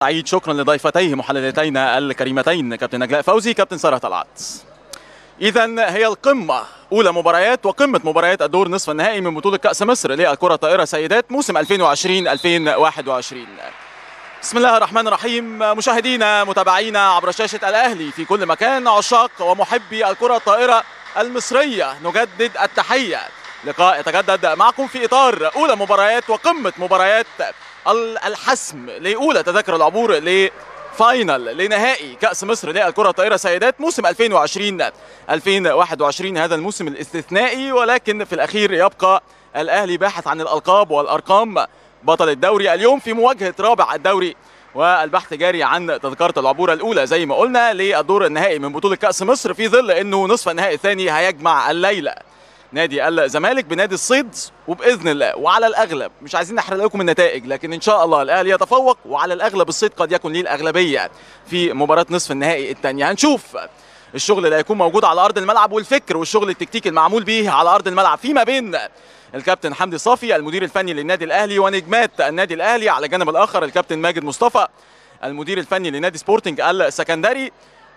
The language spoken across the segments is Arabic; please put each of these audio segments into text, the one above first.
تعيد شكرا لضيفتيه محللتين الكريمتين كابتن نجلاء فوزي كابتن سارة طلعت. إذا هي القمة، أولى مباريات وقمة مباريات الدور نصف النهائي من بطولة كأس مصر للكرة الطائرة سيدات موسم 2020-2021. بسم الله الرحمن الرحيم. مشاهدينا متابعينا عبر شاشة الأهلي في كل مكان، عشاق ومحبي الكرة الطائرة المصرية، نجدد التحية. لقاء يتجدد معكم في إطار أولى مباريات وقمة مباريات الحسم لأولى تذاكر العبور لفاينل لنهائي كأس مصر للكرة الطائرة سيدات موسم 2020-2021. هذا الموسم الاستثنائي، ولكن في الأخير يبقى الأهلي باحث عن الألقاب والأرقام، بطل الدوري اليوم في مواجهة رابع الدوري، والبحث جاري عن تذكرة العبور الأولى زي ما قلنا للدور النهائي من بطولة كأس مصر، في ظل أنه نصف النهائي الثاني هيجمع الليلة نادي الزمالك بنادي الصيد. وباذن الله وعلى الاغلب، مش عايزين نحرق لكم النتائج، لكن ان شاء الله الاهلي يتفوق، وعلى الاغلب الصيد قد يكون ليه الاغلبيه في مباراه نصف النهائي الثانيه. هنشوف الشغل اللي هيكون موجود على ارض الملعب والفكر والشغل التكتيكي المعمول به على ارض الملعب فيما بين الكابتن حمدي صافي المدير الفني للنادي الاهلي ونجمات النادي الاهلي، على الجانب الاخر الكابتن ماجد مصطفى المدير الفني لنادي سبورتنج السكندري،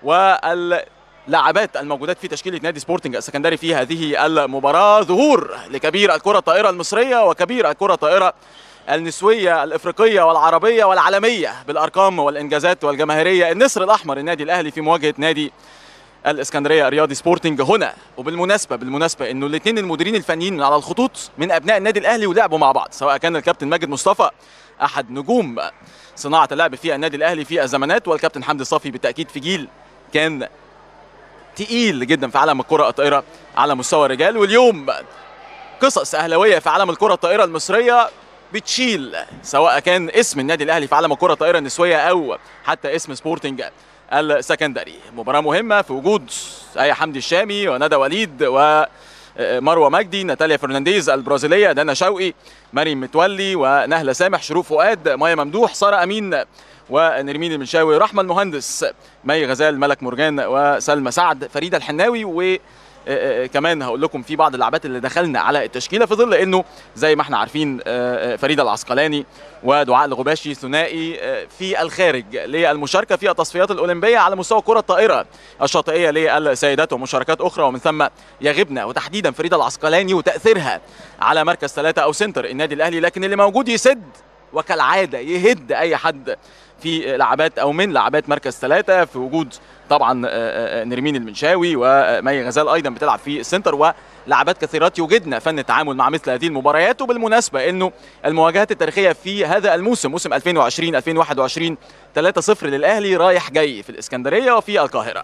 لاعبات الموجودات في تشكيله نادي سبورتنج السكندري في هذه المباراه. ظهور لكبير الكره الطائره المصريه وكبير الكره الطائره النسويه الافريقيه والعربيه والعالميه بالارقام والانجازات والجماهيريه، النسر الاحمر النادي الاهلي في مواجهه نادي الاسكندريه رياضي سبورتنج هنا. وبالمناسبه انه الاثنين المديرين الفنيين على الخطوط من ابناء النادي الاهلي ولعبوا مع بعض، سواء كان الكابتن ماجد مصطفى احد نجوم صناعه اللعب في النادي الاهلي في الزمانات، والكابتن حمدي صافي بالتاكيد في جيل كان تقيل جدا في عالم الكرة الطائرة على مستوى الرجال. واليوم قصص أهلاوية في عالم الكرة الطائرة المصرية بتشيل، سواء كان اسم النادي الأهلي في عالم الكرة الطائرة النسوية أو حتى اسم سبورتنج السكندري. مباراة مهمة في وجود آية حمدي الشامي وندى وليد ومروة مجدي، ناتاليا فرنانديز البرازيلية، دانا شوقي، مريم متولي ونهلة سامح، شروق فؤاد، مايا ممدوح، سارة أمين ونرمين المنشاوي، رحمة المهندس، مي غزال، ملك مرجان وسلمى سعد، فريدة الحناوي. وكمان هقول لكم في بعض اللعبات اللي دخلنا على التشكيله، في ظل انه زي ما احنا عارفين فريدة العسقلاني ودعاء الغباشي ثنائي في الخارج للمشاركه في التصفيات الاولمبيه على مستوى الكره الطائره الشاطئيه للسيدات ومشاركات اخرى، ومن ثم يغبنا وتحديدا فريدة العسقلاني وتاثيرها على مركز 3 او سنتر النادي الاهلي، لكن اللي موجود يسد وكالعاده يهد اي حد في لعبات او من لعبات مركز 3، في وجود طبعا نرمين المنشاوي ومي غزال ايضا بتلعب في السنتر، ولعبات كثيرات يوجدنا فن التعامل مع مثل هذه المباريات. وبالمناسبه انه المواجهات التاريخيه في هذا الموسم، موسم 2020-2021، 3-0 للاهلي رايح جاي في الاسكندريه وفي القاهره.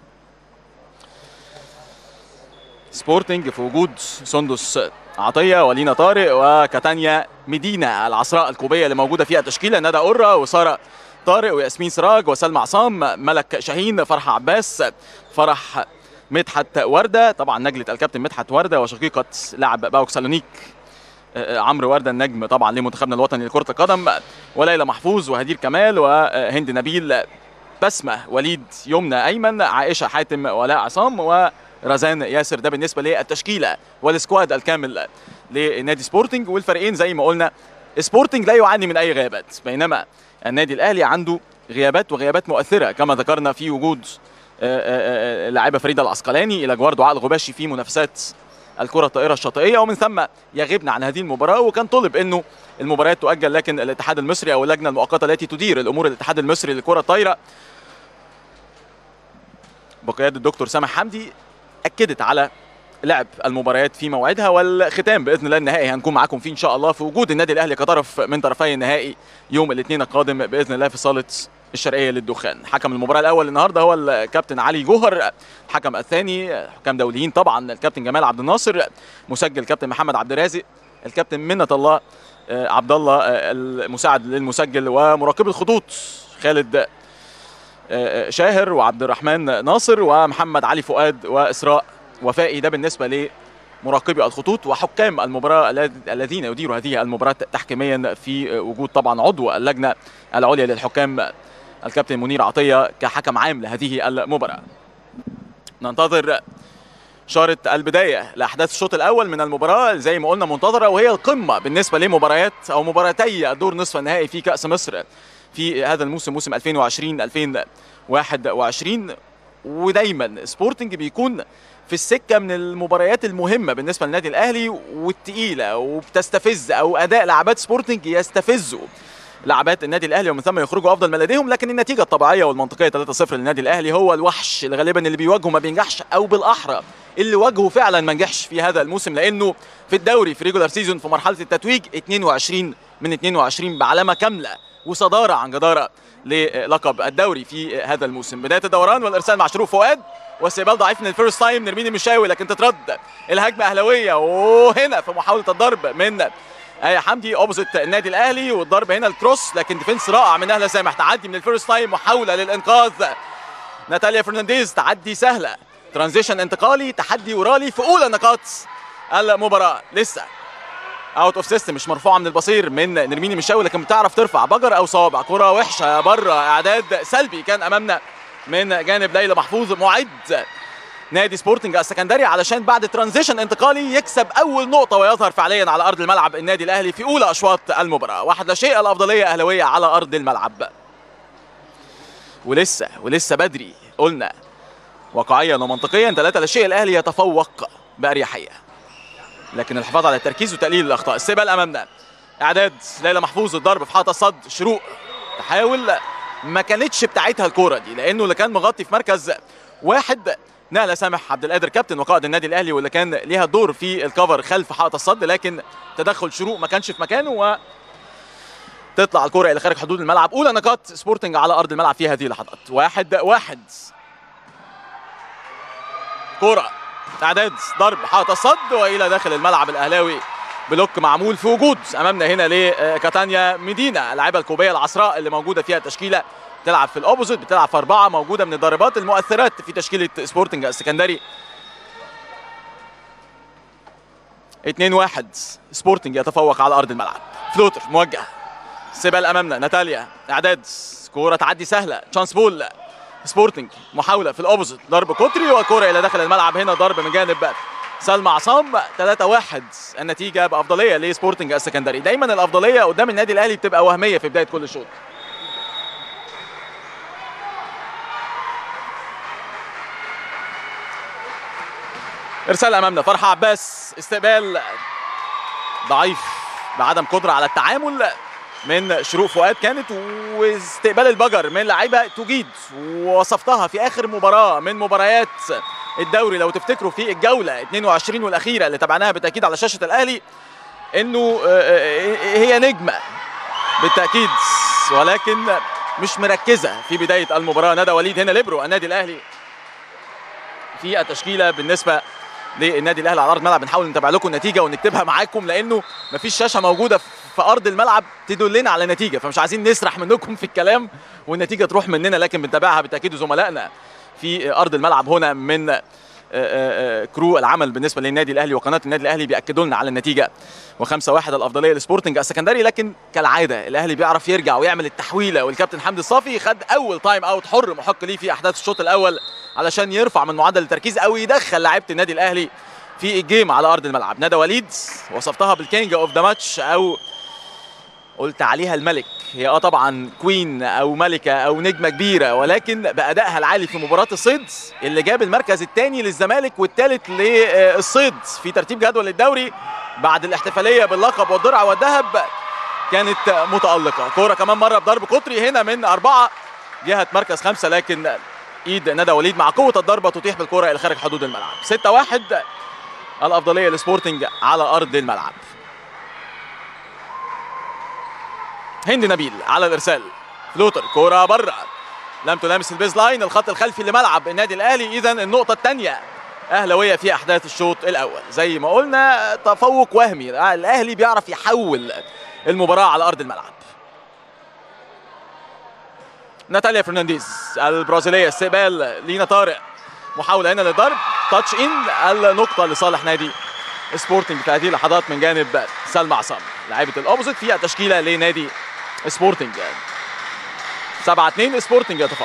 سبورتنج في وجود سندس عطيه ولينا طارق وكاتانيا مدينة العصراء الكوبية اللي موجودة فيها تشكيلة، ندى قرة وسارة طارق وياسمين سراج وسلمى عصام، ملك شاهين، فرحة عباس، فرح مدحت وردة، طبعا نجلة الكابتن مدحت وردة وشقيقة لاعب باوك سالونيك عمرو وردة النجم طبعا لمنتخبنا الوطني لكرة القدم، وليلى محفوظ وهدير كمال وهند نبيل، بسمة وليد، يمنى أيمن، عائشة حاتم، ولاء عصام ورزان ياسر. ده بالنسبة للتشكيلة والسكواد الكامل لنادي سبورتنج. والفريقين زي ما قلنا سبورتنج لا يعاني من أي غيابات، بينما النادي الأهلي عنده غيابات وغيابات مؤثرة كما ذكرنا، في وجود لاعبة فريدة العسقلاني إلى جوار دعاء الغباشي في منافسات الكرة الطائرة الشاطئية، ومن ثم يغيبنا عن هذه المباراة. وكان طلب انه المباريات تؤجل، لكن الاتحاد المصري او اللجنة المؤقتة التي تدير الامور الاتحاد المصري للكرة الطائرة بقيادة الدكتور سامح حمدي اكدت على لعب المباريات في موعدها، والختام باذن الله النهائي هنكون معاكم فيه ان شاء الله في وجود النادي الاهلي كطرف من طرفي النهائي يوم الاثنين القادم باذن الله في صالة الشرقية للدخان. حكم المباراة الأول النهارده هو الكابتن علي جوهر، الحكم الثاني حكام دوليين طبعا الكابتن جمال عبد الناصر، مسجل كابتن محمد عبد الرازق، الكابتن منة الله عبد الله المساعد للمسجل، ومراقب الخطوط خالد شاهر وعبد الرحمن ناصر ومحمد علي فؤاد وإسراء وفائي. ده بالنسبة لمراقبي الخطوط وحكام المباراة الذين يديروا هذه المباراة تحكيميا، في وجود طبعا عضو اللجنة العليا للحكام الكابتن منير عطية كحكم عام لهذه المباراة. ننتظر شارة البداية لأحداث الشوط الأول من المباراة زي ما قلنا منتظرة، وهي القمة بالنسبة لمباريات أو مباراتي الدور نصف النهائي في كأس مصر في هذا الموسم، موسم 2020 2021. ودايما سبورتنج بيكون في السكه من المباريات المهمه بالنسبه للنادي الاهلي والتقيله، وبتستفز او اداء لعبات سبورتنج يستفزوا لعبات النادي الاهلي ومن ثم يخرجوا افضل ما لديهم. لكن النتيجه الطبيعيه والمنطقيه 3-0 للنادي الاهلي. هو الوحش اللي غالبا اللي بيواجهه ما بينجحش، او بالاحرى اللي واجهه فعلا ما نجحش في هذا الموسم، لانه في الدوري في ريجولار سيزون في مرحله التتويج 22 من 22 بعلامه كامله وصداره عن جداره للقب الدوري في هذا الموسم. بدايه الدوران والارسال مع شروق فؤاد، واستقبال ضعيف من الفيرست تايم نرمين المشاوي، لكن تترد الهجمه اهلاويه. وهنا في محاوله الضرب من حمدي اوبوزيت النادي الاهلي، والضرب هنا الكروس، لكن ديفنس رائع من نهله سامح. تعدي من الفيرست تايم، محاوله للانقاذ ناتاليا فرنانديز، تعدي سهله، ترانزيشن انتقالي، تحدي اورالي في اولى نقاط المباراه. لسه اوت اوف سيستم، مش مرفوعه من البصير من نرمين المشاوي، لكن بتعرف ترفع بجر او صوابع. كره وحشه بره، اعداد سلبي كان امامنا من جانب ليلى محفوظ معد نادي سبورتنج السكندري علشان بعد ترانزيشن انتقالي يكسب اول نقطه ويظهر فعليا على ارض الملعب النادي الاهلي في اولى اشواط المباراه. 1-0 الافضليه اهلاويه على ارض الملعب. ولسه بدري، قلنا واقعيا ومنطقيا 3-0 الاهلي يتفوق باريحيه، لكن الحفاظ على التركيز وتقليل الاخطاء. السبال امامنا، اعداد ليلى محفوظ، الضرب في حائط الصد. شروق تحاول، ما كانتش بتاعتها الكوره دي، لانه اللي كان مغطي في مركز واحد نهله سامح عبد القادر كابتن وقائد النادي الاهلي، واللي كان ليها دور في الكفر خلف حائط الصد، لكن تدخل شروق ما كانش في مكانه، وتطلع الكوره الى خارج حدود الملعب. اولى نقاط سبورتنج على ارض الملعب في هذه اللحظات. 1-1 كوره، اعداد، ضرب حائط الصد والى داخل الملعب الاهلاوي. بلوك معمول في وجود امامنا هنا لكاتانيا ميدينا، اللاعبه الكوبيه العصراء اللي موجوده فيها تشكيله بتلعب في الاوبوزيت، بتلعب في 4، موجوده من الضربات المؤثرات في تشكيله سبورتنج السكندري. 2-1 سبورتنج يتفوق على ارض الملعب. فلوتر موجه، سبال امامنا، ناتاليا، اعداد، كوره تعدي سهله، تشانس بول سبورتنج، محاوله في الاوبوزيت، ضرب قطري وكوره الى داخل الملعب. هنا ضرب من جانب سلمى عصام. 3-1 النتيجه بافضليه لسبورتنج السكندري. دايما الافضليه قدام النادي الاهلي بتبقى وهميه في بدايه كل شوط. ارسال امامنا، فرحه عباس، استقبال ضعيف بعدم قدره على التعامل من شروق فؤاد كانت، واستقبال البجر من لعيبه تجيد، ووصفتها في اخر مباراه من مباريات الدوري لو تفتكروا في الجوله 22 والاخيره اللي تابعناها بالتاكيد على شاشه الاهلي، انه هي نجمه بالتاكيد، ولكن مش مركزه في بدايه المباراه. ندى وليد هنا ليبرو النادي الاهلي في التشكيله بالنسبه للنادي الاهلي على ارض الملعب. بنحاول نتابع لكم النتيجه ونكتبها معاكم، لانه مفيش شاشه موجوده في ارض الملعب تدلنا على نتيجه، فمش عايزين نسرح منكم في الكلام والنتيجه تروح مننا، لكن بنتابعها بالتاكيد زملائنا في ارض الملعب هنا من كرو العمل بالنسبه للنادي الاهلي وقناه النادي الاهلي بياكدوا لنا على النتيجه. و5-1 الافضليه لسبورتنج السكندري. لكن كالعاده الاهلي بيعرف يرجع ويعمل التحويله، والكابتن حمدي الصافي خد اول تايم اوت حر محق ليه في احداث الشوط الاول علشان يرفع من معدل التركيز او يدخل لاعيبه النادي الاهلي في الجيم على ارض الملعب. ندى وليد وصفتها بالكينج اوف ذا ماتش، او قلت عليها الملك، هي طبعا كوين او ملكه او نجمه كبيره، ولكن بادائها العالي في مباراه الصيد اللي جاب المركز الثاني للزمالك والثالث للصيد في ترتيب جدول الدوري بعد الاحتفاليه باللقب والدرع والذهب، كانت متالقه. كوره كمان مره بضرب قطري هنا من 4 جهه مركز 5، لكن ايد ندى وليد مع قوه الضربه تطيح بالكره الى خارج حدود الملعب. 6-1 الافضليه لسبورتنج على ارض الملعب. هند نبيل على الارسال، فلوتر، كوره بره لم تلامس البيز لاين، الخط الخلفي لملعب النادي الاهلي. اذا النقطه الثانيه اهلاويه في احداث الشوط الاول. زي ما قلنا تفوق وهمي، الاهلي بيعرف يحول المباراه على ارض الملعب. ناتاليا فرنانديز البرازيليه، استقبال لينا طارق، محاوله هنا للضرب، تاتش ان، النقطه لصالح نادي سبورتنج في هذه اللحظات من جانب سلمى عصام لاعبه الاوبوزيت في التشكيله لنادي سبورتنج. 7-2 سبورتنج يتفوق.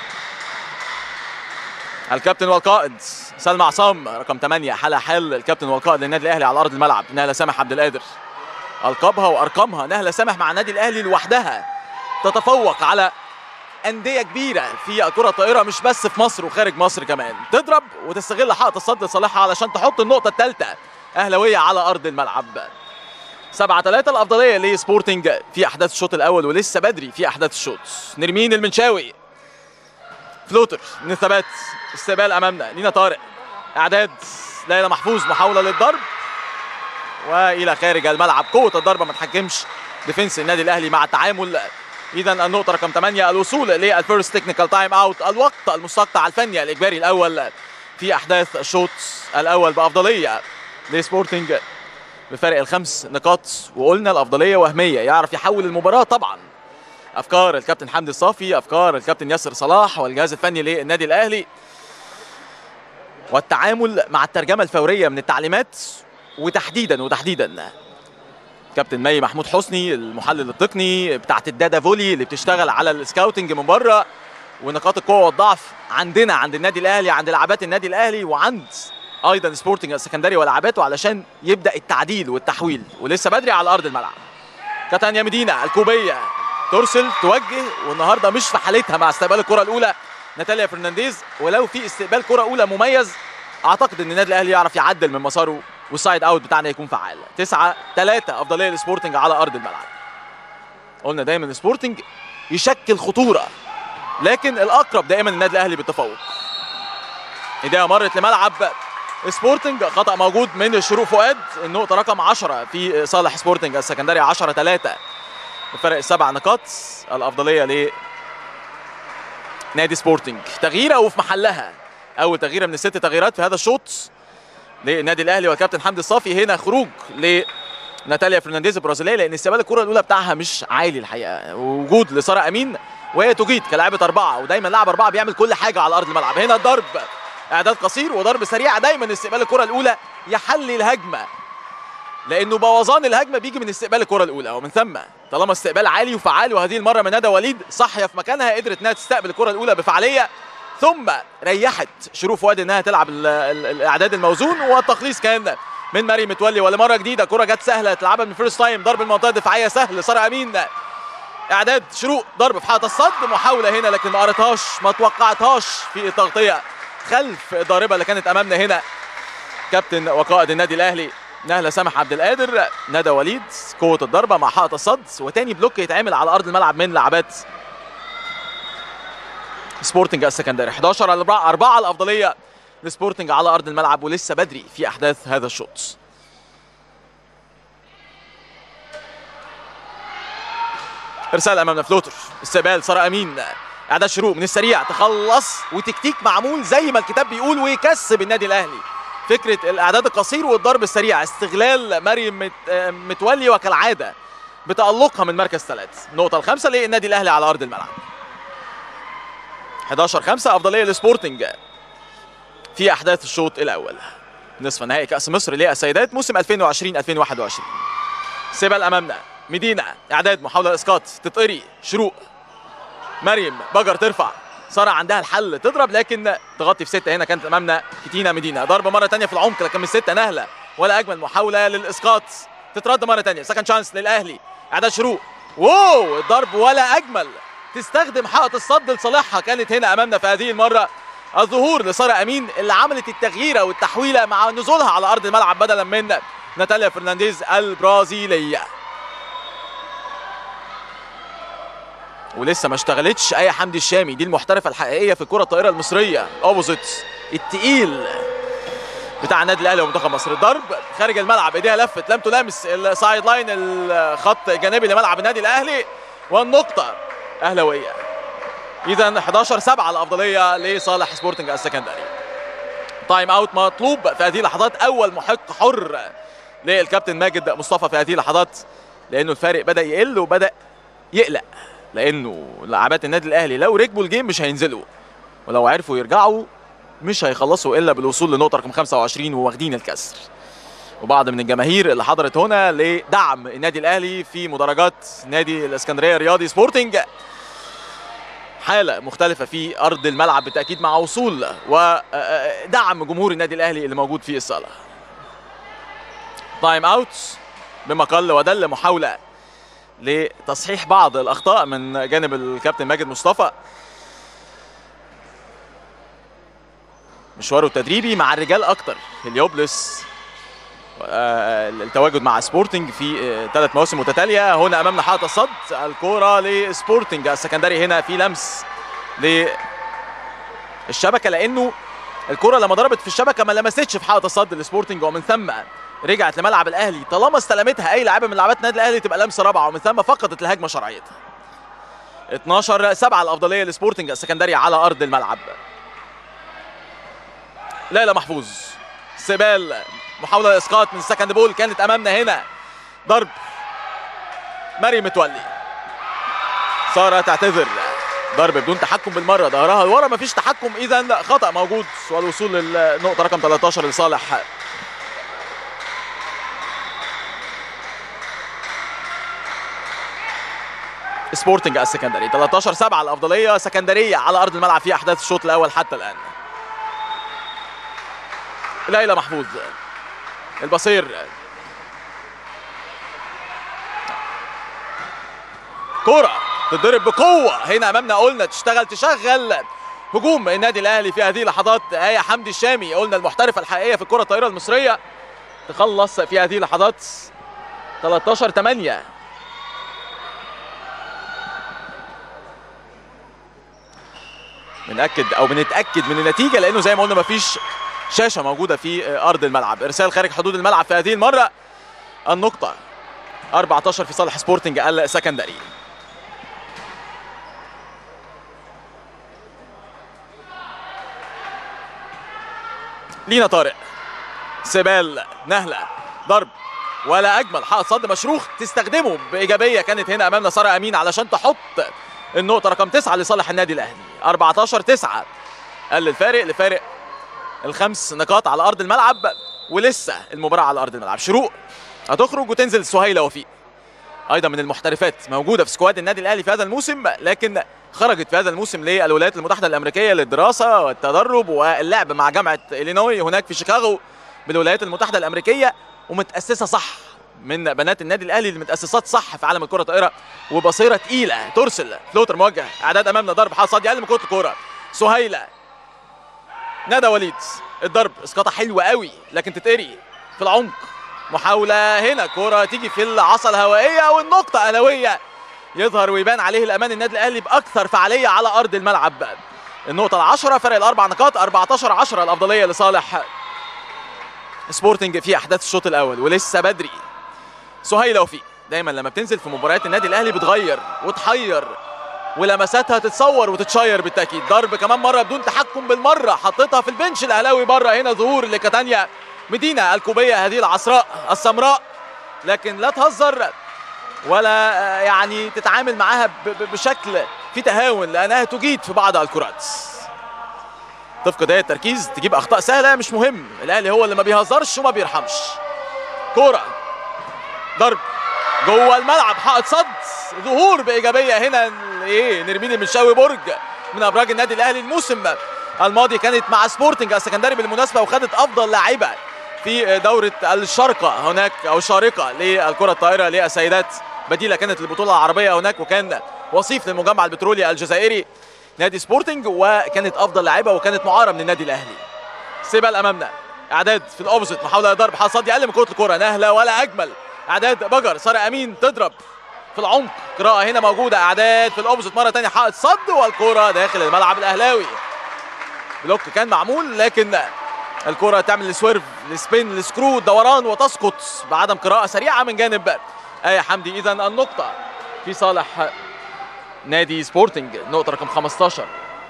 الكابتن والقائد سلمى عصام رقم 8 حال الكابتن والقائد للنادي الاهلي على ارض الملعب. نهله سامح عبد القادر، القابها وارقامها نهله سامح مع النادي الاهلي لوحدها تتفوق على أندية كبيرة في الكرة الطائرة، مش بس في مصر وخارج مصر كمان. تضرب وتستغل حائط الصد لصالحها علشان تحط النقطة الثالثة أهلاوية على أرض الملعب. 7-3 الأفضلية لسبورتنج في أحداث الشوط الأول، ولسه بدري في أحداث الشوط. نرمين المنشاوي فلوتر من الثبات، استقبال أمامنا لينا طارق، إعداد ليلى محفوظ، محاولة للضرب وإلى خارج الملعب. قوة الضربة ما تحكمش ديفنس النادي الأهلي مع التعامل. إذا النقطة رقم 8 الوصول للفيرست تكنيكال تايم أوت، الوقت المستقطع الفني الإجباري الأول في أحداث الشوط الأول بأفضلية لسبورتنج بفارق ال5 نقاط. وقلنا الأفضلية وهمية، يعرف يحول المباراة طبعا. أفكار الكابتن حمدي الصافي، أفكار الكابتن ياسر صلاح والجهاز الفني للنادي الأهلي، والتعامل مع الترجمة الفورية من التعليمات. وتحديدا كابتن مي محمود حسني المحلل التقني بتاعت الداتا فولي اللي بتشتغل على السكاوتنج من بره، ونقاط القوه والضعف عندنا عند النادي الاهلي، عند لعبات النادي الاهلي، وعند ايضا سبورتنج السكندري ولعباته، علشان يبدا التعديل والتحويل. ولسه بدري على ارض الملعب. كاتانيا مدينه الكوبيه ترسل توجه، والنهارده مش في حالتها مع استقبال الكره الاولى ناتاليا فرنانديز. ولو في استقبال كره اولى مميز، اعتقد ان النادي الاهلي يعرف يعدل من مساره والسايد اوت بتاعنا يكون فعال. 9-3 افضليه لسبورتنج على ارض الملعب. قلنا دايما سبورتنج يشكل خطوره، لكن الاقرب دائما النادي الاهلي بالتفوق. ايديها مرت لملعب سبورتنج، خطا موجود من الشروق فؤاد. النقطه رقم 10 في صالح سبورتنج السكندري، 10-3 بفرق 7 نقاط. الافضليه لنادي سبورتنج. تغييره وفي محلها، اول تغييره من ال6 تغييرات في هذا الشوط للنادي الاهلي والكابتن حمدي الصافي. هنا خروج لناتاليا فرنانديز البرازيليه، لان استقبال الكره الاولى بتاعها مش عالي الحقيقه. وجود لساره امين وهي تجيد كلاعبه 4، ودايما لاعب 4 بيعمل كل حاجه على ارض الملعب. هنا الضرب اعداد قصير وضرب سريع. دايما استقبال الكره الاولى يحلي الهجمه، لانه بوظان الهجمه بيجي من استقبال الكره الاولى، ومن ثم طالما استقبال عالي وفعال. وهذه المره من ندى وليد صحيه في مكانها، قدرت انها تستقبل الكره الاولى بفعاليه، ثم ريحت شروق فؤاد انها تلعب الاعداد الموزون. والتخليص كان من مريم متولي. ولمره جديده كره جت سهله تلعبها من فيرست تايم، ضرب المنطقه الدفاعيه سهل. ساره امين اعداد شروق، ضرب في حائط الصد، محاوله هنا لكن ما قرتهاش، ما توقعتهاش في التغطيه خلف الضاربه اللي كانت امامنا. هنا كابتن وقائد النادي الاهلي نهله سامح عبد القادر، ندى وليد، قوه الضربه مع حائط الصد، وتاني بلوك يتعمل على ارض الملعب من لاعبات سبورتنج السكندري. 11-4 الافضليه لسبورتنج على ارض الملعب، ولسه بدري في احداث هذا الشوط. ارسال امامنا فلوتر، استقبال ساره امين، اعداد شروق من السريع تخلص، وتكتيك معمول زي ما الكتاب بيقول ويكسب النادي الاهلي. فكره الاعداد القصير والضرب السريع، استغلال مريم متولي وكالعاده بتالقها من مركز 3. النقطه ال5 للنادي الاهلي على ارض الملعب. 11-5 افضليه لسبورتنج في احداث الشوط الاول. نصف نهائي كاس مصر للسيدات موسم 2020-2021. سيبال امامنا، مدينه اعداد محاوله اسقاط، تتقري شروق، مريم بجر ترفع، ساره عندها الحل تضرب لكن تغطي في 6. هنا كانت امامنا كتينا مدينه، ضربه مره ثانيه في العمق لكن من 6 نهله، ولا اجمل محاوله للاسقاط، تترد مره ثانيه. سكند شانس للاهلي، اعداد شروق، واو الضرب ولا اجمل، تستخدم حائط الصد لصالحها. كانت هنا امامنا في هذه المره الظهور لساره امين اللي عملت التغييره والتحويله مع نزولها على ارض الملعب بدلا من ناتاليا فرنانديز البرازيليه. ولسه ما اشتغلتش اي حمدي الشامي، دي المحترفه الحقيقيه في الكره الطائره المصريه، اوبوزيت التقيل بتاع النادي الاهلي ومنتخب مصر. الضرب خارج الملعب، ايديها لفت لم تلامس السايد لاين، الخط الجانبي لملعب النادي الاهلي، والنقطه اهلاويه. اذا 11-7 الافضليه لصالح سبورتنج السكندري. تايم اوت مطلوب في هذه اللحظات، اول محق حر للكابتن ماجد مصطفى في هذه اللحظات، لانه الفارق بدا يقل وبدا يقلق، لانه لاعبات النادي الاهلي لو ركبوا الجيم مش هينزلوا، ولو عرفوا يرجعوا مش هيخلصوا الا بالوصول لنقطه رقم 25 وواخدين الكسر. وبعض من الجماهير اللي حضرت هنا لدعم النادي الاهلي في مدرجات نادي الاسكندريه الرياضي سبورتنج، حاله مختلفه في ارض الملعب بالتاكيد مع وصول ودعم جمهور النادي الاهلي اللي موجود في الصاله. تايم اوت بما قل ودل، محاوله لتصحيح بعض الاخطاء من جانب الكابتن ماجد مصطفى. مشواره التدريبي مع الرجال اكتر، هليوبلس التواجد مع سبورتنج في 3 مواسم متتاليه. هنا امامنا حائط الصد، الكره لسبورتنج السكندري، هنا في لمس للشبكه لانه الكره لما ضربت في الشبكه ما لمستش في حائط الصد لسبورتنج، ومن ثم رجعت لملعب الاهلي. طالما استلمتها اي لاعب من لاعبات النادي الاهلي تبقى لمسه رابعه، ومن ثم فقدت الهجمه شرعيتها. 12-7 الافضليه لسبورتنج السكندري على ارض الملعب. ليلى محفوظ استقبال، محاوله لاسقاط من السكند بول كانت امامنا، هنا ضرب مريم متولي. ساره تعتذر، ضرب بدون تحكم بالمره، ظهرها لورا مفيش تحكم، اذا خطا موجود، والوصول للنقطه رقم 13 لصالح سبورتنج السكندري. 13-7 الافضليه سكندريه على ارض الملعب في احداث الشوط الاول حتى الان. ليلى محفوظ البصير، كرة تضرب بقوة هنا امامنا، قلنا تشغل هجوم النادي الاهلي في هذه اللحظات. آية حمدي الشامي، قلنا المحترفة الحقيقية في الكرة الطائرة المصرية، تخلص في هذه اللحظات. 13-8. بنتأكد من النتيجة لأنه زي ما قلنا مفيش شاشة موجودة في أرض الملعب. إرسال خارج حدود الملعب في هذه المرة. النقطة 14 في صالح سبورتنج السكندري. لينا طارق، سبال نهلة، ضرب ولا أجمل، حائط صد مشروخ تستخدمه بإيجابية كانت هنا أمامنا سارة أمين علشان تحط النقطة رقم 9 لصالح النادي الأهلي. 14-9 قل الفارق لفارق ال5 نقاط على أرض الملعب، ولسه المباراة على أرض الملعب. شروق هتخرج وتنزل سهيلة وفيق، أيضا من المحترفات موجودة في سكواد النادي الأهلي في هذا الموسم، لكن خرجت في هذا الموسم للولايات المتحدة الأمريكية للدراسة والتدرب واللعب مع جامعة إلينوي هناك في شيكاغو بالولايات المتحدة الأمريكية، ومتأسسة صح من بنات النادي الأهلي اللي متأسسات صح في عالم الكرة الطائرة، وبصيرة تقيلة ترسل فلوتر موجه، إعداد أمامنا ضرب حائط صد يعلم كرة الكرة. سهيلة، ندى وليد، الضرب اسقاطها حلوة قوي لكن تتقري في العمق. محاولة هنا كرة تيجي في العصا الهوائية، والنقطة أهلاوية يظهر ويبان عليه الأمان النادي الأهلي بأكثر فعالية على أرض الملعب. النقطة 10 فرق ال4 نقاط، 14-10 الأفضلية لصالح سبورتنج في أحداث الشوط الأول ولسه بدري. سهيلة وفيق دايما لما بتنزل في مباريات النادي الأهلي بتغير وتحير، ولمساتها تتصور وتتشير بالتأكيد. ضرب كمان مرة بدون تحكم بالمرة، حطيتها في البنش الأهلاوي بره. هنا ظهور لكاتانيا مدينة الكوبية هذه العصراء السمراء، لكن لا تهزر ولا يعني تتعامل معاها بشكل في تهاون، لأنها تجيد في بعض الكرات. تفقد هي التركيز، تجيب أخطاء سهلة مش مهم، الأهلي هو اللي ما بيهزرش وما بيرحمش. كرة ضرب جوه الملعب، حائط صد، ظهور بإيجابية هنا نرمين المنشاوي برج من أبراج النادي الأهلي. الموسم الماضي كانت مع سبورتنج السكندري بالمناسبة، وخدت أفضل لاعبة في دورة الشارقة هناك أو الشارقة للكرة الطائرة للسيدات، بديلة كانت للبطولة العربية هناك، وكان وصيف للمجمع البترولي الجزائري نادي سبورتنج، وكانت أفضل لاعبة وكانت معارة من النادي الأهلي. سيبال أمامنا، إعداد في الأوبوزيت، محاولة ضرب حائط صد يقل من كرة الكرة، نهلة ولا أجمل. إعداد بجر، سارة أمين تضرب في العمق، قراءة هنا موجودة، إعداد في الأوبوزيت مرة ثانية، حائط صد والكرة داخل الملعب الأهلاوي. بلوك كان معمول لكن الكرة تعمل السويرف، السبين، السكرو، الدوران، وتسقط بعدم قراءة سريعة من جانب آية حمدي. إذا النقطة في صالح نادي سبورتنج، نقطة رقم 15.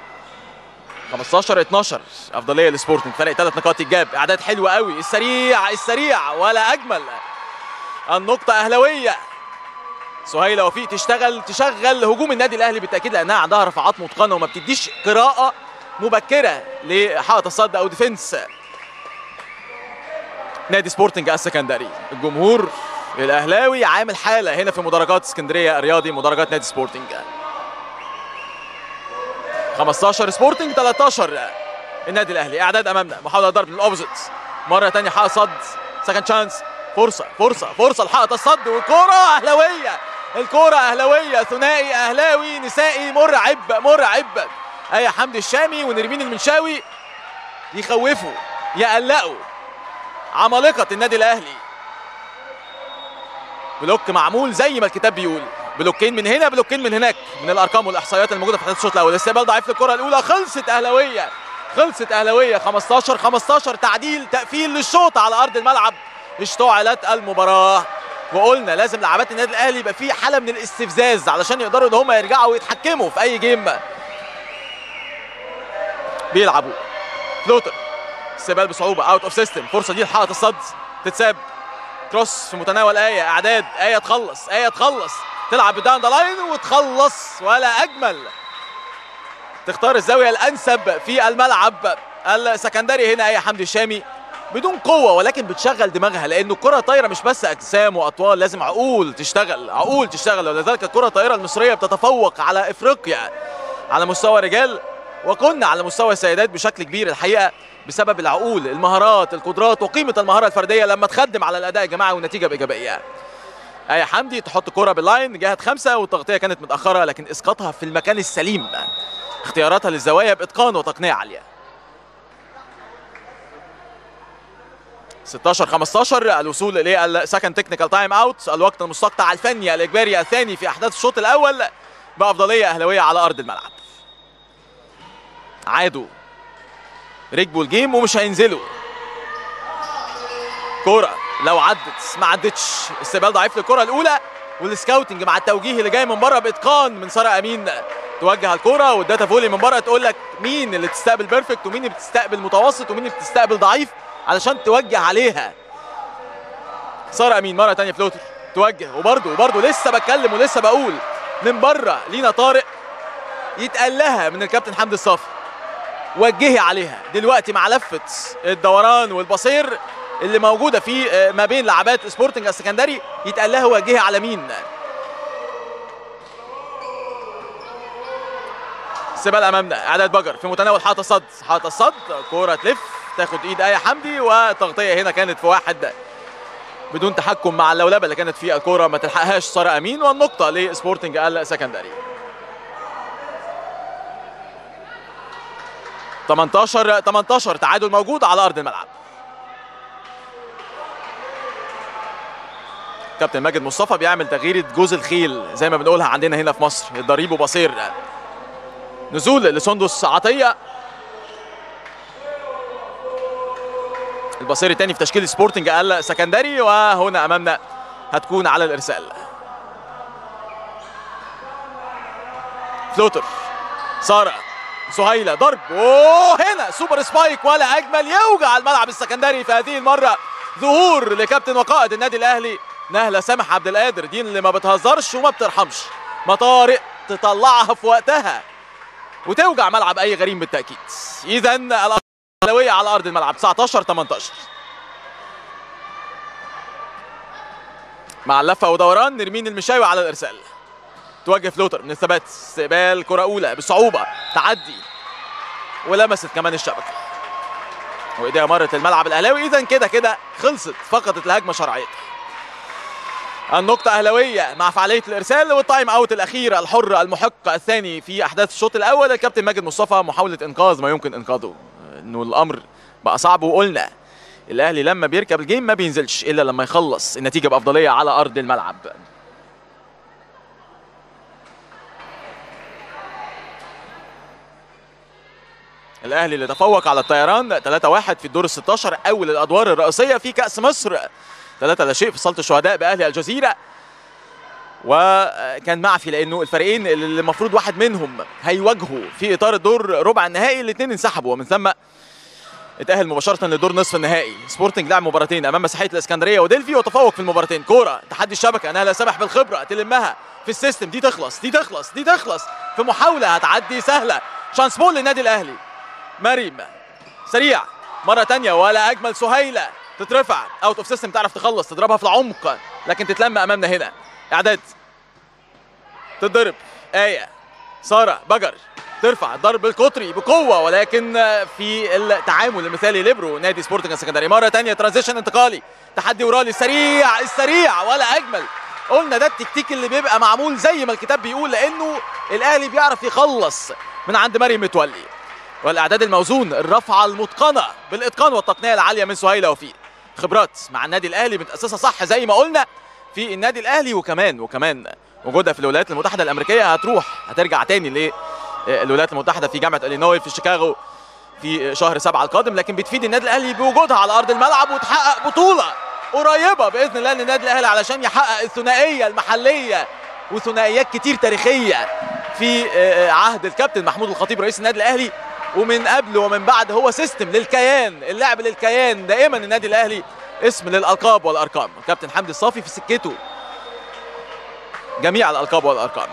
15-12 أفضلية لسبورتنج، فرق 3 نقاط إيجاب. إعداد حلوة قوي، السريع ولا أجمل. النقطة أهلاوية. سهيلة وفيق تشغل هجوم النادي الأهلي بالتأكيد، لأنها عندها رفعات متقنة وما بتديش قراءة مبكرة لحائط الصد أو ديفنس نادي سبورتنج السكندري. الجمهور الأهلاوي عامل حالة هنا في مدرجات اسكندرية الرياضي، مدرجات نادي سبورتنج. 15 سبورتنج، 13 النادي الأهلي. إعداد أمامنا، محاولة ضرب من الأوبوزيت مرة ثانية، حائط صد، سكند شانس، فرصة لحائط الصد، وكرة أهلاوية الكوره اهلاويه، ثنائي اهلاوي نسائي مرعب مرعب. ايه حمدي الشامي ونرمين المنشاوي يخوفوا يقلقوا عمالقه النادي الاهلي. بلوك معمول زي ما الكتاب بيقول، بلوكين من هنا بلوكين من هناك من الارقام والاحصائيات الموجوده في حدث الشوط الاول. استقبال ضعيف للكره الاولى، خلصت اهلاويه، خلصت اهلاويه. 15 تعديل تقفيل للشوط على ارض الملعب. اشتعلت المباراه وقلنا لازم لاعبات النادي الاهلي يبقى في حاله من الاستفزاز علشان يقدروا ان هم يرجعوا ويتحكموا في اي جيم بيلعبوا. فلوتر استقبال بصعوبه، اوت اوف سيستم، فرصه دي لحائط الصد، تتساب كروس في متناول ايه، اعداد ايه تخلص، ايه تخلص، تلعب بداون ذا لاين وتخلص ولا اجمل. تختار الزاويه الانسب في الملعب السكندري هنا ايه حمدي الشامي بدون قوه ولكن بتشغل دماغها، لانه الكره طايره مش بس اجسام واطوال، لازم عقول تشتغل، عقول تشتغل. ولذلك الكره الطائره المصريه بتتفوق على افريقيا على مستوى الرجال، وكنا على مستوى السيدات بشكل كبير الحقيقه بسبب العقول، المهارات، القدرات وقيمه المهاره الفرديه لما تخدم على الاداء الجماعي والنتيجه بايجابيه. ايه حمدي تحط كره باللاين جهه 5 والتغطيه كانت متاخره لكن اسقاطها في المكان السليم، اختياراتها للزوايا باتقان وتقنيه عاليه. 16-15 الوصول للسكند تكنيكال تايم اوت، الوقت المستقطع الفني الاجباري الثاني في احداث الشوط الاول بافضليه اهلاويه على ارض الملعب. عادوا ركبوا الجيم ومش هينزلوا. كوره لو عدت ما عدتش، استقبال ضعيف للكره الاولى والسكاوتنج مع التوجيه اللي جاي من بره باتقان من ساره امين. توجه الكوره والداتا فولي من بره تقول لك مين اللي تستقبل بيرفكت ومين اللي بتستقبل متوسط ومين اللي بتستقبل ضعيف علشان توجه عليها. ساره امين مره ثانيه فلوتر توجه، وبرده لسه بتكلم ولسه بقول من بره لينا طارق يتقال لها من الكابتن حمدي الصافي وجهي عليها دلوقتي مع لفه الدوران والبصير اللي موجوده في ما بين لعبات سبورتنج السكندري، يتقال لها وجهي على مين. استقبال امامنا، اعداد بجر في متناول حائط الصد، حائط الصد كوره تلف تاخد ايد ايه حمدي والتغطيه هنا كانت في واحد بدون تحكم مع اللولبه اللي كانت في الكوره ما تلحقهاش ساره امين، والنقطه لسبورتنج السكندري. 18 تعادل موجود على ارض الملعب. كابتن ماجد مصطفى بيعمل تغيير جوز الخيل زي ما بنقولها عندنا هنا في مصر، الضريب وبصير. نزول لسندس عطيه، البصير الثاني في تشكيل سبورتنج السكندري، وهنا امامنا هتكون على الارسال. فلوتر ساره سهيله ضرب، وهنا سوبر سبايك ولا اجمل، يوجع الملعب السكندري في هذه المره. ظهور لكابتن وقائد النادي الاهلي نهله سامح عبد القادر، دي اللي ما بتهزرش وما بترحمش، مطارق تطلعها في وقتها وتوجع ملعب اي غريم بالتاكيد. اذا الاهلاويه على ارض الملعب 19-18 مع اللفه ودوران. نرمين المشاوي على الارسال، توجه فلوتر من الثبات، استقبال كره اولى بصعوبه، تعدي ولمست كمان الشبكه وايديها مرت الملعب الاهلاوي. اذا كده خلصت، فقدت الهجمه شرعيتها. النقطة أهلاوية مع فعالية الإرسال والتايم أوت الأخير الحر المحق الثاني في أحداث الشوط الأول. الكابتن ماجد مصطفى محاولة إنقاذ ما يمكن إنقاذه، إنه الأمر بقى صعب، وقلنا الأهلي لما بيركب الجيم ما بينزلش إلا لما يخلص النتيجة بأفضلية على أرض الملعب. الأهلي اللي تفوق على الطيران 3-1 في الدور ال16 أول الأدوار الرئيسية في كأس مصر، 3-0 في صالة الشهداء بأهلي الجزيرة، وكان معفي لانه الفريقين اللي المفروض واحد منهم هيواجهوا في اطار الدور ربع النهائي الاثنين انسحبوا، ومن ثم اتأهل مباشرة لدور نصف النهائي. سبورتنج لعب مباراتين امام مساحية الاسكندرية وديلفي وتفوق في المباراتين. كورة تحدي الشبكة، نهله سامح بالخبرة تلمها في السيستم، دي تخلص في محاولة هتعدي سهلة. شانس بول للنادي الاهلي، مريم سريع مرة ثانية ولا اجمل، سهيلة تترفع اوت اوف سيستم، تعرف تخلص تضربها في العمق لكن تتلم امامنا هنا. اعداد تتضرب، ايه ساره بجر ترفع الضرب القطري بقوه ولكن في التعامل المثالي ليبرو نادي سبورتنج السكندري. مره ثانيه ترانزيشن انتقالي، تحدي ورالي السريع ولا اجمل، قلنا ده التكتيك اللي بيبقى معمول زي ما الكتاب بيقول، لانه الاهلي بيعرف يخلص من عند مريم متولي. والاعداد الموزون، الرفعه المتقنه بالاتقان والتقنيه العاليه من سهيله وفيق. خبرات مع النادي الاهلي متاسسه صح زي ما قلنا في النادي الاهلي، وكمان وجودها في الولايات المتحده الامريكيه هترجع تاني للولايات المتحده في جامعه الينوي في شيكاغو في شهر 7 القادم، لكن بتفيد النادي الاهلي بوجودها على ارض الملعب وتحقق بطوله قريبه باذن الله للنادي الاهلي علشان يحقق الثنائيه المحليه وثنائيات كتير تاريخيه في عهد الكابتن محمود الخطيب رئيس النادي الاهلي. ومن قبل ومن بعد هو سيستم للكيان، اللعب للكيان دائما. النادي الاهلي اسم للالقاب والارقام. الكابتن حمدي الصافي في سكته جميع الالقاب والارقام.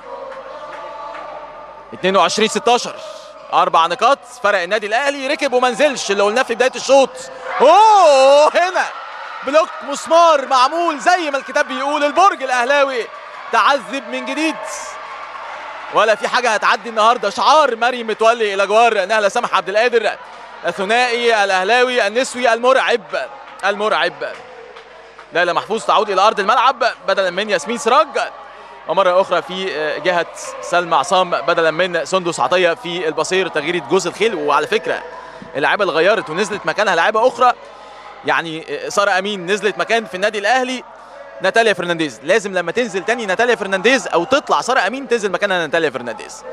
22-16 4 نقاط فرق النادي الاهلي، ركب وما نزلش اللي قلناه في بدايه الشوط. هنا بلوك مسمار معمول زي ما الكتاب بيقول. البرج الاهلاوي تعذب من جديد، ولا في حاجه هتعدي النهارده. شعار مريم متولي الى جوار نهله سمح عبد القادر، الثنائي الاهلاوي النسوي المرعب. ليلى محفوظ تعود الى ارض الملعب بدلا من ياسمين سراج، ومره اخرى في جهه سلمى عصام بدلا من سندس عطيه في البصير، تغيير جوز الخيل. وعلى فكره اللعيبه اللي غيرت ونزلت مكانها لعيبه اخرى، يعني ساره امين نزلت مكان في النادي الاهلي ناتاليا فرنانديز. لازم لما تنزل تاني ناتاليا فرنانديز او تطلع ساره امين تنزل مكانها ناتاليا فرنانديز.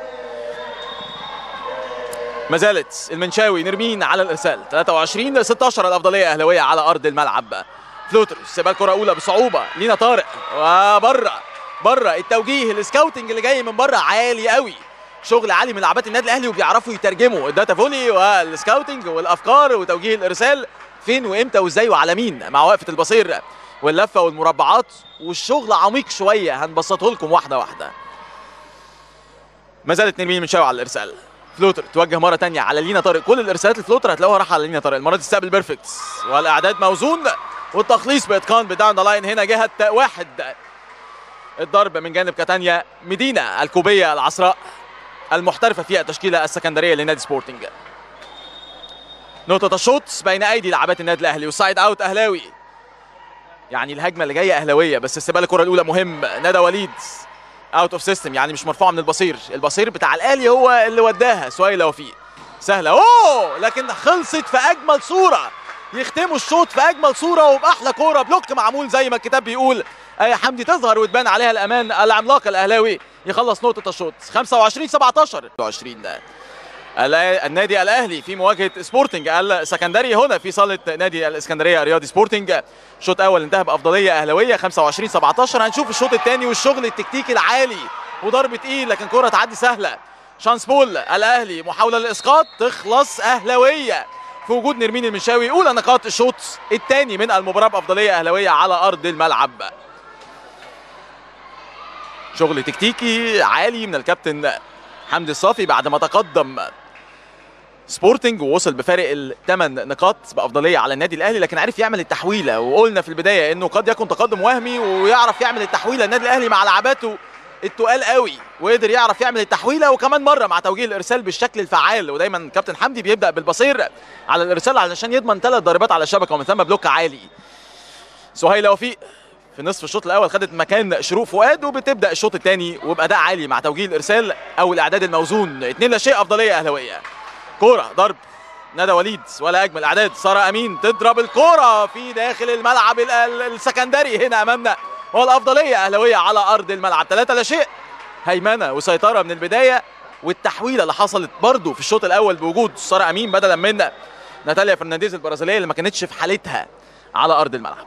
ما زالت المنشاوي نرمين على الارسال. 23-16 الافضليه اهلاويه على ارض الملعب. فلوتر استقبال كره اولى بصعوبه لينا طارق، وبره التوجيه السكاوتنج اللي جاي من بره عالي قوي. شغل عالي من لاعبات النادي الاهلي وبيعرفوا يترجموا الداتا فولي والسكاوتنج والافكار وتوجيه الارسال فين وامتى وازاي وعلى مين، مع وقفه البصير واللفه والمربعات. والشغل عميق شويه هنبسطه لكم واحده واحده. ما زالت نرمين منشاوي على الارسال. فلوتر توجه مره ثانيه على لينا طارق. كل الارسالات الفلوتر هتلاقوها راح على لينا طارق. المره دي تستقبل بيرفكت والاعداد موزون والتخليص باتقان بداون ذا لاين. هنا جهه واحد الضرب من جانب كاتانيا مدينه الكوبيه العصراء المحترفه في التشكيله السكندريه لنادي سبورتنج. نقطه الشوط بين ايدي لاعبات النادي الاهلي وسايد اوت اهلاوي. يعني الهجمه اللي جايه اهلاويه، بس استقبال الكره الاولى مهم. ندى وليد اوت اوف سيستم، يعني مش مرفوعه من البصير بتاع الاهلي هو اللي وداها. سهيله وفيق سهله لكن خلصت في اجمل صوره. يختموا الشوط في اجمل صوره وباحلى كوره، بلوك معمول زي ما الكتاب بيقول. اي حمدي تظهر وتبان عليها الامان العملاق الاهلاوي يخلص نقطه الشوط. 25-17 النادي الاهلي في مواجهه سبورتنج السكندري هنا في صاله نادي الاسكندريه رياضي سبورتنج. الشوط الاول انتهى بافضليه اهلاويه 25-17. هنشوف الشوط الثاني والشغل التكتيكي العالي وضربه ايد، لكن كره تعدي سهله. شانس بول الاهلي محاوله للاسقاط تخلص اهلاويه في وجود نرمين المنشاوي. اولى نقاط الشوط الثاني من المباراه بافضليه اهلاويه على ارض الملعب. شغل تكتيكي عالي من الكابتن حمدي الصافي بعد ما تقدم سبورتنج ووصل بفارق ال8 نقاط بافضليه على النادي الاهلي، لكن عرف يعمل التحويله. وقلنا في البدايه انه قد يكون تقدم وهمي ويعرف يعمل التحويله. النادي الاهلي مع لعباته التقال قوي وقدر يعرف يعمل التحويله، وكمان مره مع توجيه الارسال بالشكل الفعال. ودايما كابتن حمدي بيبدا بالبصير على الارسال علشان يضمن 3 ضربات على الشبكه ومن ثم بلوك عالي. سهيله وفيق في نصف الشوط الاول خدت مكان شروق فؤاد، وبتبدا الشوط الثاني وباداء عالي مع توجيه الارسال او الاعداد الموزون. 2-0 افضليه اهلاويه. كوره ضرب ندى وليد ولا اجمل اعداد. ساره امين تضرب الكوره في داخل الملعب السكندري هنا امامنا، والافضليه اهلاويه على ارض الملعب. 3-0 هيمنه وسيطره من البدايه، والتحويله اللي حصلت برضو في الشوط الاول بوجود ساره امين بدلا من ناتاليا فرنانديز البرازيليه اللي ما كانتش في حالتها على ارض الملعب.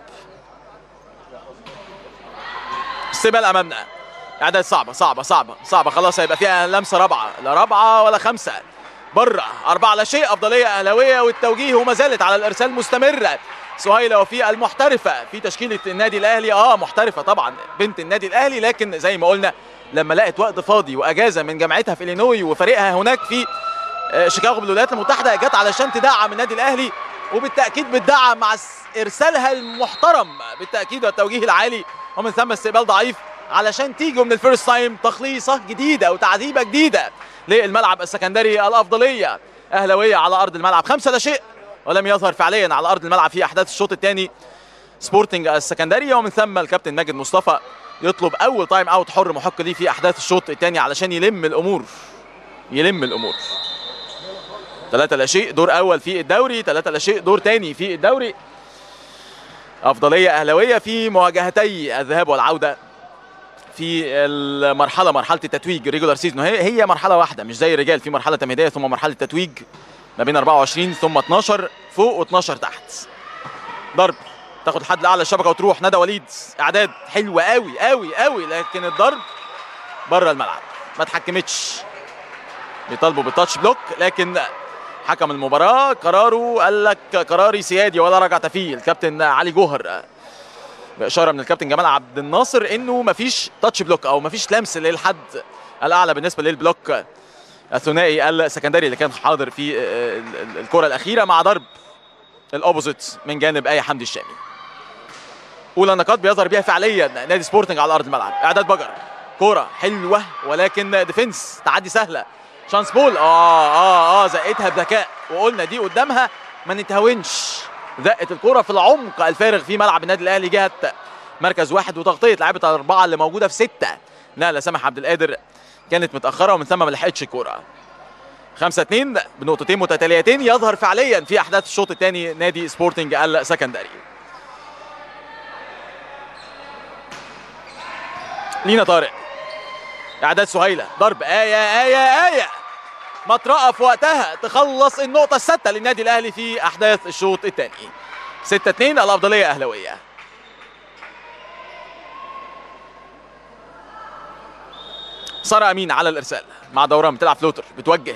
استقبال امامنا، اعداد صعبه خلاص هيبقى فيها لمسه رابعه، لا رابعه ولا خمسه. بره 4-0 افضليه اهلاويه، والتوجيه وما زالت على الارسال مستمره. سهيله وفيق المحترفه في تشكيله النادي الاهلي، محترفه طبعا بنت النادي الاهلي، لكن زي ما قلنا لما لقت وقت فاضي واجازه من جامعتها في الينوي وفريقها هناك في شيكاغو بالولايات المتحده، جت علشان تدعم النادي الاهلي، وبالتاكيد بتدعم مع ارسالها المحترم بالتاكيد والتوجيه العالي، ومن ثم استقبال ضعيف علشان تيجوا من الفيرست تايم تخليصه جديده وتعذيبه جديده للملعب السكندري. الافضليه اهلاويه على ارض الملعب. 5-0 ولم يظهر فعليا على ارض الملعب في احداث الشوط الثاني سبورتنج السكندري. ومن ثم الكابتن ماجد مصطفى يطلب اول تايم اوت حر محق ليه في احداث الشوط الثاني علشان يلم الامور 3 لا شيء دور اول في الدوري، 3 لا شيء دور ثاني في الدوري. افضليه اهلاويه في مواجهتي الذهاب والعوده في مرحله التتويج ريجولار سيزون. هي مرحله واحده مش زي الرجال، في مرحله تمهيديه ثم مرحله تتويج ما بين 24 ثم 12 فوق و12 تحت. ضرب تاخد الحد الاعلى الشبكه وتروح. ندى وليد اعداد حلوه قوي قوي قوي، لكن الضرب بره الملعب ما اتحكمتش. بيطالبوا بالتاتش بلوك لكن حكم المباراه قراره قال لك قراري سيادي ولا رجعت فيه. الكابتن علي جوهر باشاره من الكابتن جمال عبد الناصر انه مفيش تاتش بلوك او مفيش لمس للحد الاعلى بالنسبه للبلوك الثنائي السكندري اللي كان حاضر في الكره الاخيره مع ضرب الاوبوزيت من جانب اي حمدي الشامي. اولى النقاط بيظهر بيها فعليا نادي سبورتنج على ارض الملعب. اعداد بجر، كوره حلوه ولكن ديفنس، تعدي سهله، شانس بول. زقتها بذكاء وقلنا دي قدامها ما نتهاونش. زقت الكوره في العمق الفارغ في ملعب النادي الاهلي جهه مركز 1 وتغطيه لعيبه الاربعه اللي موجوده في 6. نهله سامح عبد القادر كانت متاخره ومن ثم ما لحقتش الكوره. 5-2 بنقطتين متتاليتين يظهر فعليا في احداث الشوط الثاني نادي سبورتنج السكندري. لينا طارق، اعداد سهيله، ضرب آية مطرقه في وقتها تخلص النقطه السادسه للنادي الاهلي في احداث الشوط الثاني. 6-2 الافضليه اهلاويه. ساره امين على الارسال مع دوران بتلعب فلوتر بتوجه.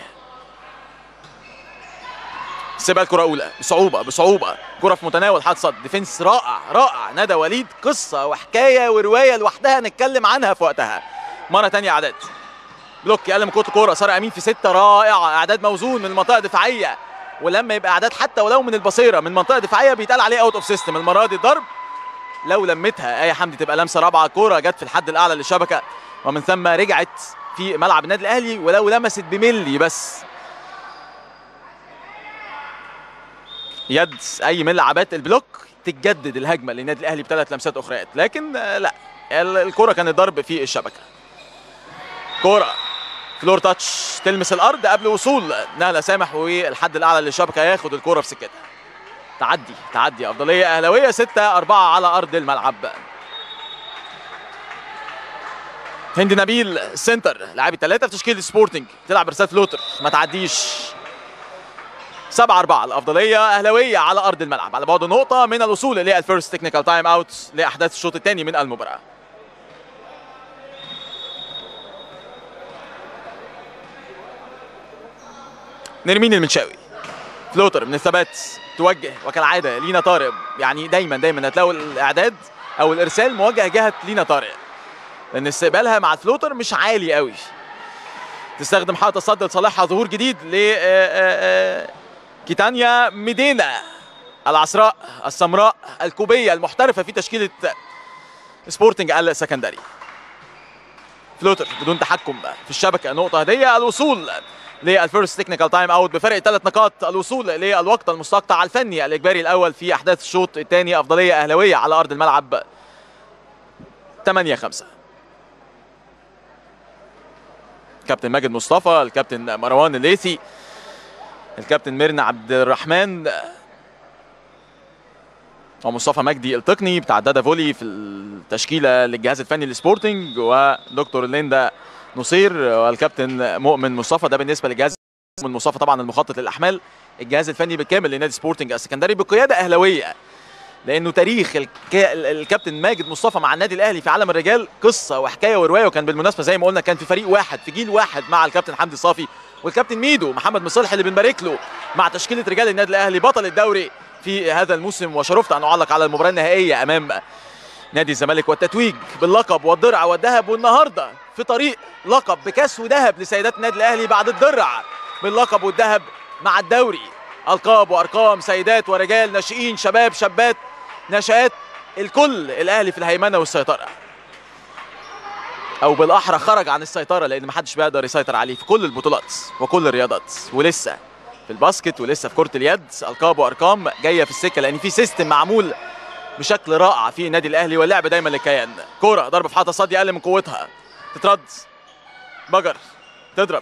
سيبها الكره اولى بصعوبه كره في متناول حد صد. ديفنس رائع ندى وليد، قصه وحكايه وروايه لوحدها نتكلم عنها في وقتها. مره ثانيه اعداد بلوك يقلم كره الكوره. ساره امين في 6 رائعه، اعداد موزون من المنطقه الدفاعيه، ولما يبقى اعداد حتى ولو من البصيره من منطقه دفاعيه بيتقال عليه اوت اوف سيستم. المره دي الضرب لو لمتها اي حمدي تبقى لمسه رابعه. كوره جت في الحد الاعلى للشبكه ومن ثم رجعت في ملعب النادي الاهلي ولو لمست بملي بس. يد اي من لعبات البلوك تتجدد الهجمه للنادي الاهلي ب3 لمسات اخريات، لكن لا، الكره كانت ضرب في الشبكه. كوره فلور تاتش تلمس الارض قبل وصول نهله سامح والحد الاعلى للشبكه ياخد الكوره في سكتها. تعدي افضليه اهلاويه 6-4 على ارض الملعب. هند نبيل سنتر لاعب 3 في تشكيل سبورتنج تلعب رسالة فلوتر ما تعديش. 7-4 الافضليه اهلاويه على ارض الملعب على بعد نقطه من الوصول للفيرست تكنيكال تايم اوت لاحداث الشوط الثاني من المباراه. نرمين المنشاوي فلوتر من الثبات توجه وكالعاده لينا طارق. يعني دايما هتلاقوا الاعداد او الارسال موجه جهه لينا طارق لان استقبالها مع الفلوتر مش عالي قوي. تستخدم حائط الصد لصالحها. ظهور جديد ل كيتانيا ميدينا العصراء السمراء الكوبيه المحترفه في تشكيله سبورتنج السكندري. فلوتر بدون تحكم في الشبكه، نقطه هديه. الوصول للفيرست تكنيكال تايم اوت بفرق 3 نقاط. الوصول للوقت المستقطع الفني الاجباري الاول في احداث الشوط الثاني. افضليه اهلاويه على ارض الملعب 8-5. الكابتن ماجد مصطفى، الكابتن مروان الليثي، الكابتن ميرنا عبد الرحمن ومصطفى مجدي التقني بتاع دادا فولي في التشكيله للجهاز الفني للسبورتنج، ودكتور ليندا نصير والكابتن مؤمن مصطفى. ده بالنسبه للجهاز. مؤمن مصطفى طبعا المخطط للاحمال. الجهاز الفني بالكامل لنادي سبورتنج السكندري بقياده اهلاويه، لانه تاريخ الكابتن ماجد مصطفى مع النادي الاهلي في عالم الرجال قصه وحكايه وروايه. وكان بالمناسبه زي ما قلنا كان في فريق واحد في جيل واحد مع الكابتن حمدي صافي والكابتن ميدو محمد مصلح اللي بنبارك له مع تشكيله رجال النادي الاهلي بطل الدوري في هذا الموسم. وشرفت ان اعلق على المباراه النهائيه امام نادي الزمالك والتتويج باللقب والدرع والذهب، والنهارده في طريق لقب بكاس وذهب لسيدات النادي الاهلي بعد الدرع باللقب والذهب مع الدوري. القاب وارقام سيدات ورجال، ناشئين، شباب، شابات، نشآت، الكل الاهلي في الهيمنه والسيطره، او بالاحرى خرج عن السيطره لان ما حدش بيقدر يسيطر عليه في كل البطولات وكل الرياضات، ولسه في الباسكت ولسه في كره اليد. القاب وارقام جايه في السكه لان في سيستم معمول بشكل رائع في النادي الاهلي، واللعب دايما للكيان. كوره ضرب في حائط الصد اقل من قوتها، تترد بجر تضرب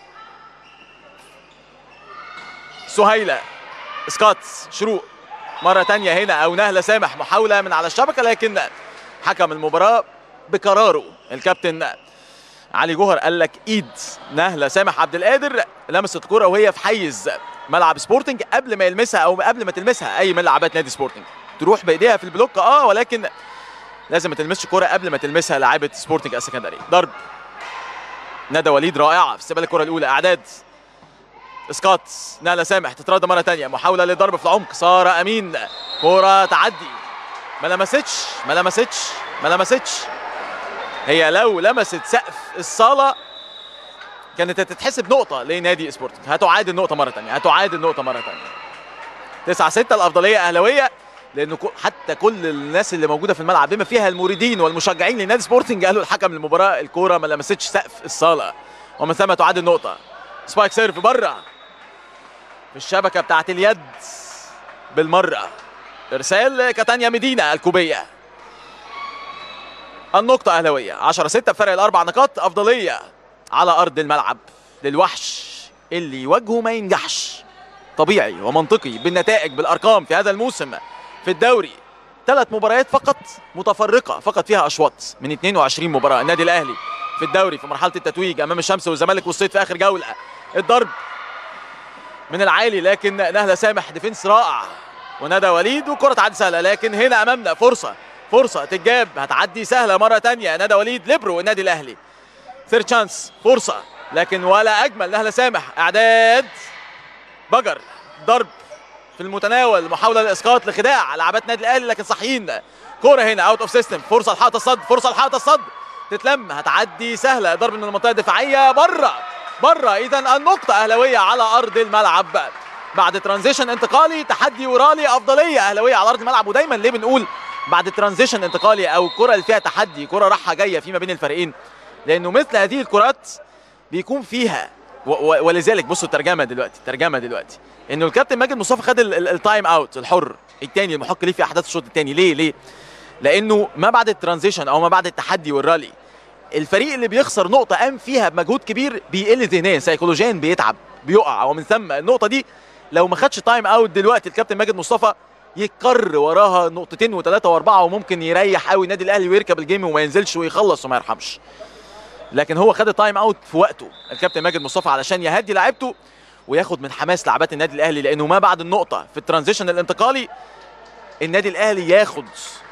سهيله سكوت شروق مره ثانيه هنا، او نهله سامح محاوله من على الشبكه، لكن حكم المباراه بقراره الكابتن علي جوهر قال لك ايد نهله سامح عبد القادر لمست الكوره وهي في حيز ملعب سبورتنج قبل ما يلمسها او قبل ما تلمسها اي من لعبات نادي سبورتنج. تروح بايديها في البلوك ولكن لازم ما تلمسش الكوره قبل ما تلمسها لاعيبه سبورتنج السكندري. ضرب ندى وليد رائعه في استقبال الكره الاولى، اعداد سكوت نهله سامح تترد مره ثانيه، محاوله للضرب في العمق، ساره امين كوره تعدي ما لمستش. هي لو لمست سقف الصاله كانت هتتحسب نقطه لنادي سبورتنج، هتعاد النقطه مره ثانيه 9-6 الافضليه اهلاويه، لانه حتى كل الناس اللي موجوده في الملعب بما فيها المريدين والمشجعين لنادي سبورتنج قالوا الحكم المباراه الكوره ما لمستش سقف الصاله، ومن ثم تعاد النقطه. سبايك سيرف بره في الشبكه بتاعت اليد بالمره، ارسال كاتانيا ميدينا الكوبيه. النقطه اهلاويه 10-6 بفرق الاربع نقاط، افضليه على ارض الملعب للوحش اللي يواجهه ما ينجحش. طبيعي ومنطقي بالنتائج بالارقام في هذا الموسم في الدوري 3 مباريات فقط متفرقه فقط فيها اشواط من 22 مباراه. النادي الاهلي في الدوري في مرحله التتويج امام الشمس والزمالك والصيد في اخر جوله، الضرب من العالي لكن نهله سامح ديفنس رائع وندى وليد وكره تعدي سهله، لكن هنا امامنا فرصه تتجاب هتعدي سهله مره ثانيه. ندى وليد ليبرو النادي الاهلي، ثيرد شانس فرصه لكن ولا اجمل نهله سامح، اعداد بجر ضرب في المتناول، محاوله لاسقاط لخداع لعبات النادي الاهلي لكن صحيين. كوره هنا اوت اوف سيستم، فرصه لحائط الصد تتلم هتعدي سهله، ضرب من المنطقه الدفاعيه بره. اذا النقطه اهلاويه على ارض الملعب بعد ترانزيشن انتقالي، تحدي ورالي، افضليه اهلاويه على ارض الملعب. ودايما ليه بنقول بعد ترانزيشن انتقالي او الكره اللي فيها تحدي، كره رايحه جايه فيما بين الفريقين، لانه مثل هذه الكرات بيكون فيها ولذلك بصوا الترجمه دلوقتي انه الكابتن ماجد مصطفى خد التايم اوت الحر الثاني المحق ليه في احداث الشوط الثاني. ليه؟ لانه ما بعد الترانزيشن او ما بعد التحدي والرالي الفريق اللي بيخسر نقطه قام فيها بمجهود كبير بيقل ذهنيا سيكولوجيا، بيتعب بيقع، ومن ثم النقطه دي لو ما خدش تايم اوت دلوقتي الكابتن ماجد مصطفى يتكر وراها نقطتين وثلاثه واربعه، وممكن يريح قوي النادي الاهلي ويركب الجيم وما ينزلش ويخلص وما يرحمش. لكن هو خد التايم اوت في وقته الكابتن ماجد مصطفى علشان يهدي لاعيبته وياخد من حماس لاعبات النادي الاهلي، لانه ما بعد النقطه في الترانزيشن الانتقالي النادي الاهلي ياخد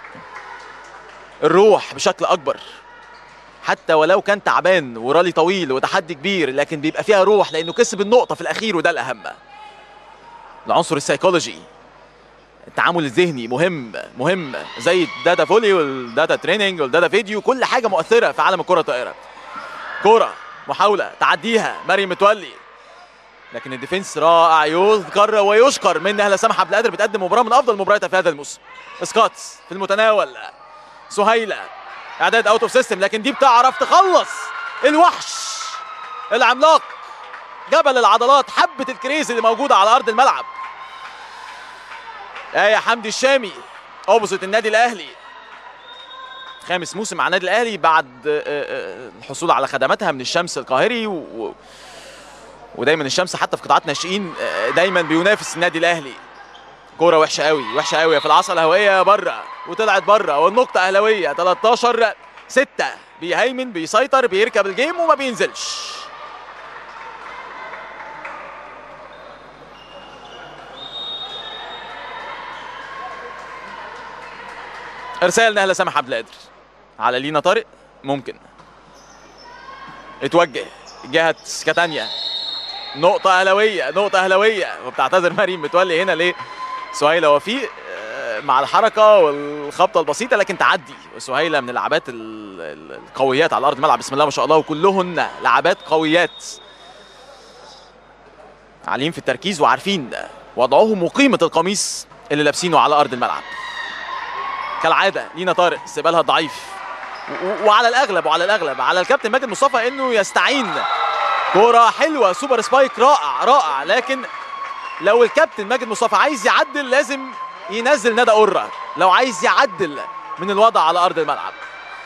الروح بشكل اكبر، حتى ولو كان تعبان ورالي طويل وتحدي كبير، لكن بيبقى فيها روح لانه كسب النقطه في الاخير، وده الاهم. العنصر السيكولوجي التعامل الذهني مهم زي الداتا فولي والداتا تريننج والداتا فيديو، كل حاجه مؤثره في عالم الكره الطائره. كوره محاوله تعديها مريم متولي، لكن الديفنس رائع يذكر ويشكر من نهله سامح عبد القادر، بتقدم مباراه من افضل مبارياتها في هذا الموسم. سكوتس في المتناول، سهيله اعداد اوت اوف سيستم، لكن دي بتعرف تخلص. الوحش العملاق جبل العضلات، حبه الكريز اللي موجوده على ارض الملعب، آية حمدي الشامي اوبوزيت النادي الاهلي، خامس موسم مع النادي الاهلي بعد الحصول على خدماتها من الشمس القاهري، ودايما الشمس حتى في قطاعات ناشئين دايما بينافس النادي الاهلي. كوره وحشه قوي في العصا الهوائيه بره وطلعت بره، والنقطه اهلاويه 13-6. بيهيمن بيسيطر بيركب الجيم وما بينزلش. ارسال نهله سامح عبد القادر على لينا طارق، ممكن اتوجه جهه كاتانيا. نقطه اهلاويه وبتعتذر مريم متولي هنا ليه سهيله وفيق مع الحركه والخبطه البسيطه، لكن تعدي. وسهيله من اللعبات القويات على ارض الملعب بسم الله ما شاء الله، وكلهن لعبات قويات عاليين في التركيز وعارفين وضعهم وقيمه القميص اللي لابسينه على ارض الملعب. كالعاده لينا طارق استقبالها ضعيف، وعلى الاغلب على الكابتن ماجد مصطفى انه يستعين. كوره حلوه سوبر سبايك رائع، لكن لو الكابتن ماجد مصطفى عايز يعدل لازم ينزل ندى قرة لو عايز يعدل من الوضع على ارض الملعب.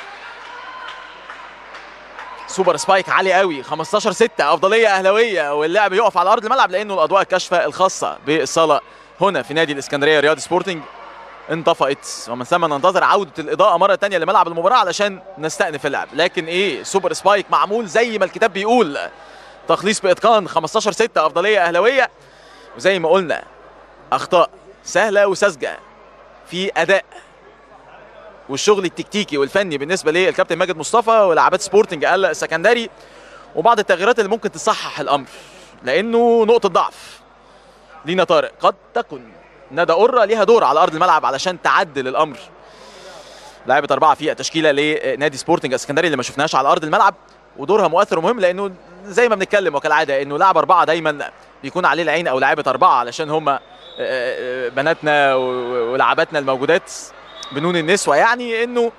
سوبر سبايك عالي قوي، 15-6 افضليه اهلاويه، واللاعب يقف على ارض الملعب لانه الاضواء الكاشفه الخاصه بالصاله هنا في نادي الاسكندريه رياضي سبورتنج انطفأت، ومن ثم ننتظر عوده الاضاءه مره ثانيه لملعب المباراه علشان نستأنف اللعب. لكن ايه، سوبر سبايك معمول زي ما الكتاب بيقول، تخليص باتقان، 15-6 افضليه اهلاويه. وزي ما قلنا اخطاء سهله وساذجه في اداء والشغل التكتيكي والفني بالنسبه للكابتن ماجد مصطفى ولاعبات سبورتنج السكندري، وبعض التغييرات اللي ممكن تصحح الامر، لانه نقطه ضعف لينا طارق. قد تكن ندى قرة ليها دور على ارض الملعب علشان تعدل الامر. لاعبة 4 في التشكيله لنادي سبورتنج السكندري اللي ما شفناهاش على ارض الملعب، ودورها مؤثر ومهم، لانه زي ما بنتكلم وكالعاده انه لاعب 4 دايما بيكون عليه العين، او لاعبة 4 علشان هم بناتنا ولعباتنا الموجودات بنون النسوة، يعني انه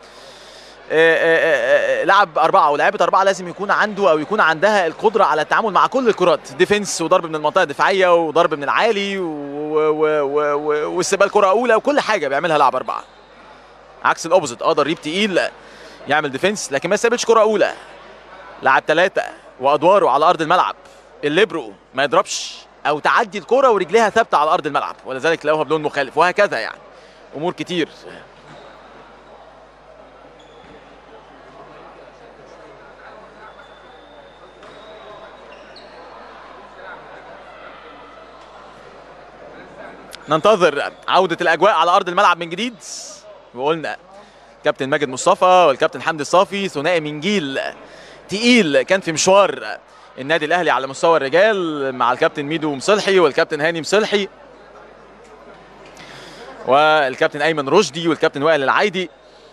لاعب 4 ولاعبة 4 لازم يكون عنده او يكون عندها القدرة على التعامل مع كل الكرات، ديفنس وضرب من المنطقة الدفاعية وضرب من العالي واستقبال كرة أولى وكل حاجة بيعملها لاعب 4. عكس الأوبوزيت، ضريب تقيل يعمل ديفنس لكن ما يستقبلش كرة أولى. لاعب 3 وأدواره على أرض الملعب، الليبرو ما يضربش أو تعدي الكرة ورجليها ثابتة على أرض الملعب، ولذلك تلاقوها بلون مخالف، وهكذا يعني أمور كتير. ننتظر عودة الأجواء على أرض الملعب من جديد. وقلنا كابتن ماجد مصطفى والكابتن حمدي الصافي ثنائي من جيل تقيل كان في مشوار النادي الأهلي على مستوى الرجال، مع الكابتن ميدو مصلحي والكابتن هاني مصلحي والكابتن أيمن رشدي والكابتن وائل العايدي،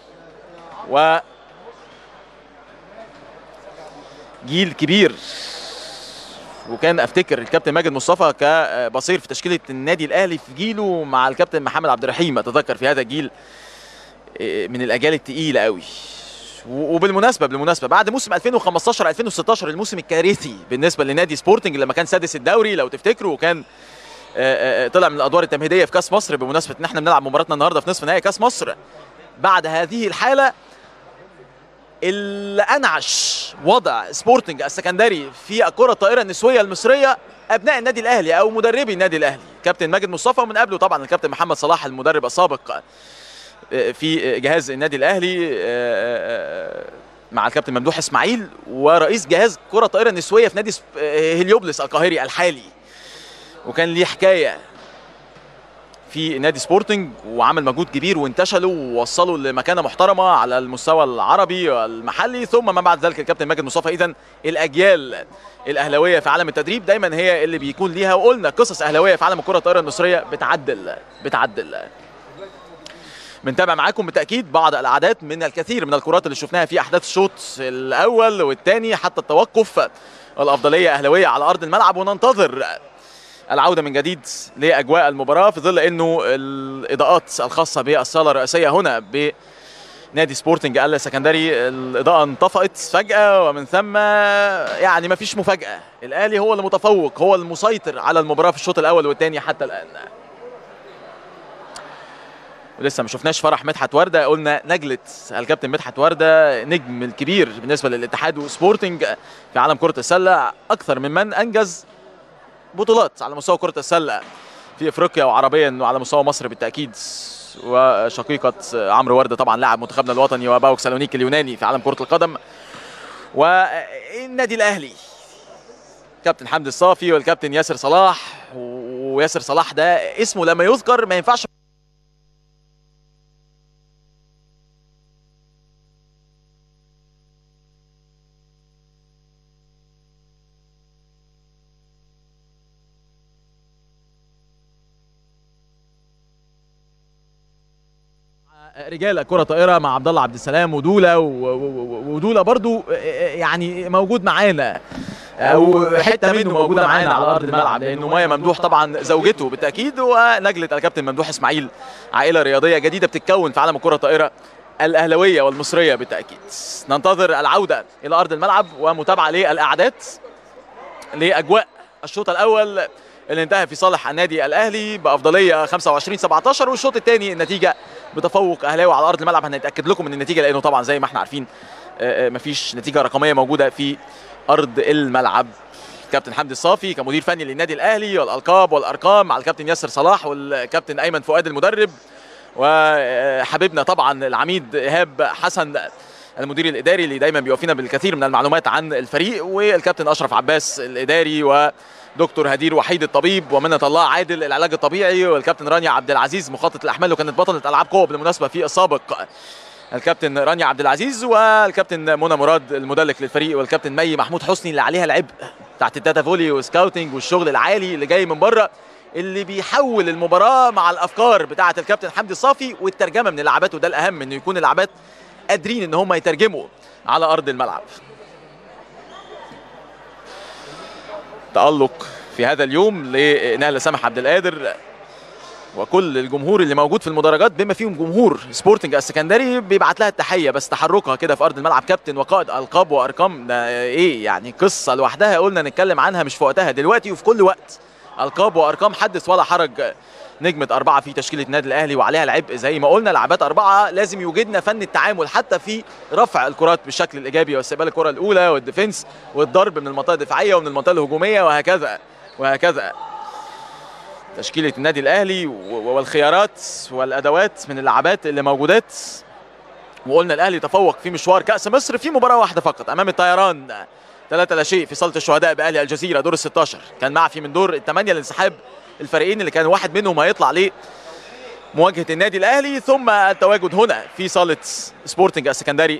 وجيل كبير. وكان افتكر الكابتن ماجد مصطفى كبصير في تشكيله النادي الاهلي في جيله مع الكابتن محمد عبد الرحيم، اتذكر في هذا الجيل من الاجيال الثقيله قوي. بالمناسبه بعد موسم 2015 2016 الموسم الكارثي بالنسبه لنادي سبورتنج لما كان سادس الدوري لو تفتكروا، وكان طلع من الادوار التمهيديه في كاس مصر، بمناسبه ان احنا بنلعب مباراتنا النهارده في نصف نهائي كاس مصر. بعد هذه الحاله اللي انعش وضع سبورتنج السكندري في الكره الطائره النسويه المصريه ابناء النادي الاهلي او مدربي النادي الاهلي، كابتن ماجد مصطفى ومن قبله طبعا الكابتن محمد صلاح المدرب السابق في جهاز النادي الاهلي مع الكابتن ممدوح اسماعيل، ورئيس جهاز كره الطائره النسويه في نادي هليوبلس القاهري الحالي. وكان ليه حكايه في نادي سبورتنج وعمل مجهود كبير وانتشلوا ووصلوا لمكانه محترمه على المستوى العربي والمحلي، ثم ما بعد ذلك الكابتن ماجد مصطفى. اذا الاجيال الاهلاويه في عالم التدريب دايما هي اللي بيكون ليها، وقلنا قصص اهلاويه في عالم الكره الطائره المصريه بتعدل. بنتابع معاكم بالتاكيد بعض الاعداد من الكثير من الكرات اللي شفناها في احداث الشوط الاول والثاني حتى التوقف، الافضليه اهلاويه على ارض الملعب، وننتظر العودة من جديد لأجواء المباراة في ظل أنه الإضاءات الخاصة بالصالة الرئيسية هنا بنادي سبورتنج السكندري الإضاءة انطفأت فجأة، ومن ثم يعني ما فيش مفاجأة، الأهلي هو المتفوق، هو المسيطر على المباراة في الشوط الأول والثاني حتى الآن. ولسه ما شفناش فرح مدحت وردة، قلنا نجلة الكابتن مدحت وردة نجم الكبير بالنسبة للاتحاد وسبورتنج في عالم كرة السلة، أكثر من أنجز بطولات على مستوى كرة السلة في افريقيا وعربيا وعلى مستوى مصر بالتاكيد، وشقيقة عمرو وردة طبعا لاعب منتخبنا الوطني وباوك سالونيك اليوناني في عالم كرة القدم. والنادي الاهلي كابتن حمدي الصافي والكابتن ياسر صلاح، وياسر صلاح ده اسمه لما يذكر ما ينفعش رجال الكرة الطائرة مع عبد الله عبد السلام ودولا، ودولا برضو يعني موجود معانا او حته منه موجوده معانا على ارض الملعب، لانه مايا ممدوح طبعا زوجته بالتاكيد، ونجله الكابتن ممدوح اسماعيل عائله رياضيه جديده بتتكون في عالم الكره الطائره الاهلاويه والمصريه بالتاكيد. ننتظر العوده الى ارض الملعب ومتابعه للاعداد لاجواء الشوط الاول اللي انتهى في صالح النادي الاهلي بافضليه 25-17. والشوط الثاني النتيجه بتفوق اهلاوي على ارض الملعب. هنتاكد لكم من النتيجه لانه طبعا زي ما احنا عارفين مفيش نتيجه رقميه موجوده في ارض الملعب. كابتن حمدي الصافي كمدير فني للنادي الاهلي، والالقاب والارقام مع الكابتن ياسر صلاح والكابتن ايمن فؤاد المدرب، وحبيبنا طبعا العميد ايهاب حسن المدير الاداري اللي دايما بيوفينا بالكثير من المعلومات عن الفريق، والكابتن اشرف عباس الاداري، ودكتور هدير وحيد الطبيب، ومنة الله عادل العلاج الطبيعي، والكابتن رانيا عبد العزيز مخطط الاحمال وكانت بطله العاب قوه بالمناسبه في السابق الكابتن رانيا عبد العزيز، والكابتن منى مراد المدلك للفريق، والكابتن مي محمود حسني اللي عليها العبء بتاعت الداتا فولي وسكاوتنج والشغل العالي اللي جاي من بره، اللي بيحول المباراه مع الافكار بتاعه الكابتن حمدي الصافي والترجمه من اللعبات. وده الاهم، انه يكون اللعبات قادرين ان هم يترجموا على ارض الملعب. تألق في هذا اليوم لنهله سامح عبد القادر وكل الجمهور اللي موجود في المدرجات، بما فيهم جمهور سبورتنج السكندري بيبعت لها التحيه. بس تحركها كده في ارض الملعب، كابتن وقائد القاب وارقام، ده ايه يعني قصه لوحدها قلنا نتكلم عنها مش في وقتها دلوقتي وفي كل وقت. القاب وارقام حدث ولا حرج. نجمه 4 في تشكيله النادي الاهلي وعليها العبء زي ما قلنا. لعبات 4 لازم يوجدنا فن التعامل حتى في رفع الكرات بالشكل الايجابي واستقبال الكره الاولى والديفنس والضرب من المنطقه الدفاعيه ومن المنطقه الهجوميه وهكذا وهكذا. تشكيله النادي الاهلي والخيارات والادوات من اللعبات اللي موجودات. وقلنا الاهلي تفوق في مشوار كاس مصر في مباراه واحده فقط امام الطيران 3-0 في صاله الشهداء باهلي الجزيره دور ال16. كان معفي من دور الثمانيه لانسحاب الفريقين اللي كان واحد منهم هيطلع لمواجهه النادي الاهلي، ثم التواجد هنا في صاله سبورتنج السكندري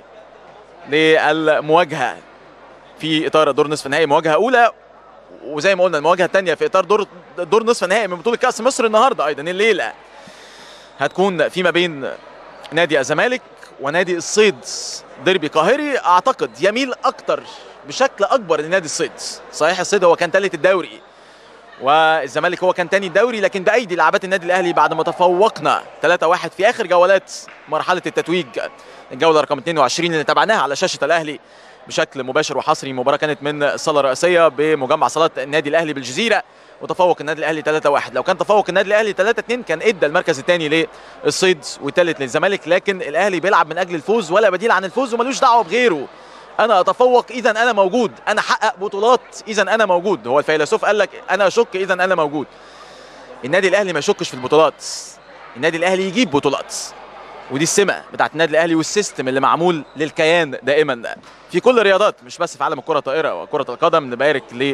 للمواجهه في اطار دور نصف النهائي، مواجهه اولى. وزي ما قلنا المواجهه الثانيه في اطار دور نصف النهائي من بطوله كاس مصر النهارده ايضا الليله هتكون فيما بين نادي الزمالك ونادي الصيد. ديربي قاهري اعتقد يميل اكتر بشكل اكبر لنادي الصيد. صحيح الصيد هو كان ثالث الدوري والزمالك هو كان ثاني الدوري، لكن بايدي لعبات النادي الاهلي بعد ما تفوقنا 3-1 في اخر جولات مرحله التتويج، الجوله رقم 22 اللي تابعناها على شاشه الاهلي بشكل مباشر وحصري. مباراه كانت من الصاله الرئيسيه بمجمع صالات النادي الاهلي بالجزيره، وتفوق النادي الاهلي 3-1. لو كان تفوق النادي الاهلي 3-2 كان ادى المركز الثاني للصيد والثالث للزمالك، لكن الاهلي بيلعب من اجل الفوز ولا بديل عن الفوز وملوش دعوه بغيره. انا اتفوق اذا انا موجود، انا احقق بطولات اذا انا موجود. هو الفيلسوف قال لك انا اشك اذا انا موجود. النادي الاهلي ما يشكش في البطولات، النادي الاهلي يجيب بطولات، ودي السمه بتاعت النادي الاهلي والسيستم اللي معمول للكيان دائما في كل الرياضات مش بس في عالم الكره الطائره وكره القدم. نبارك ل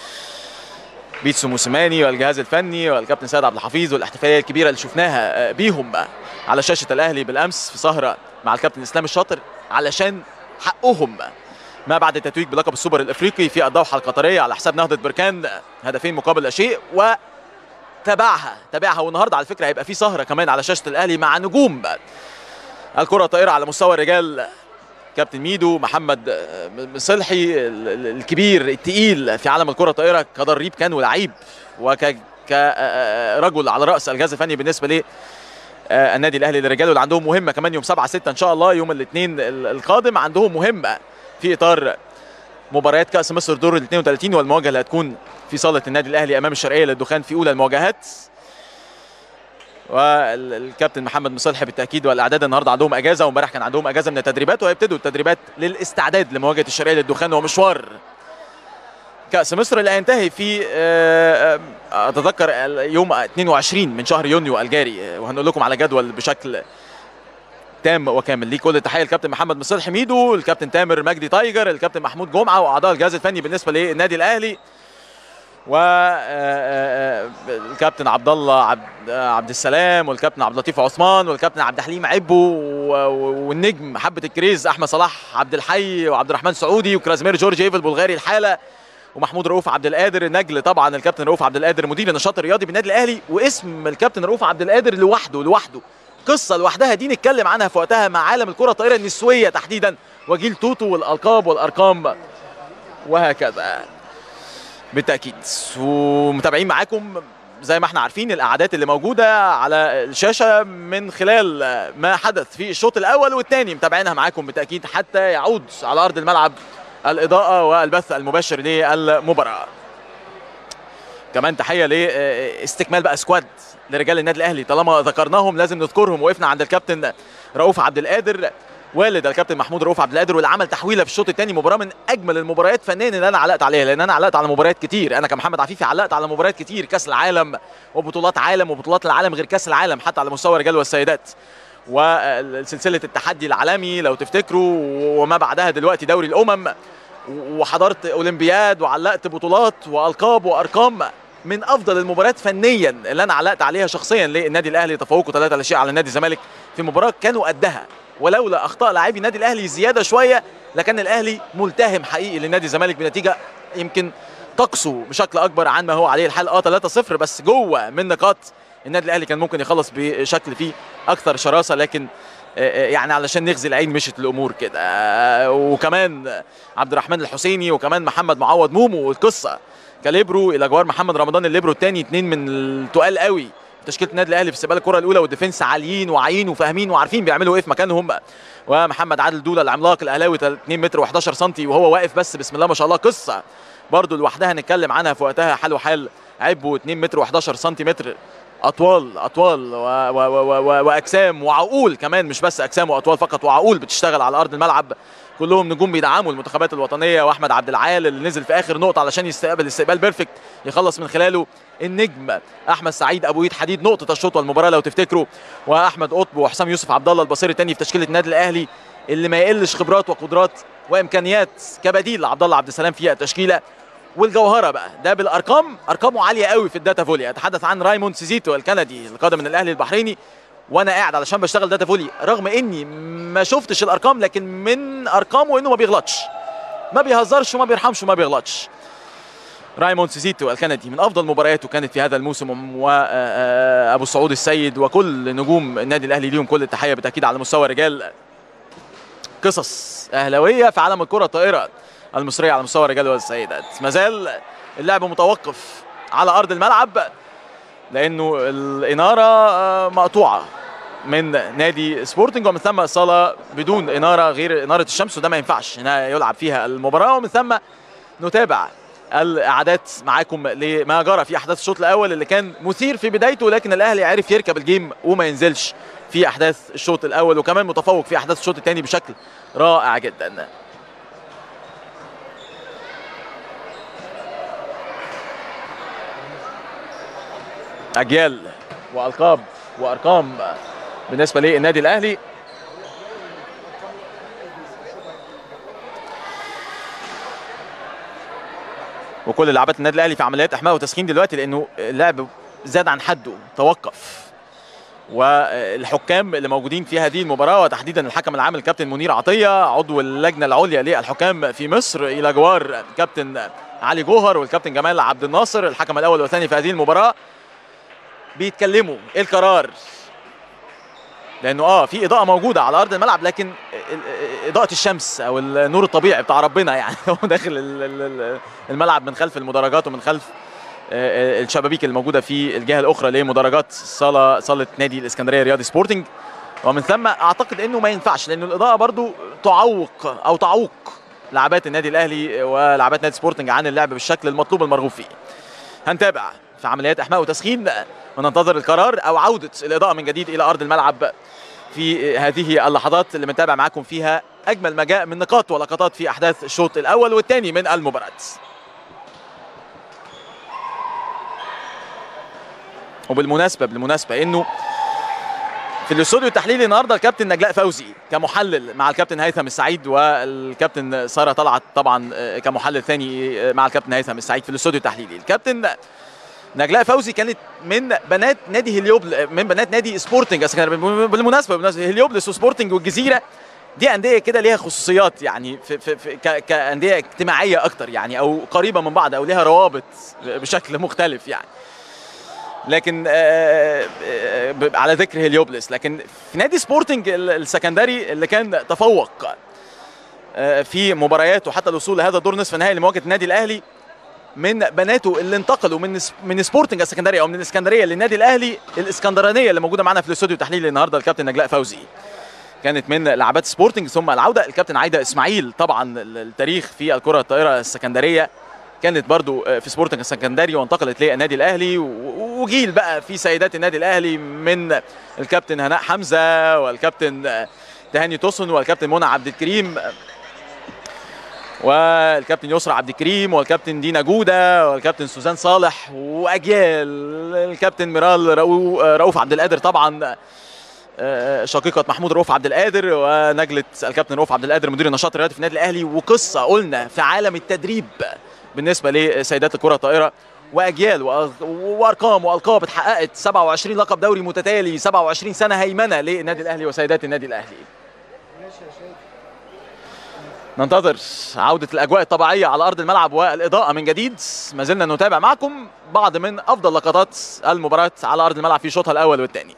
بيتسو موسيماني والجهاز الفني والكابتن سيد عبد الحفيظ والاحتفاليه الكبيره اللي شفناها بيهم على شاشه الاهلي بالامس في سهره مع الكابتن اسلام الشاطر علشان حقهم ما بعد التتويج بلقب السوبر الافريقي في الدوحه القطريه على حساب نهضه بركان، هدفين مقابل لا شيء. وتابعها والنهارده على فكره هيبقى في سهره كمان على شاشه الاهلي مع نجوم الكره الطائره على مستوى الرجال، كابتن ميدو محمد صلحي الكبير التقيل في عالم الكره الطائره كضريب كان ولعيب وكرجل على راس الجهاز الفني بالنسبه ليه النادي الاهلي للرجال، واللي عندهم مهمه كمان يوم 7/6 ان شاء الله يوم الاثنين القادم. عندهم مهمه في اطار مباريات كاس مصر دور ال 32 والمواجهه اللي هتكون في صاله النادي الاهلي امام الشرقيه للدخان في اولى المواجهات. والكابتن محمد مصلحي بالتاكيد والاعداد النهارده عندهم اجازه، وامبارح كان عندهم اجازه من التدريبات، وهيبتدوا التدريبات للاستعداد لمواجهه الشرقيه للدخان ومشوار كاس مصر اللي هينتهي في اتذكر يوم 22 من شهر يونيو الجاري، وهنقول لكم على جدول بشكل تام وكامل. ليه كل التحيه الكابتن محمد مصلحي ميدو، الكابتن تامر مجدي تايجر، الكابتن محمود جمعه واعضاء الجهاز الفني بالنسبه للنادي الاهلي، والكابتن عبد الله عبد السلام، والكابتن عبد اللطيف عثمان، والكابتن عبد الحليم عبو، والنجم حبه الكريز احمد صلاح عبد الحي وعبد الرحمن سعودي وكرازمير جورج ايفل بلغاري الحاله، ومحمود رؤوف عبد القادر نجل. طبعا الكابتن رؤوف عبد القادر مدير النشاط الرياضي بالنادي الاهلي، واسم الكابتن رؤوف عبد القادر لوحده قصه لوحدها دي نتكلم عنها في وقتها مع عالم الكره الطائره النسويه تحديدا وجيل توتو والالقاب والارقام وهكذا بالتاكيد. ومتابعين معاكم زي ما احنا عارفين الاعداد اللي موجوده على الشاشه من خلال ما حدث في الشوط الاول والثاني، متابعينها معاكم بالتاكيد حتى يعود على ارض الملعب الاضاءه والبث المباشر للمباراه. كمان تحيه لاستكمال بقى سكواد لرجال النادي الاهلي، طالما ذكرناهم لازم نذكرهم. وقفنا عند الكابتن رؤوف عبد القادر والد الكابتن محمود رؤوف عبد القادر، واللي عمل تحويله في الشوط الثاني، مباراه من اجمل المباريات فنيا اللي انا علقت عليها، لان انا علقت على مباريات كتير، انا كمحمد عفيفي علقت على مباريات كتير، كاس العالم وبطولات عالم وبطولات العالم غير كاس العالم حتى على مستوى الرجال والسيدات، وسلسله التحدي العالمي لو تفتكروا، وما بعدها دلوقتي دوري الامم، وحضرت اولمبياد وعلقت بطولات والقاب وارقام. من افضل المباريات فنيا اللي انا علقت عليها شخصيا للنادي الاهلي، تفوقه 3-0 على نادي الزمالك في مباراه كانوا قدها، ولولا اخطاء لاعبي النادي الاهلي زياده شويه لكان الاهلي ملتهم حقيقي لنادي الزمالك بنتيجه يمكن تقسو بشكل اكبر عن ما هو عليه الحال. 3-0 بس جوه من نقاط النادي الاهلي كان ممكن يخلص بشكل فيه اكثر شراسه، لكن يعني علشان نغزي العين مشت الامور كده. وكمان عبد الرحمن الحسيني وكمان محمد معوض مومو، والقصه كاليبرو الى جوار محمد رمضان الليبرو الثاني، اثنين من التقال قوي تشكيله النادي الاهلي في استقبال الكره الاولى، والديفنس عاليين واعيين وفاهمين وعارفين بيعملوا ايه في مكانهم. ومحمد عادل دوله العملاق الاهلاوي 2 متر و11 سم وهو واقف، بس بسم الله ما شاء الله قصه برضو لوحدها نتكلم عنها في وقتها، حال وحال عبه 2 متر و11 سنتيمتر، اطوال واجسام وعقول كمان، مش بس اجسام واطوال فقط، وعقول بتشتغل على ارض الملعب، كلهم نجوم بيدعموا المنتخبات الوطنيه. واحمد عبد العال اللي نزل في اخر نقطه علشان يستقبل استقبال بيرفكت يخلص من خلاله النجم احمد سعيد ابو ايد حديد نقطه الشوط والمباراه لو تفتكروا، واحمد قطب وحسام يوسف عبد الله البصير الثاني في تشكيله النادي الاهلي، اللي ما يقلش خبرات وقدرات وامكانيات كبديل لعبد الله عبد السلام في التشكيله. والجوهره بقى ده بالارقام، ارقامه عاليه قوي في الداتا فولي. اتحدث عن رايموند سيزيتو الكندي القادم من الاهلي البحريني، وانا قاعد علشان بشتغل داتا فولي رغم اني ما شفتش الارقام، لكن من ارقامه انه ما بيغلطش، ما بيهزرش وما بيرحمش وما بيغلطش. رايموند سيزيتو الكندي من افضل مبارياته كانت في هذا الموسم، وابو السعود السيد وكل نجوم النادي الاهلي ليهم كل التحيه بالتاكيد على مستوى الرجال. قصص اهلاويه في عالم الكره الطائره المصريه على مستوى الرجال والسيدات. ما زال اللعب متوقف على ارض الملعب لانه الاناره مقطوعه من نادي سبورتنج، ومن ثم الصاله بدون اناره غير اناره الشمس، وده ما ينفعش انها يلعب فيها المباراه. ومن ثم نتابع الاعداد معاكم لما جرى في احداث الشوط الاول اللي كان مثير في بدايته، لكن الاهلي عرف يركب الجيم وما ينزلش في احداث الشوط الاول، وكمان متفوق في احداث الشوط الثاني بشكل رائع جدا. اجيال والقاب وارقام بالنسبه للنادي الاهلي. وكل لعبات النادي الاهلي في عمليات احماء وتسخين دلوقتي، لانه اللعب زاد عن حده توقف. والحكام اللي موجودين في هذه المباراه وتحديدا الحكم العام الكابتن منير عطيه عضو اللجنه العليا للحكام في مصر، الى جوار كابتن علي جوهر والكابتن جمال عبد الناصر الحكم الاول والثاني في هذه المباراه، بيتكلموا ايه القرار، لانه في اضاءه موجوده على ارض الملعب، لكن اضاءه الشمس او النور الطبيعي بتاع ربنا يعني هو داخل الملعب من خلف المدرجات ومن خلف الشبابيك الموجوده في الجهه الاخرى لمدرجات صاله نادي الاسكندريه رياضي سبورتنج. ومن ثم اعتقد انه ما ينفعش، لانه الاضاءه برضو تعوق لعبات النادي الاهلي ولعبات نادي سبورتنج عن اللعب بالشكل المطلوب المرغوب فيه. هنتابع في عمليات احماء وتسخين وننتظر القرار او عوده الاضاءه من جديد الى ارض الملعب في هذه اللحظات اللي بنتابع معاكم فيها اجمل ما جاء من نقاط ولقطات في احداث الشوط الاول والثاني من المباراه. بالمناسبه انه في الاستوديو التحليلي النهارده الكابتن نجلاء فوزي كمحلل مع الكابتن هيثم السعيد، والكابتن ساره طلعت طبعا كمحلل ثاني مع الكابتن هيثم السعيد في الاستوديو التحليلي. الكابتن نجلاء فوزي كانت من بنات نادي من بنات نادي سبورتنج. بالمناسبه هليوبلس وسبورتنج والجزيره دي انديه كده ليها خصوصيات، يعني في كانديه اجتماعيه اكتر يعني، او قريبه من بعض او ليها روابط بشكل مختلف يعني. لكن على ذكر هليوبلس، لكن في نادي سبورتنج السكندري اللي كان تفوق في مبارياته حتى الوصول لهذا الدور نصف النهائي لمواجهه النادي الاهلي، من بناته اللي انتقلوا من سبورتنج السكندريه او من الاسكندريه للنادي الاهلي الاسكندرانيه اللي موجوده معانا في الاستوديو التحليلي النهارده الكابتن نجلاء فوزي، كانت من لعبات سبورتنج ثم العوده. الكابتن عايده اسماعيل طبعا التاريخ في الكره الطائره السكندريه كانت برضو في سبورتنج السكندري وانتقلت للنادي الاهلي، وجيل بقى في سيدات النادي الاهلي من الكابتن هناء حمزه والكابتن تهاني توسن والكابتن منى عبد الكريم والكابتن يسرى عبد الكريم والكابتن دينا جوده والكابتن سوزان صالح، واجيال الكابتن ميرال رؤوف عبد القادر طبعا شقيقة محمود رؤوف عبد القادر، ونجلة الكابتن رؤوف عبد القادر مدير النشاط الرياضي في النادي الاهلي. وقصه قلنا في عالم التدريب بالنسبه لسيدات الكره الطائره، واجيال وارقام والقاب اتحققت، 27 لقب دوري متتالي، 27 سنه هيمنه للنادي الاهلي وسيدات النادي الاهلي. ننتظر عودة الأجواء الطبيعية على أرض الملعب والإضاءة من جديد. ما زلنا نتابع معكم بعض من أفضل لقطات المباراة على أرض الملعب في شوطها الأول والثاني.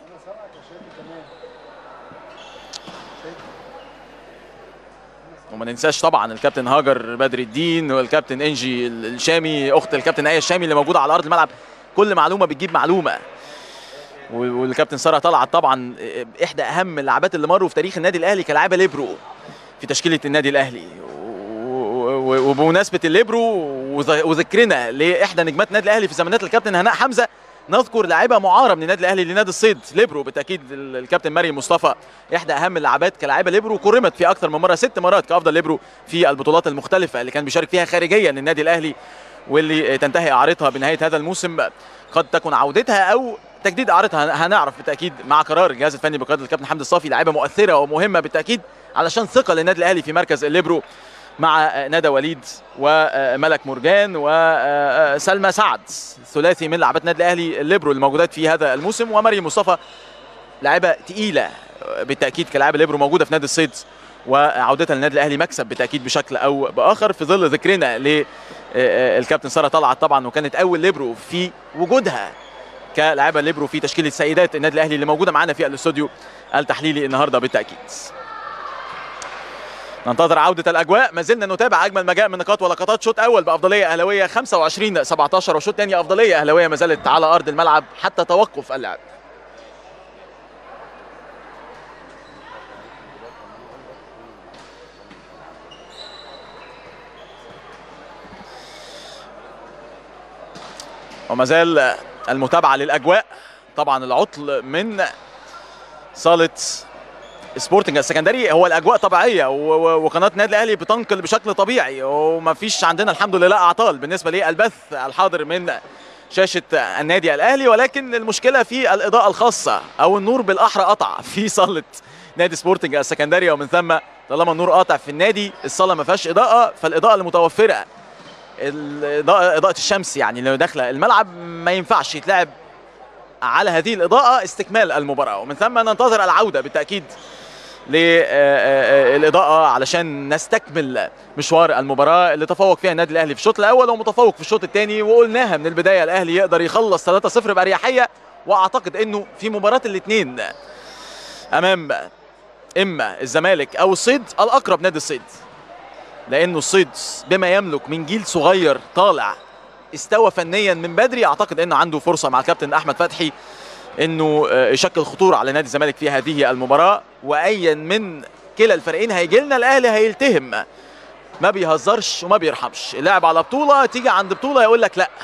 وما ننساش طبعا الكابتن هاجر بدر الدين والكابتن انجي الشامي اخت الكابتن ايه الشامي اللي موجوده على ارض الملعب. كل معلومه بتجيب معلومه. والكابتن ساره طلعت طبعا احدى اهم اللاعبات اللي مروا في تاريخ النادي الاهلي كلاعبه ليبرو في تشكيله النادي الاهلي. وبمناسبه الليبرو وذكرنا لاحدى نجمات النادي الاهلي في زمانات الكابتن هناء حمزه، نذكر لاعبه معاره من النادي الاهلي لنادي الصيد ليبرو بالتاكيد، الكابتن مريم مصطفى احدى اهم اللاعبات كلاعبه ليبرو، كرمت في اكثر من مره 6 مرات كافضل ليبرو في البطولات المختلفه اللي كان بيشارك فيها خارجيا للنادي الاهلي، واللي تنتهي اعارتها بنهايه هذا الموسم. قد تكون عودتها او تجديد اعارتها، هنعرف بالتاكيد مع قرار الجهاز الفني بقياده الكابتن حمدي الصافي. لاعبه مؤثره ومهمه بالتاكيد علشان ثقه للنادي الاهلي في مركز الليبرو، مع ندى وليد وملك مرجان وسلمى سعد، ثلاثي من لاعبات النادي الاهلي الليبرو الموجودات في هذا الموسم. ومريم مصطفى لاعبه تقيله بالتاكيد كلاعبه ليبرو موجوده في نادي الصيد، وعودتها للنادي الاهلي مكسب بالتاكيد بشكل او باخر، في ظل ذكرنا للكابتن ساره طلعت طبعا، وكانت اول ليبرو في وجودها كلاعبه ليبرو في تشكيله سيدات النادي الاهلي اللي موجوده معانا في الاستوديو التحليلي النهارده بالتاكيد. ننتظر عودة الأجواء. ما زلنا نتابع أجمل ما جاء من نقاط ولقطات. شوط أول بأفضلية أهلاوية 25-17، وشوط ثاني أفضلية أهلاوية ما زالت على أرض الملعب حتى توقف اللعب. وما زال المتابعة للأجواء. طبعا العطل من صالة سبورتنج السكندري، هو الاجواء طبيعيه وقناه النادي الاهلي بتنقل بشكل طبيعي، وما فيش عندنا الحمد لله اعطال بالنسبه للبث الحاضر من شاشه النادي الاهلي، ولكن المشكله في الاضاءه الخاصه او النور بالاحرى قطع في صاله نادي سبورتنج السكندري، ومن ثم طالما النور قاطع في النادي الصاله ما فيهاش اضاءه، فالاضاءه المتوفره اضاءه الشمس يعني اللي داخله الملعب ما ينفعش يتلعب على هذه الاضاءه استكمال المباراه، ومن ثم ننتظر العوده بالتاكيد للإضاءة علشان نستكمل مشوار المباراة اللي تفوق فيها النادي الأهلي في الشوط الأول ومتفوق في الشوط الثاني. وقلناها من البداية الأهلي يقدر يخلص 3-0 بأريحية، وأعتقد إنه في مباراة الاثنين أمام إما الزمالك أو الصيد الأقرب نادي الصيد، لأنه الصيد بما يملك من جيل صغير طالع استوى فنيا من بدري، أعتقد إنه عنده فرصة مع الكابتن أحمد فتحي انه يشكل خطوره على نادي الزمالك في هذه المباراه. وايا من كلا الفريقين هيجي لنا الاهلي هيلتهم، ما بيهزرش وما بيرحمش. اللاعب على بطوله تيجي عند بطوله يقول لك لا.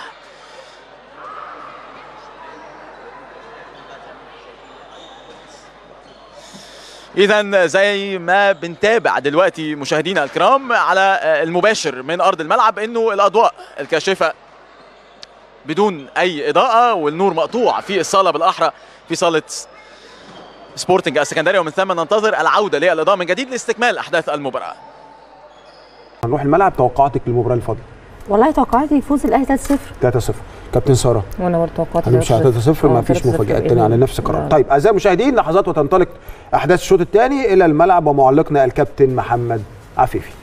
اذا زي ما بنتابع دلوقتي مشاهدينا الكرام على المباشر من ارض الملعب، انه الاضواء الكاشفه بدون اي اضاءه والنور مقطوع في الصاله بالاحرى في صاله سبورتنج السكندري، ومن ثم ننتظر العوده للاضاءه من جديد لاستكمال احداث المباراه. هنروح الملعب. توقعاتك للمباراه اللي فاضله؟ والله توقعاتي يفوز الاهلي 3-0. كابتن ساره؟ وانا برضه توقعاتي 3-0. ما فيش مفاجات تانية على نفس القرار. طيب اعزائي المشاهدين، لحظات وتنطلق احداث الشوط الثاني الى الملعب ومعلقنا الكابتن محمد عفيفي.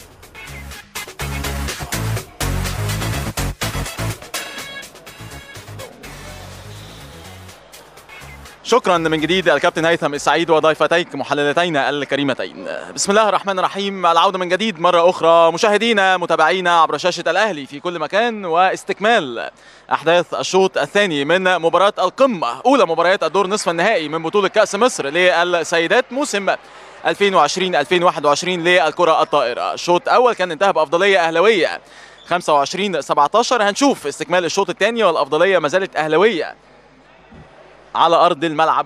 شكرا من جديد الكابتن هيثم السعيد وضيفتيك محللتين الكريمتين. بسم الله الرحمن الرحيم. العودة من جديد مرة أخرى مشاهدينا متابعينا عبر شاشة الأهلي في كل مكان، واستكمال أحداث الشوط الثاني من مباراة القمة، أولى مباريات الدور نصف النهائي من بطولة كأس مصر للسيدات موسم 2020-2021 للكرة الطائرة. الشوط الأول كان انتهى بأفضلية أهلاوية 25-17. هنشوف استكمال الشوط الثاني والافضليه ما زالت اهلاويه على ارض الملعب.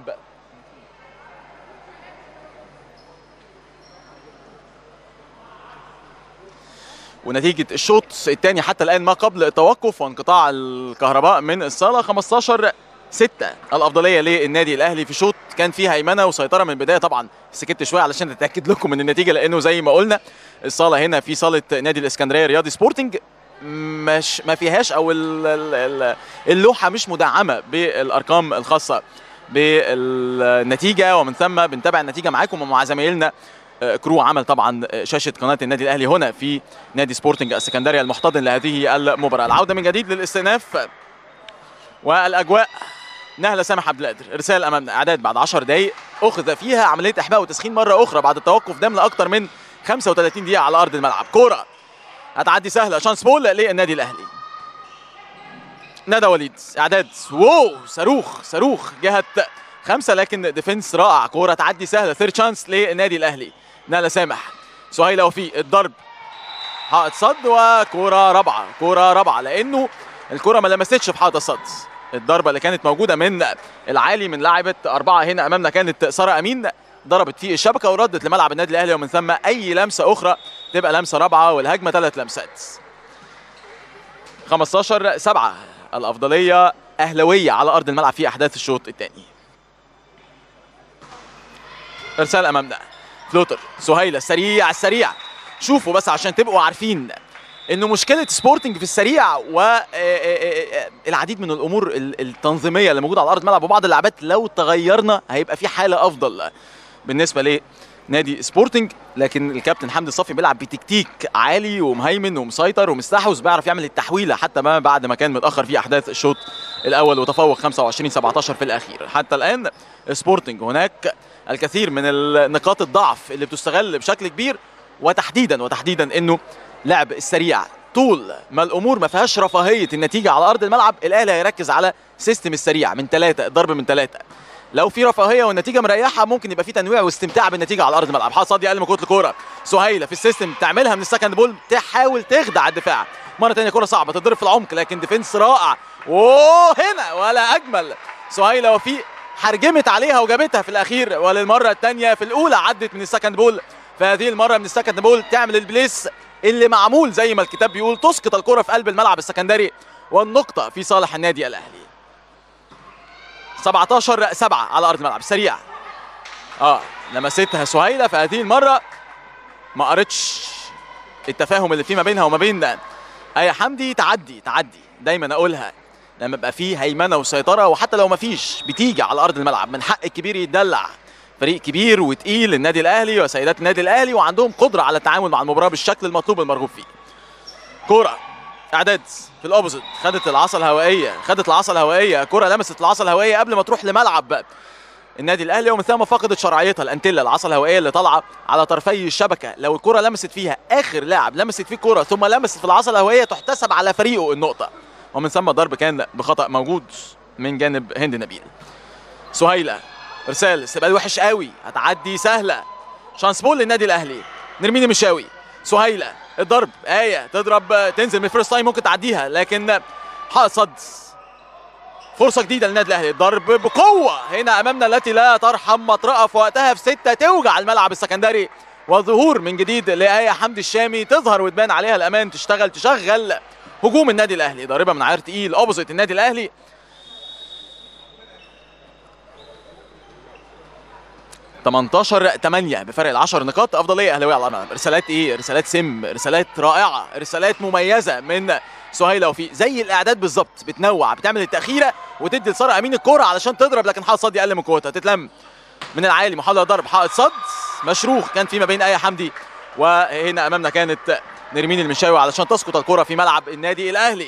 ونتيجة الشوط الثاني حتى الآن ما قبل التوقف وانقطاع الكهرباء من الصالة 15-6 الأفضلية للنادي الأهلي في شوط كان فيه هيمنة وسيطرة من البداية. طبعا سكت شوية علشان أتأكد لكم من النتيجة، لأنه زي ما قلنا الصالة هنا في صالة نادي الإسكندرية رياضي سبورتنج ما فيهاش، أو اللوحة مش مدعمة بالأرقام الخاصة بالنتيجة، ومن ثم بنتابع النتيجة معاكم ومع زمايلنا كرو عمل طبعا شاشة قناة النادي الأهلي هنا في نادي سبورتنج السكندرية المحتضن لهذه المباراة. العودة من جديد للاستئناف والأجواء. نهلة سامح عبد القادر إرسال أمامنا، إعداد بعد 10 دقايق أخذ فيها عملية إحماء وتسخين مرة أخرى بعد التوقف ده من أكثر من 35 دقيقة على أرض الملعب. كورة هتعدي سهلة، شانس بول للنادي الأهلي. ندى وليد إعداد، واو صاروخ جهة 5 لكن ديفنس رائع. كورة تعدي سهلة، ثيرد شانس للنادي الأهلي. نهلة سامح، سهيلة وفي الضرب، حائط صد وكورة رابعة لأنه الكورة ما لمستش في حائط الصد. الضربة اللي كانت موجودة من العالي من لاعبة 4 هنا أمامنا كانت سارة أمين، ضربت في الشبكة وردت لملعب النادي الأهلي، ومن ثم أي لمسة أخرى تبقى لمسة رابعة، والهجمة 3 لمسات. 15-7 الأفضلية أهلاوية على أرض الملعب في أحداث الشوط الثاني. إرسال أمامنا، فلوتر سهيلة السريع. شوفوا بس عشان تبقوا عارفين انه مشكله سبورتنج في السريع والعديد من الامور التنظيميه اللي موجوده على ارض الملعب وبعض اللعبات لو تغيرنا هيبقى في حاله افضل بالنسبه لنادي سبورتنج. لكن الكابتن حمدي الصافي بيلعب بتكتيك عالي ومهيمن ومسيطر ومستحوذ، بيعرف يعمل التحويله حتى ما بعد ما كان متاخر في احداث الشوط الاول وتفوق 25-17 في الاخير. حتى الان سبورتنج هناك الكثير من النقاط الضعف اللي بتستغل بشكل كبير، وتحديدا انه لعب السريع طول ما الامور ما فيهاش رفاهيه النتيجه على ارض الملعب. الاهلي هيركز على سيستم السريع من 3، الضرب من 3. لو في رفاهيه والنتيجه مريحه ممكن يبقى في تنويع واستمتاع بالنتيجه على ارض الملعب. حاصد اقل من كره الكوره، سهيله في السيستم تعملها من السكند بول، تحاول تخدع الدفاع مره ثانيه. كره صعبه تضرب في العمق لكن ديفنس رائع، وهنا ولا اجمل سهيله وفي حرجمت عليها وجابتها في الاخير، وللمره الثانيه في الاولى عدت من السكند بول، فهذه المره من السكند بول تعمل البليس اللي معمول زي ما الكتاب بيقول، تسقط الكره في قلب الملعب السكندري والنقطه في صالح النادي الاهلي. 17-7 على ارض الملعب سريع. لمستها سهيله، فهذه المره ما قرتش التفاهم اللي فيه ما بينها وما بين اي حمدي. تعدي دايما اقولها لما يبقى فيه هيمنه وسيطره، وحتى لو ما فيش بتيجي على ارض الملعب. من حق الكبير يتدلع، فريق كبير وتقيل النادي الاهلي وسيدات النادي الاهلي، وعندهم قدره على التعامل مع المباراه بالشكل المطلوب المرغوب فيه. كوره اعداد في الاوبوزيت، خدت العصا الهوائيه، كوره لمست العصا الهوائيه قبل ما تروح لملعب النادي الاهلي، ومن ثم فقدت شرعيتها الانتيلا، العصا الهوائيه اللي طالعه على طرفي الشبكه. لو الكوره لمست فيها اخر لاعب لمست فيه الكوره ثم لمست في العصا الهوائيه تحتسب على فريقه النقطه، ومن ثم ضرب كان بخطا موجود من جانب هند نبيل. سهيله ارسال، استقبال وحش قوي، هتعدي سهله، شانس بول للنادي الاهلي. نرمين مشاوي، سهيله الضرب، تضرب تنزل من الفيرست تايم ممكن تعديها، لكن حائط صد. فرصه جديده للنادي الاهلي، الضرب بقوه هنا امامنا التي لا ترحم مطرقه في وقتها في 6 توجع الملعب السكندري، وظهور من جديد لآية حمدي الشامي تظهر وتبان عليها الامان، تشغل هجوم النادي الاهلي. ضاربه من عيار تقيل اوبوزيت النادي الاهلي. 18-8 بفرق 10 نقاط، افضليه اهلاويه على الملعب. رسالات رسالات سم، رسالات رائعه، رسالات مميزه من سهيله وفي زي الاعداد بالظبط، بتنوع، بتعمل التاخيره وتدي لساره امين الكوره علشان تضرب، لكن حائط صد اقل من قوتها، تتلم من العالي. محاوله ضرب حائط صد مشروخ كان في ما بين آية حمدي، وهنا امامنا كانت نرمين المشاوي علشان تسقط الكره في ملعب النادي الاهلي.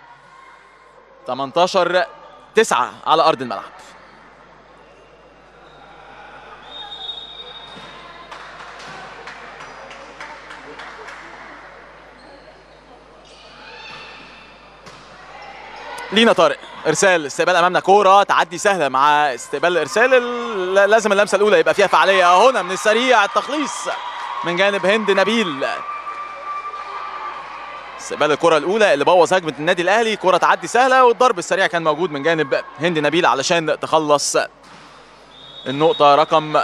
18-9 على ارض الملعب. لينا طارق ارسال، استقبال امامنا، كوره تعدي سهله مع استقبال الارسال، لازم اللمسه الاولى يبقى فيها فعاليه. هنا من السريع التخليص من جانب هند نبيل. استقبال الكره الاولى اللي بوظ هجمه النادي الاهلي، كره تعدي سهله والضرب السريع كان موجود من جانب هند نبيل علشان تخلص النقطه رقم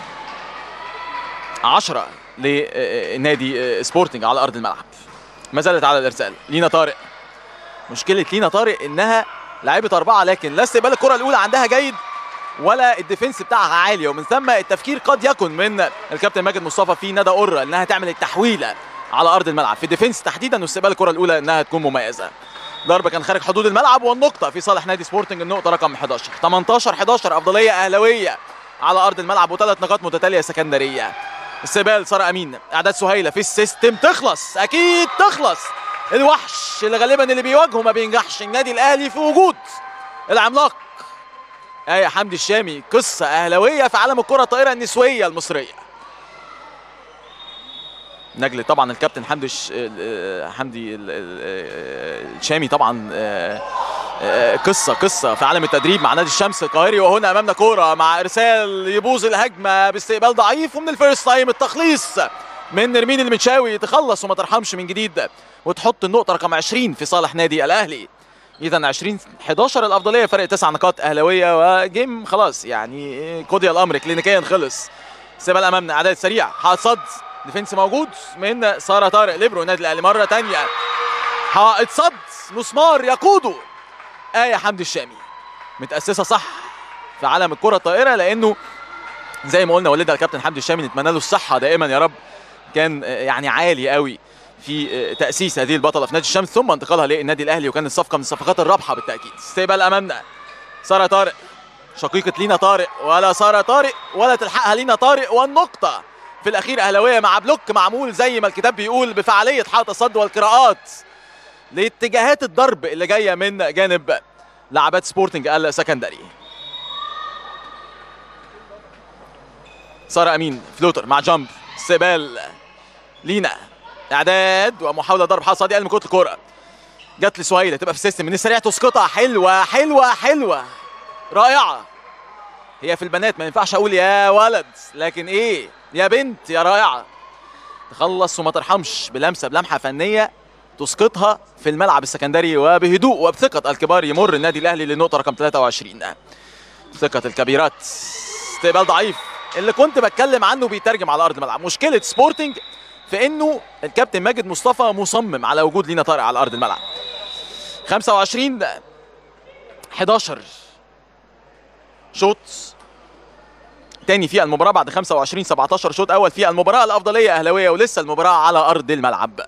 10 لنادي سبورتنج على ارض الملعب. ما زالت على الارسال لينا طارق. مشكله لينا طارق انها لاعبه 4 لكن لا استقبال الكره الاولى عندها جيد ولا الديفنس بتاعها عالي، ومن ثم التفكير قد يكن من الكابتن ماجد مصطفى في ندى قرة انها تعمل التحويله على ارض الملعب في الديفنس تحديدا، واستقبال الكره الاولى انها تكون مميزه. ضربه كان خارج حدود الملعب والنقطه في صالح نادي سبورتنج، النقطه رقم 11. 18 افضليه اهلاويه على ارض الملعب وثلاث نقاط متتاليه سكندريه. استقبال ساره امين، اعداد سهيله في السيستم، تخلص اكيد تخلص. الوحش اللي غالبا اللي بيواجهه ما بينجحش النادي الاهلي في وجود العملاق آية حمدي الشامي. قصه اهلاويه في عالم الكره الطائره النسويه المصريه. نجل طبعا الكابتن حمدي الشامي طبعا قصه في عالم التدريب مع نادي الشمس القاهري. وهنا امامنا كوره مع ارسال يبوظ الهجمه باستقبال ضعيف، ومن الفيرست تايم التخليص من نرمين المنشاوي تخلص وما ترحمش من جديد وتحط النقطه رقم 20 في صالح نادي الاهلي. اذا 20-11 الافضليه، فرق 9 نقاط اهلاويه وجيم خلاص يعني قضي الامر كلينيكيا خلص. استقبال امامنا، اعداد سريع، حائط صد، ديفنس موجود من ساره طارق ليبرو النادي الاهلي مره ثانيه. حائط صد مسمار يقوده آية حمدي الشامي، متأسسة صح في عالم الكرة الطائرة، لأنه زي ما قلنا والدها الكابتن حمدي الشامي نتمنى له الصحة دائما يا رب، كان يعني عالي قوي في تأسيس هذه البطلة في نادي الشمس ثم انتقالها للنادي الأهلي، وكانت صفقة من الصفقات الرابحة بالتأكيد. استقبال أمامنا سارة طارق شقيقة لينا طارق، ولا سارة طارق ولا تلحقها لينا طارق، والنقطة في الأخير أهلاوية مع بلوك معمول زي ما الكتاب بيقول بفعالية حائط الصد والقراءات لاتجاهات الضرب اللي جايه من جانب لاعبات سبورتنج السكندري. ساره امين فلوتر مع جامب، استقبال لينا، اعداد ومحاوله ضرب حائط صد من كره الكوره، جت لسهيله تبقى في السيستم من السريع تسقطها. حلوه حلوه حلوه رائعه. هي في البنات ما ينفعش اقول يا ولد، لكن ايه يا بنت يا رائعه. تخلص وما ترحمش بلمحه فنيه تسقطها في الملعب السكندري وبهدوء وبثقة الكبار. يمر النادي الأهلي للنقطة رقم 23. ثقة الكبيرات. استقبال ضعيف اللي كنت بتكلم عنه بيترجم على أرض الملعب. مشكلة سبورتنج في إنه الكابتن ماجد مصطفى مصمم على وجود لينا طارق على أرض الملعب. 25-11 شوط تاني في المباراة بعد 25-17 شوط أول في المباراة. الأفضلية أهلاوية ولسه المباراة على أرض الملعب.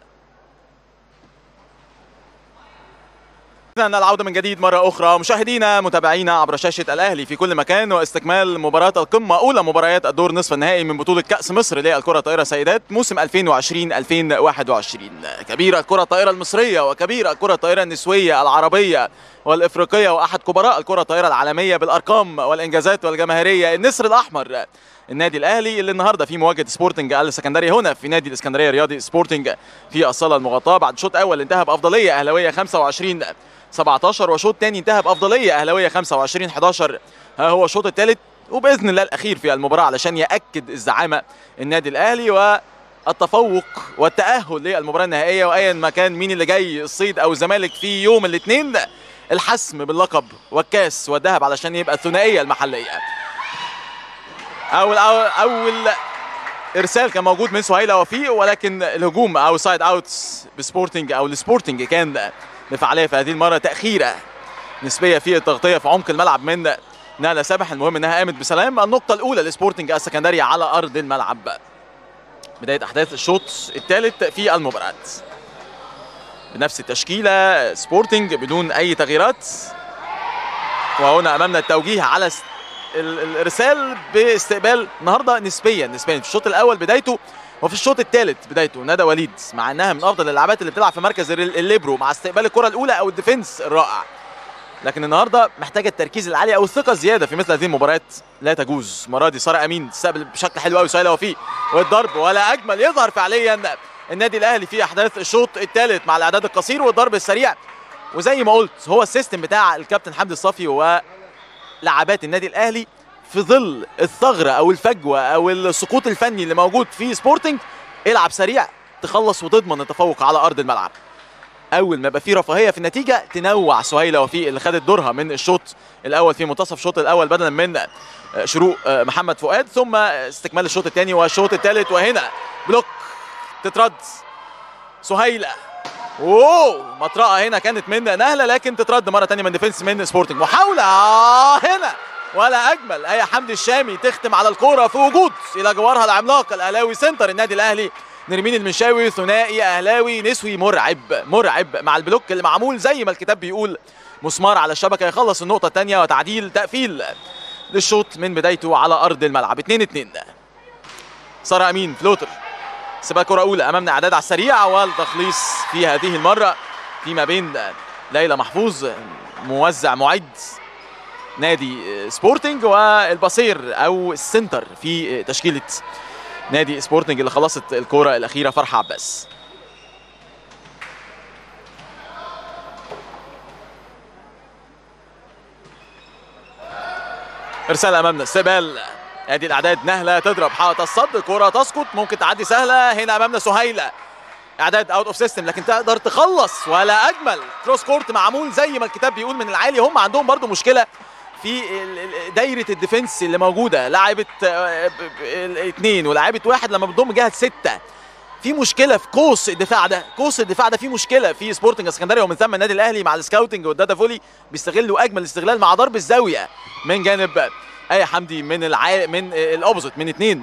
العودة من جديد مرة أخرى مشاهدينا متابعينا عبر شاشة الأهلي في كل مكان، واستكمال مباراة القمة، أولى مباريات الدور نصف النهائي من بطولة كأس مصر للكرة الطائرة سيدات موسم 2020-2021. كبيرة الكرة الطائرة المصرية وكبيرة الكرة الطائرة النسوية العربية والإفريقية، وأحد كبراء الكرة الطائرة العالمية بالأرقام والإنجازات والجماهيرية، النسر الأحمر النادي الأهلي اللي النهارده في مواجهة سبورتنج السكندري هنا في نادي الإسكندرية الرياضي سبورتنج في الصالة المغطاة بعد شوط أول انتهى بأفضلية أهلاوية 25-17 وشوط تاني انتهى بأفضلية أهلاوية 25-11. ها هو الشوط الثالث وبإذن الله الأخير في المباراة علشان يأكد الزعامة النادي الأهلي والتفوق والتأهل للمباراة النهائية، وأيا ما كان مين اللي جاي الصيد أو الزمالك في يوم الاثنين الحسم باللقب والكاس والذهب علشان يبقى الثنائية المحلية. أول إرسال كان موجود من سهيلة وفيق، ولكن الهجوم أو سايد أوت بسبورتنج أو السبورتنج كان بفعالية في هذه المرة. تأخيرة نسبية في التغطية في عمق الملعب من نالا سابح، المهم انها قامت بسلام. النقطة الأولى لسبورتنج السكندري على أرض الملعب. بداية أحداث الشوط الثالث في المباراة بنفس التشكيلة، سبورتنج بدون أي تغييرات. وهنا أمامنا التوجيه على الإرسال باستقبال النهارده نسبيا في الشوط الأول بدايته وفي الشوط الثالث بدايته ندى وليد، مع انها من افضل اللاعبات اللي بتلعب في مركز الليبرو مع استقبال الكره الاولى او الديفنس الرائع، لكن النهارده محتاجه التركيز العالي او الثقه الزياده في مثل هذه المباريات لا تجوز. المره دي ساره امين تستقبل بشكل حلو قوي سهيله وفيق، والضرب ولا اجمل. يظهر فعليا النادي الاهلي في احداث الشوط الثالث مع الاعداد القصير والضرب السريع، وزي ما قلت هو السيستم بتاع الكابتن حمدي الصافي ولاعبات النادي الاهلي في ظل الثغره او الفجوه او السقوط الفني اللي موجود في سبورتنج. العب سريع تخلص وتضمن التفوق على ارض الملعب. اول ما يبقى في رفاهيه في النتيجه تنوع سهيله وفيق اللي خدت دورها من الشوط الاول في منتصف الشوط الاول بدلا من شروق محمد فؤاد، ثم استكمال الشوط الثاني والشوط الثالث. وهنا بلوك تترد سهيله، اوه مطرقه هنا كانت من نهله لكن تترد مره ثانيه من ديفنس من سبورتنج. محاوله هنا ولا اجمل ايا حمدي الشامي تختم على الكوره في وجود الى جوارها العملاق الاهلاوي سنتر النادي الاهلي نرمين المنشاوي. ثنائي اهلاوي نسوي مرعب مع البلوك اللي معمول زي ما الكتاب بيقول مسمار على الشبكه يخلص النقطه الثانيه وتعديل تقفيل للشوط من بدايته على ارض الملعب. 2-2. ساره امين فلوتر سباق كره اولى امامنا اعداد على السريع والتخليص في هذه المره فيما بين ليلى محفوظ موزع معد نادي سبورتنج والبصير او السنتر في تشكيله نادي سبورتنج اللي خلصت الكره الاخيره فرحه عباس. ارسال امامنا استقبال ادي الاعداد نهله تضرب حائط الصد كره تسقط ممكن تعدي سهله. هنا امامنا سهيله اعداد اوت اوف سيستم لكن تقدر تخلص ولا اجمل كروس كورت معمول زي ما الكتاب بيقول من العالي. هم عندهم برضو مشكله في دايره الديفنس اللي موجوده لاعبه 2 ولاعبه 1 لما بتضم جهه 6 في مشكله في قوس الدفاع ده في مشكله في سبورتنج اسكندريه ومن ثم النادي الاهلي مع السكاوتنج والداتا فولي بيستغلوا اجمل استغلال مع ضرب الزاويه من جانب اي حمدي من من الاوبوزيت من 2.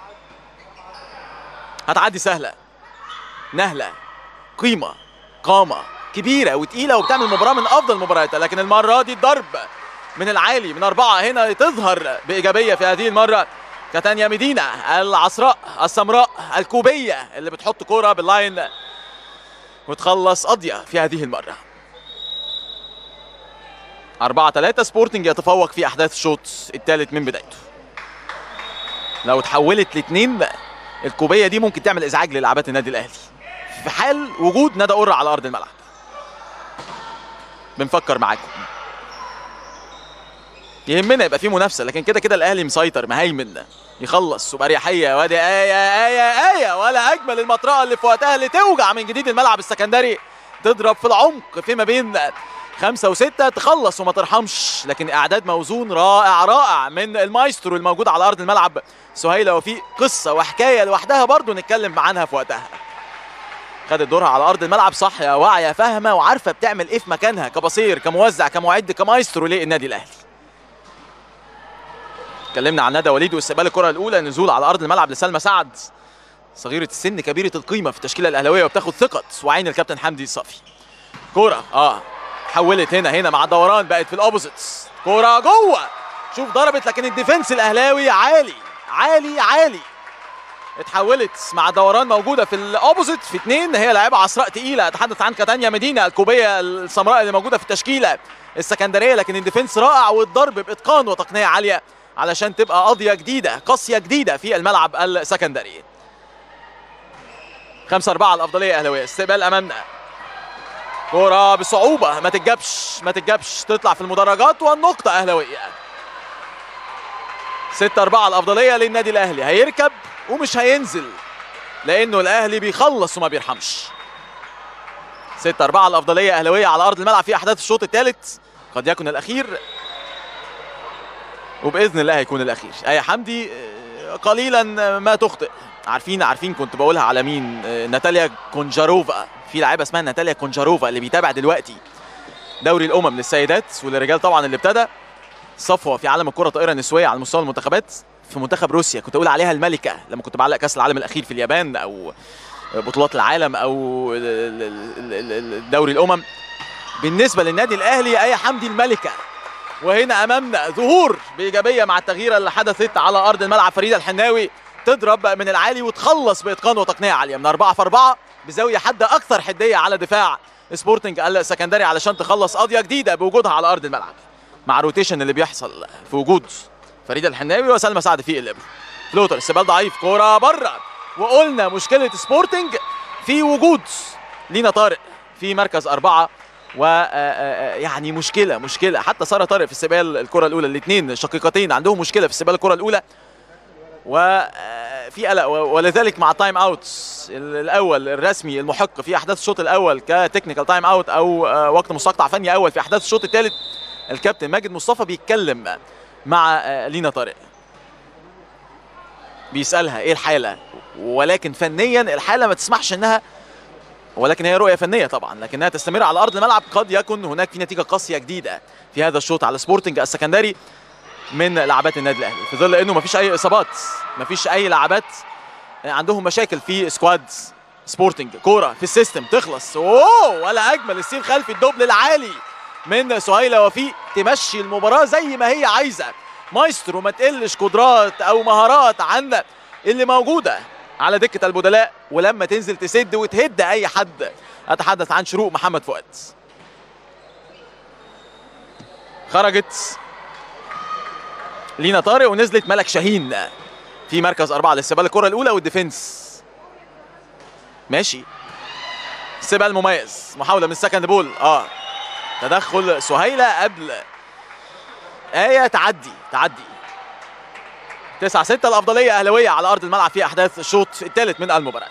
هتعدي سهله نهله قامه كبيره وتقيله وبتعمل مباراه من افضل مبارياتها لكن المره دي الضرب من العالي من 4 هنا تظهر بايجابيه في هذه المره كتانيا مدينة العصراء السمراء الكوبيه اللي بتحط كوره باللاين وتخلص قضيه في هذه المره. 4-3 سبورتنج يتفوق في احداث الشوط الثالث من بدايته. لو اتحولت ل2 الكوبيه دي ممكن تعمل ازعاج للاعبات النادي الاهلي في حال وجود ندى قرة على ارض الملعب. بنفكر معاكم يهمنا يبقى في منافسه لكن كده الاهلي مسيطر مهيمن يخلص وباريحيه. وادي ايه ولا اجمل المطرقه اللي في وقتها اللي توجع من جديد الملعب السكندري تضرب في العمق فيما بين 5 و6 تخلص وما ترحمش لكن اعداد موزون رائع من المايسترو الموجود على ارض الملعب سهيله وفي قصه وحكايه لوحدها برضو نتكلم عنها في وقتها. خدت دورها على ارض الملعب صح يا واعيه فاهمه وعارفه بتعمل ايه في مكانها كبصير كموزع كمعد كمايسترو للنادي الاهلي. اتكلمنا عن ندى وليد واستقبال الكره الاولى نزول على ارض الملعب لسلمى سعد صغيره السن كبيره القيمه في التشكيله الاهلاويه وبتاخد ثقه وعين الكابتن حمدي الصافي. كوره حولت هنا مع الدوران بقت في الاوبوزيت كوره جوه شوف ضربت لكن الديفنس الاهلاوي عالي اتحولت مع دوران موجوده في الاوبوزيت في 2 هي لاعبه عصراء تقيله اتحدث عن كتانيا مدينه الكوبيه السمراء اللي موجوده في التشكيله السكندريه لكن الديفنس رائع والضرب باتقان وتقنيه عاليه علشان تبقى قضيه جديده قاسيه جديده في الملعب السكندري. 5-4 الافضليه اهلاويه. استقبال امامنا كوره بصعوبه ما تتجابش تطلع في المدرجات والنقطه اهلاويه. 6-4 الافضليه للنادي الاهلي هيركب ومش هينزل لانه الاهلي بيخلص وما بيرحمش. 6-4 الافضليه اهلاويه على ارض الملعب في احداث الشوط الثالث قد يكون الاخير وباذن الله هيكون الاخير. اي حمدي قليلا ما تخطئ عارفين كنت بقولها على مين ناتاليا كونجاروفا في لاعبه اسمها ناتاليا كونجاروفا اللي بيتابع دلوقتي دوري الامم للسيدات وللرجال طبعا اللي ابتدى صفوه في عالم الكره الطائره النسويه على مستوى المنتخبات في منتخب روسيا كنت اقول عليها الملكه لما كنت بعلق كاس العالم الاخير في اليابان او بطولات العالم او دوري الامم. بالنسبه للنادي الاهلي اي حمدي الملكه. وهنا امامنا ظهور بايجابيه مع التغييره اللي حدثت على ارض الملعب فريده الحناوي تضرب من العالي وتخلص باتقان وتقنيه عاليه من 4-4 بزاويه حاده اكثر حديه على دفاع سبورتنج السكندري علشان تخلص قضيه جديده بوجودها على ارض الملعب مع الروتيشن اللي بيحصل في وجود فريده الحناوي وسلمى سعد في اللعب. فلوتر استقبال ضعيف كوره بره وقلنا مشكله سبورتنج في وجود لينا طارق في مركز 4 ويعني مشكله حتى ساره طارق في استقبال الكره الاولى الاثنين شقيقتين عندهم مشكله في استقبال الكره الاولى في قلق، ولذلك مع التايم اوت الاول الرسمي المحق في احداث الشوط الاول كتكنيكال تايم اوت او وقت مستقطع فني اول في احداث الشوط الثالث، الكابتن ماجد مصطفى بيتكلم مع لينا طارق، بيسالها ايه الحاله، ولكن فنيا الحاله ما تسمحش انها، ولكن هي رؤيه فنيه طبعا، لكنها تستمر على ارض الملعب. قد يكون هناك في نتيجه قاسيه جديده في هذا الشوط على سبورتنج السكندري من لاعبات النادي الاهلي، في ظل انه مفيش اي اصابات، مفيش اي لاعبات عندهم مشاكل في سكواد سبورتنج. كوره في السيستم تخلص، ولا اجمل السين خلفي الدبل العالي من سهيله وفيق، تمشي المباراه زي ما هي عايزه، مايسترو ما تقلش قدرات او مهارات عن اللي موجوده على دكه البدلاء، ولما تنزل تسد وتهد اي حد. اتحدث عن شروق محمد فؤاد. خرجت لينا طارق ونزلت ملك شاهين في مركز 4 لاستقبال الكره الاولى والديفنس. ماشي، استقبال مميز، محاوله من السكند بول، تدخل سهيله قبل تعدي 9-6 الافضليه اهلاويه على ارض الملعب في احداث الشوط الثالث من المباراه.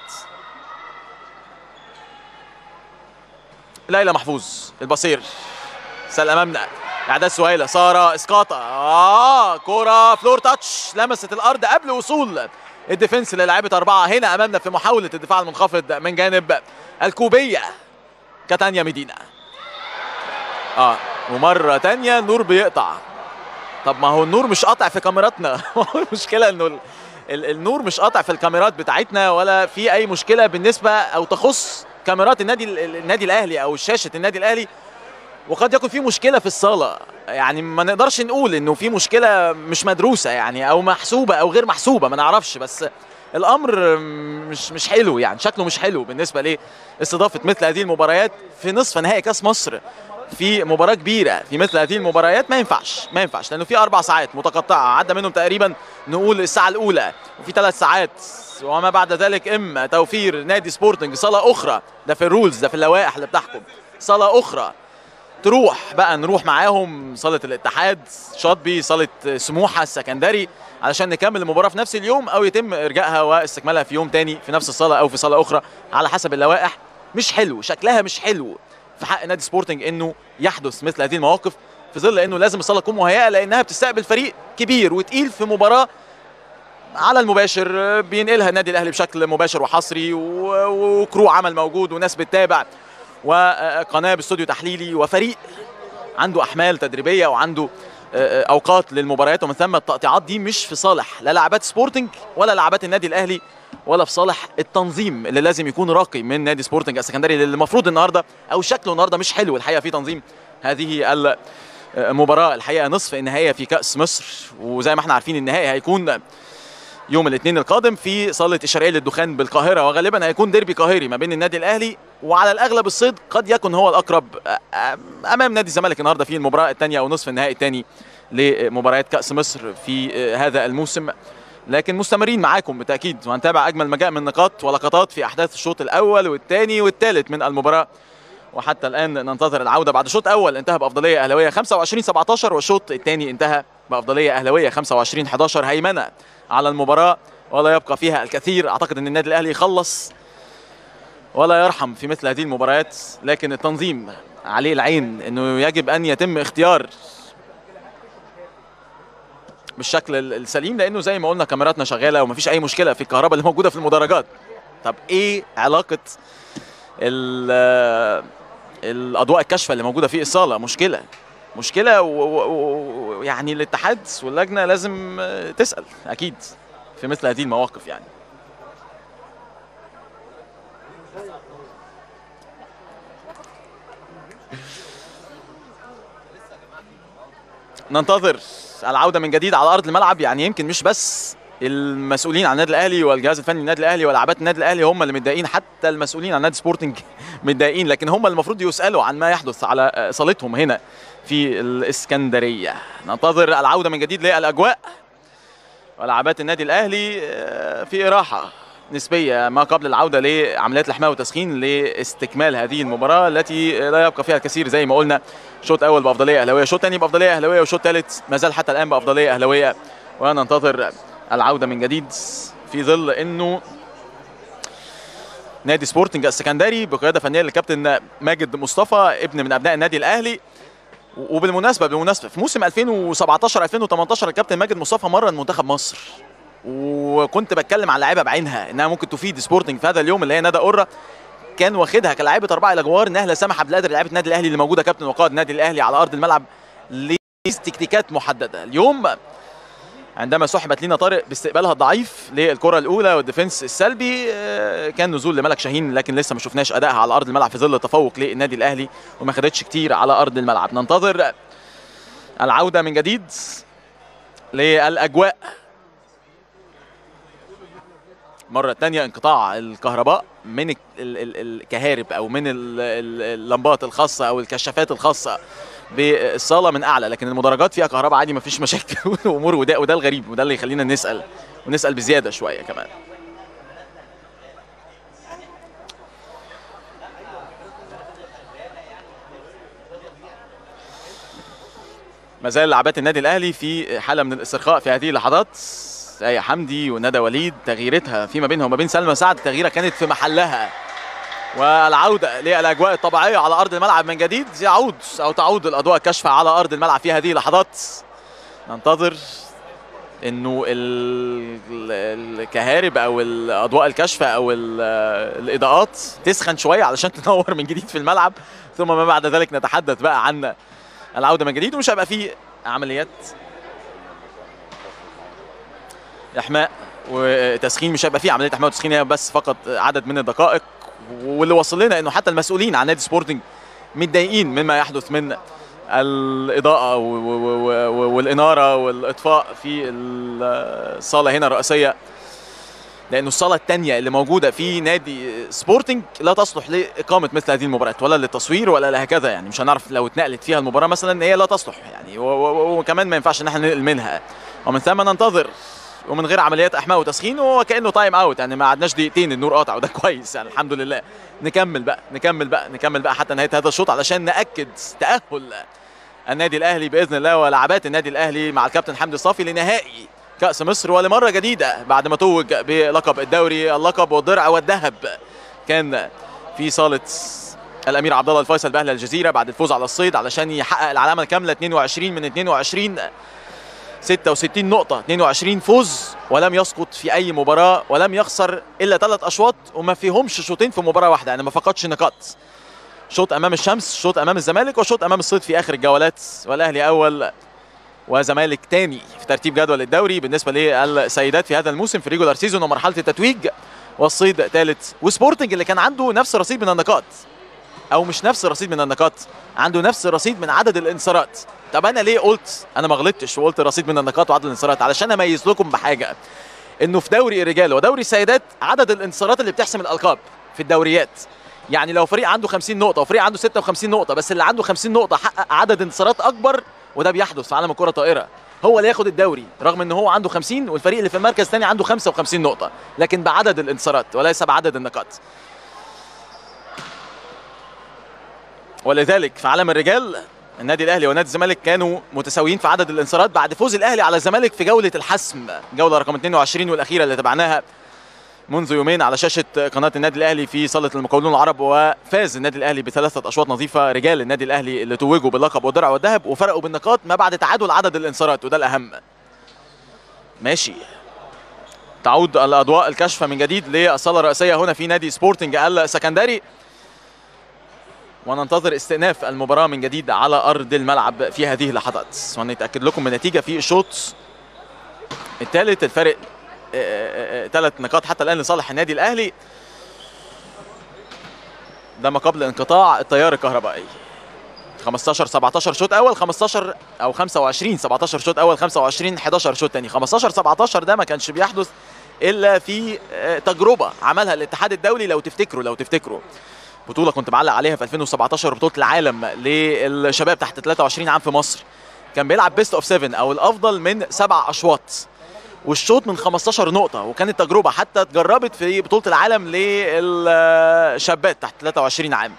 ليلى محفوظ البصير سال امامنا، اعداد سهيله، ساره اسقاطه، كوره فلور تاتش لمست الارض قبل وصول الديفنس للاعيبه 4 هنا امامنا في محاوله الدفاع المنخفض من جانب الكوبيه كاتانيا ميدينا. ومره ثانيه النور بيقطع. طب ما هو النور مش قاطع في كاميراتنا المشكله انه النور مش قاطع في الكاميرات بتاعتنا، ولا في اي مشكله بالنسبه او تخص كاميرات النادي الاهلي او شاشه النادي الاهلي، وقد يكون في مشكله في الصاله. يعني ما نقدرش نقول انه في مشكله مش مدروسه يعني او محسوبه او غير محسوبه، ما نعرفش، بس الامر مش حلو، يعني شكله مش حلو بالنسبه لاستضافه مثل هذه المباريات في نصف نهائي كاس مصر. في مباراه كبيره في مثل هذه المباريات ما ينفعش لانه في 4 ساعات متقطعه، عدى منهم تقريبا نقول الساعه الاولى، وفي 3 ساعات وما بعد ذلك اما توفير نادي سبورتنج صاله اخرى، ده في الرولز، ده في اللوائح اللي بتحكم، صاله اخرى نروح معاهم صاله الاتحاد شاطبي، صاله سموحه السكندري، علشان نكمل المباراه في نفس اليوم، او يتم ارجائها واستكمالها في يوم تاني في نفس الصاله او في صاله اخرى على حسب اللوائح. مش حلو، شكلها مش حلو في حق نادي سبورتنج انه يحدث مثل هذه المواقف، في ظل انه لازم الصاله تكون مهيئه، لانها بتستقبل فريق كبير وتقيل في مباراه على المباشر بينقلها النادي الاهلي بشكل مباشر وحصري، وكرو عمل موجود وناس بتتابع وقناه باستوديو تحليلي وفريق عنده احمال تدريبيه وعنده اوقات للمباريات، ومن ثم التقطيعات دي مش في صالح لا لاعبات سبورتنج ولا لاعبات النادي الاهلي، ولا في صالح التنظيم اللي لازم يكون راقي من نادي سبورتنج السكندري، اللي المفروض النهارده او شكله النهارده مش حلو الحقيقه في تنظيم هذه المباراه. الحقيقه نصف النهائي في كاس مصر، وزي ما احنا عارفين النهائي هيكون يوم الاثنين القادم في صاله الشرقيه للدخان بالقاهره، وغالبا هيكون ديربي قاهري ما بين النادي الاهلي، وعلى الاغلب الصيد قد يكن هو الاقرب امام نادي الزمالك النهارده في المباراه الثانيه او نصف النهائي الثاني لمباريات كاس مصر في هذا الموسم. لكن مستمرين معاكم بالتاكيد، وهنتابع اجمل ما جاء من نقاط ولقطات في احداث الشوط الاول والثاني والثالث من المباراه. وحتى الان ننتظر العوده بعد شوط اول انتهى بافضليه اهلاويه 25-17، والشوط الثاني انتهى بافضليه اهلاويه 25-11، هيمنه على المباراه ولا يبقى فيها الكثير. اعتقد ان النادي الاهلي يخلص ولا يرحم في مثل هذه المباريات، لكن التنظيم عليه العين انه يجب ان يتم اختيار بالشكل السليم، لانه زي ما قلنا كاميراتنا شغاله ومفيش اي مشكله في الكهرباء اللي موجوده في المدرجات. طب ايه علاقه الاضواء الكاشفه اللي موجوده في الصاله؟ مشكله ويعني الاتحاد واللجنه لازم تسال اكيد في مثل هذه المواقف. يعني ننتظر العوده من جديد على ارض الملعب. يعني يمكن مش بس المسؤولين عن النادي الاهلي والجهاز الفني للنادي الاهلي ولاعبات النادي الاهلي هم اللي متضايقين، حتى المسؤولين عن نادي سبورتنج متضايقين، لكن هم المفروض يسالوا عن ما يحدث على صالتهم هنا في الاسكندريه. ننتظر العوده من جديد للاجواء ولاعبات النادي الاهلي في راحه نسبيه ما قبل العوده لعمليات الحمايه والتسخين لاستكمال هذه المباراه التي لا يبقى فيها الكثير. زي ما قلنا شوط اول بافضليه اهلاويه، شوط ثاني بافضليه اهلاويه، وشوط ثالث ما زال حتى الان بافضليه اهلاويه، وننتظر العوده من جديد في ظل انه نادي سبورتنج السكندري بقياده فنيه للكابتن ماجد مصطفى ابن من ابناء النادي الاهلي. وبالمناسبه في موسم 2017 2018 الكابتن ماجد مصطفى مرن منتخب مصر، وكنت بتكلم عن لعيبه بعينها انها ممكن تفيد سبورتنج في هذا اليوم اللي هي ندى قرة، كان واخدها كلاعيبه 4 الى جوار نهله سامح عبد القادر لاعيبه النادي الاهلي اللي موجوده كابتن وقائد النادي الاهلي على ارض الملعب لتكتيكات محدده. اليوم عندما سحبت لينا طارق باستقبالها الضعيف للكره الاولى والديفنس السلبي كان نزول لملك شاهين، لكن لسه ما شفناش ادائها على ارض الملعب في ظل التفوق للنادي الاهلي وما خدتش كتير على ارض الملعب. ننتظر العوده من جديد للاجواء مرة تانية. انقطاع الكهرباء من الكهارب او من اللمبات الخاصة او الكشافات الخاصة بالصالة من اعلى، لكن المدرجات فيها كهرباء عادي مفيش مشاكل وامور. وده الغريب وده اللي يخلينا نسأل بزيادة شوية كمان. ما زال لاعبات النادي الاهلي في حالة من الاسترخاء في هذه اللحظات. آية حمدي وندى وليد تغييرتها فيما بينها وما بين سلمى سعد التغييره كانت في محلها، والعوده للاجواء الطبيعيه على ارض الملعب من جديد. تعود الاضواء الكاشفه على ارض الملعب في هذه اللحظات. ننتظر انه الكهارب او الاضواء الكاشفه او الاضاءات تسخن شويه علشان تنور من جديد في الملعب، ثم ما بعد ذلك نتحدث بقى عن العوده من جديد. ومش هيبقى فيه عمليات احماء وتسخين، مش هيبقى فيه عمليه احماء وتسخين، هي بس فقط عدد من الدقائق. واللي وصل لنا انه حتى المسؤولين عن نادي سبورتنج متضايقين مما يحدث من الاضاءه والاناره والاطفاء في الصاله هنا الرئيسيه، لانه الصاله الثانيه اللي موجوده في نادي سبورتنج لا تصلح لاقامه مثل هذه المباريات ولا للتصوير ولا لهكذا. يعني مش هنعرف لو اتنقلت فيها المباراه مثلا، هي لا تصلح يعني، وكمان ما ينفعش ان احنا ننقل منها. ومن ثم ننتظر ومن غير عمليات احماء وتسخين وكانه تايم اوت، يعني ما قعدناش دقيقتين النور قاطع وده كويس يعني الحمد لله. نكمل بقى حتى نهايه هذا الشوط علشان ناكد تاهل النادي الاهلي باذن الله ولاعبات النادي الاهلي مع الكابتن حمدي الصافي لنهائي كاس مصر، ولمره جديده بعد ما توج بلقب الدوري، اللقب والدرع والذهب كان في صاله الامير عبد الله الفيصل باهل الجزيره بعد الفوز على الصيد علشان يحقق العلامه الكامله 22 من 22 66 نقطة، 22 فوز، ولم يسقط في أي مباراة ولم يخسر إلا 3 أشواط وما فيهمش شوطين في مباراة واحدة، يعني ما فقدش نقاط. شوط أمام الشمس، شوط أمام الزمالك، وشوط أمام الصيد في آخر الجولات. والأهلي أول وزمالك ثاني في ترتيب جدول الدوري بالنسبة للسيدات في هذا الموسم في ريجولار سيزون ومرحلة التتويج، والصيد ثالث، وسبورتنج اللي كان عنده نفس الرصيد من النقاط، أو مش نفس الرصيد من النقاط، عنده نفس الرصيد من عدد الانتصارات. طب انا ليه قلت انا ما غلطتش وقلت الرصيد من النقاط وعدد الانتصارات؟ علشان اميز لكم بحاجه، انه في دوري الرجال ودوري السيدات عدد الانتصارات اللي بتحسم الالقاب في الدوريات. يعني لو فريق عنده 50 نقطه وفريق عنده 56 نقطه، بس اللي عنده 50 نقطه حقق عدد انتصارات اكبر، وده بيحدث في عالم الكره الطائره، هو اللي ياخد الدوري رغم ان هو عنده 50، والفريق اللي في المركز الثاني عنده 55 نقطه، لكن بعدد الانتصارات وليس بعدد النقاط. ولذلك في عالم الرجال النادي الاهلي ونادي الزمالك كانوا متساويين في عدد الانتصارات بعد فوز الاهلي على الزمالك في جوله الحسم، جوله رقم 22 والاخيره اللي تابعناها منذ يومين على شاشه قناه النادي الاهلي في صاله المقاولون العرب. وفاز النادي الاهلي ب3 اشواط نظيفه، رجال النادي الاهلي اللي توجوا باللقب والدرع والذهب وفرقوا بالنقاط ما بعد تعادل عدد الانتصارات، وده الاهم. ماشي، تعود الاضواء الكاشفه من جديد للصاله الرئيسيه هنا في نادي سبورتنج السكندري، وننتظر استئناف المباراة من جديد على أرض الملعب في هذه اللحظات. ونتأكد لكم من النتيجة في الشوط الثالث، الفرق 3 نقاط حتى الآن لصالح النادي الأهلي، ده ما قبل انقطاع التيار الكهربائي. 15-17 شوط أول، 15 أو 25-17 شوط أول، 25-11 شوط ثاني. 15-17 ده ما كانش بيحدث إلا في تجربة عملها الاتحاد الدولي لو تفتكروا بطولة كنت معلق عليها في 2017، بطولة العالم للشباب تحت 23 عام في مصر. كان بيلعب بيست اوف 7 او الافضل من 7 اشواط، والشوط من 15 نقطة، وكانت تجربة حتى اتجربت في بطولة العالم للشابات تحت 23 عام.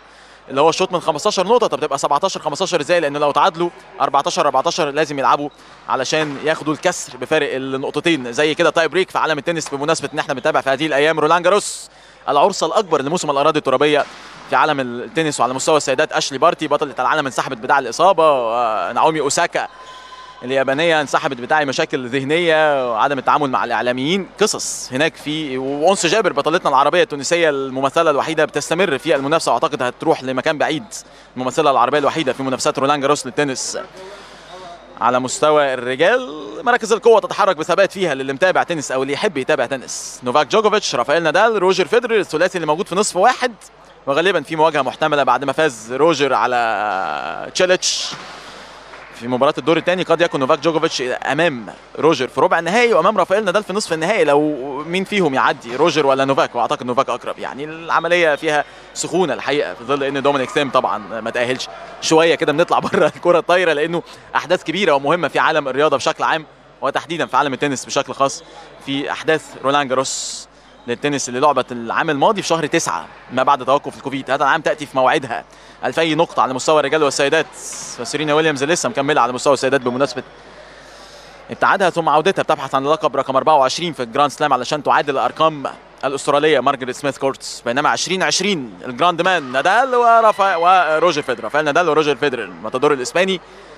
اللي هو الشوط من 15 نقطه. طب تبقى 17 15 ازاي؟ لان لو تعادلوا 14 14 لازم يلعبوا علشان ياخدوا الكسر بفارق النقطتين زي كده. تاي بريك في عالم التنس بمناسبه ان احنا بنتابع في هذه الايام رولان جاروس، العرصه الاكبر لموسم الاراضي الترابيه في عالم التنس. وعلى مستوى السيدات اشلي بارتي بطله العالم انسحبت بداعي الاصابه، ناومي اوساكا اليابانيه انسحبت بداعي مشاكل ذهنيه وعدم التعامل مع الاعلاميين. قصص هناك في وانس جابر بطلتنا العربيه التونسيه الممثله الوحيده بتستمر في المنافسه، واعتقد هتروح لمكان بعيد، الممثله العربيه الوحيده في منافسات رولان جاروس للتنس. على مستوى الرجال مراكز القوه تتحرك بثبات فيها للي متابع تنس او اللي يحب يتابع تنس. نوفاك جوكوفيتش، رافائيل نادال، روجر فيدرر، الثلاثي اللي موجود في نصف واحد، وغالبا في مواجهه محتمله بعد ما فاز روجر على تشيليتش في مباراة الدور الثاني. قد يكون نوفاك جوكوفيتش امام روجر في ربع النهائي وامام رافائيل نادال في نصف النهائي، لو مين فيهم يعدي روجر ولا نوفاك، واعتقد نوفاك اقرب. يعني العملية فيها سخونة الحقيقة في ظل ان دومينيك ثيم طبعا ما تأهلش. شوية كده بنطلع بره الكرة الطايرة لانه احداث كبيرة ومهمة في عالم الرياضة بشكل عام وتحديدا في عالم التنس بشكل خاص، في احداث رولان جاروس للتنس اللي لعبت العام الماضي في شهر 9 ما بعد توقف الكوفيد. هذا العام تأتي في موعدها 2000 نقطة على مستوى الرجال والسيدات. سيرينا ويليامز لسه مكملة على مستوى السيدات بمناسبة ابتعادها ثم عودتها، بتبحث عن اللقب رقم 24 في الجراند سلام علشان تعادل الأرقام الأسترالية مارغريت سميث كورتس. بينما 2020 الجراند مان نادال وروجر فيدرر، رافائيل نادال وروجر فيدرر الماتادور الإسباني،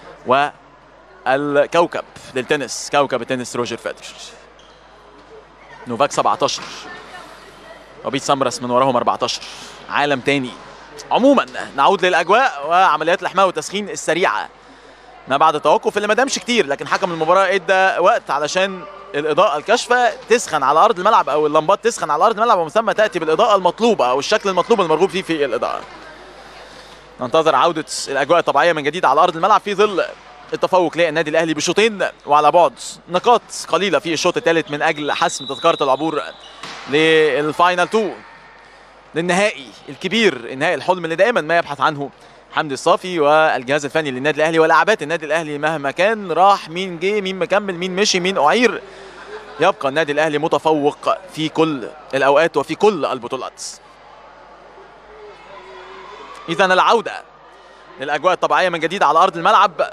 والكوكب للتنس كوكب التنس روجر فيدرر. نوفاك 17 وبيت سامراس من وراهم 14. عالم تاني. عموما نعود للاجواء وعمليات الاحماء والتسخين السريعه ما بعد التوقف اللي ما دامش كتير، لكن حكم المباراه ادى وقت علشان الاضاءه الكاشفه تسخن على ارض الملعب او اللمبات تسخن على ارض الملعب، ومن ثم تاتي بالاضاءه المطلوبه او الشكل المطلوب المرغوب فيه في الاضاءه. ننتظر عوده الاجواء الطبيعيه من جديد على ارض الملعب في ظل التفوق للنادي الاهلي بشوطين وعلى بعد نقاط قليله في الشوط الثالث من اجل حسم تذكره العبور للفاينل 2 للنهائي الكبير، النهائي الحلم اللي دائما ما يبحث عنه حمدي الصافي والجهاز الفني للنادي الاهلي ولاعبات النادي الاهلي مهما كان راح مين جه مين مكمل مين مشي مين اعير، يبقى النادي الاهلي متفوق في كل الاوقات وفي كل البطولات. اذا العوده للاجواء الطبيعيه من جديد على ارض الملعب،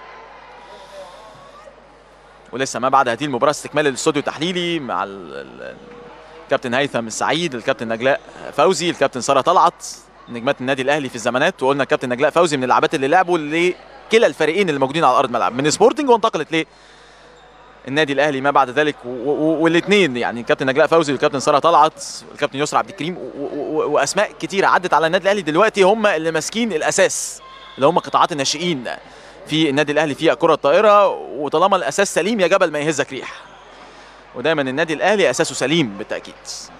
ولسه ما بعد هذه المباراه استكمال الاستوديو التحليلي مع الكابتن هيثم السعيد، الكابتن نجلاء فوزي، الكابتن ساره طلعت، نجمات النادي الاهلي في الزمانات. وقلنا الكابتن نجلاء فوزي من اللاعبات اللي لعبوا لكلا الفريقين اللي موجودين على ارض الملعب من سبورتنج وانتقلت للنادي الاهلي ما بعد ذلك، والاثنين يعني الكابتن نجلاء فوزي والكابتن ساره طلعت والكابتن يسرى عبد الكريم واسماء كتيره عدت على النادي الاهلي دلوقتي هم اللي ماسكين الاساس اللي هم قطاعات الناشئين في النادي الاهلي في الكره الطائره. وطالما الاساس سليم يا جبل ما يهزك ريح، ودايما النادي الاهلي اساسه سليم بالتاكيد.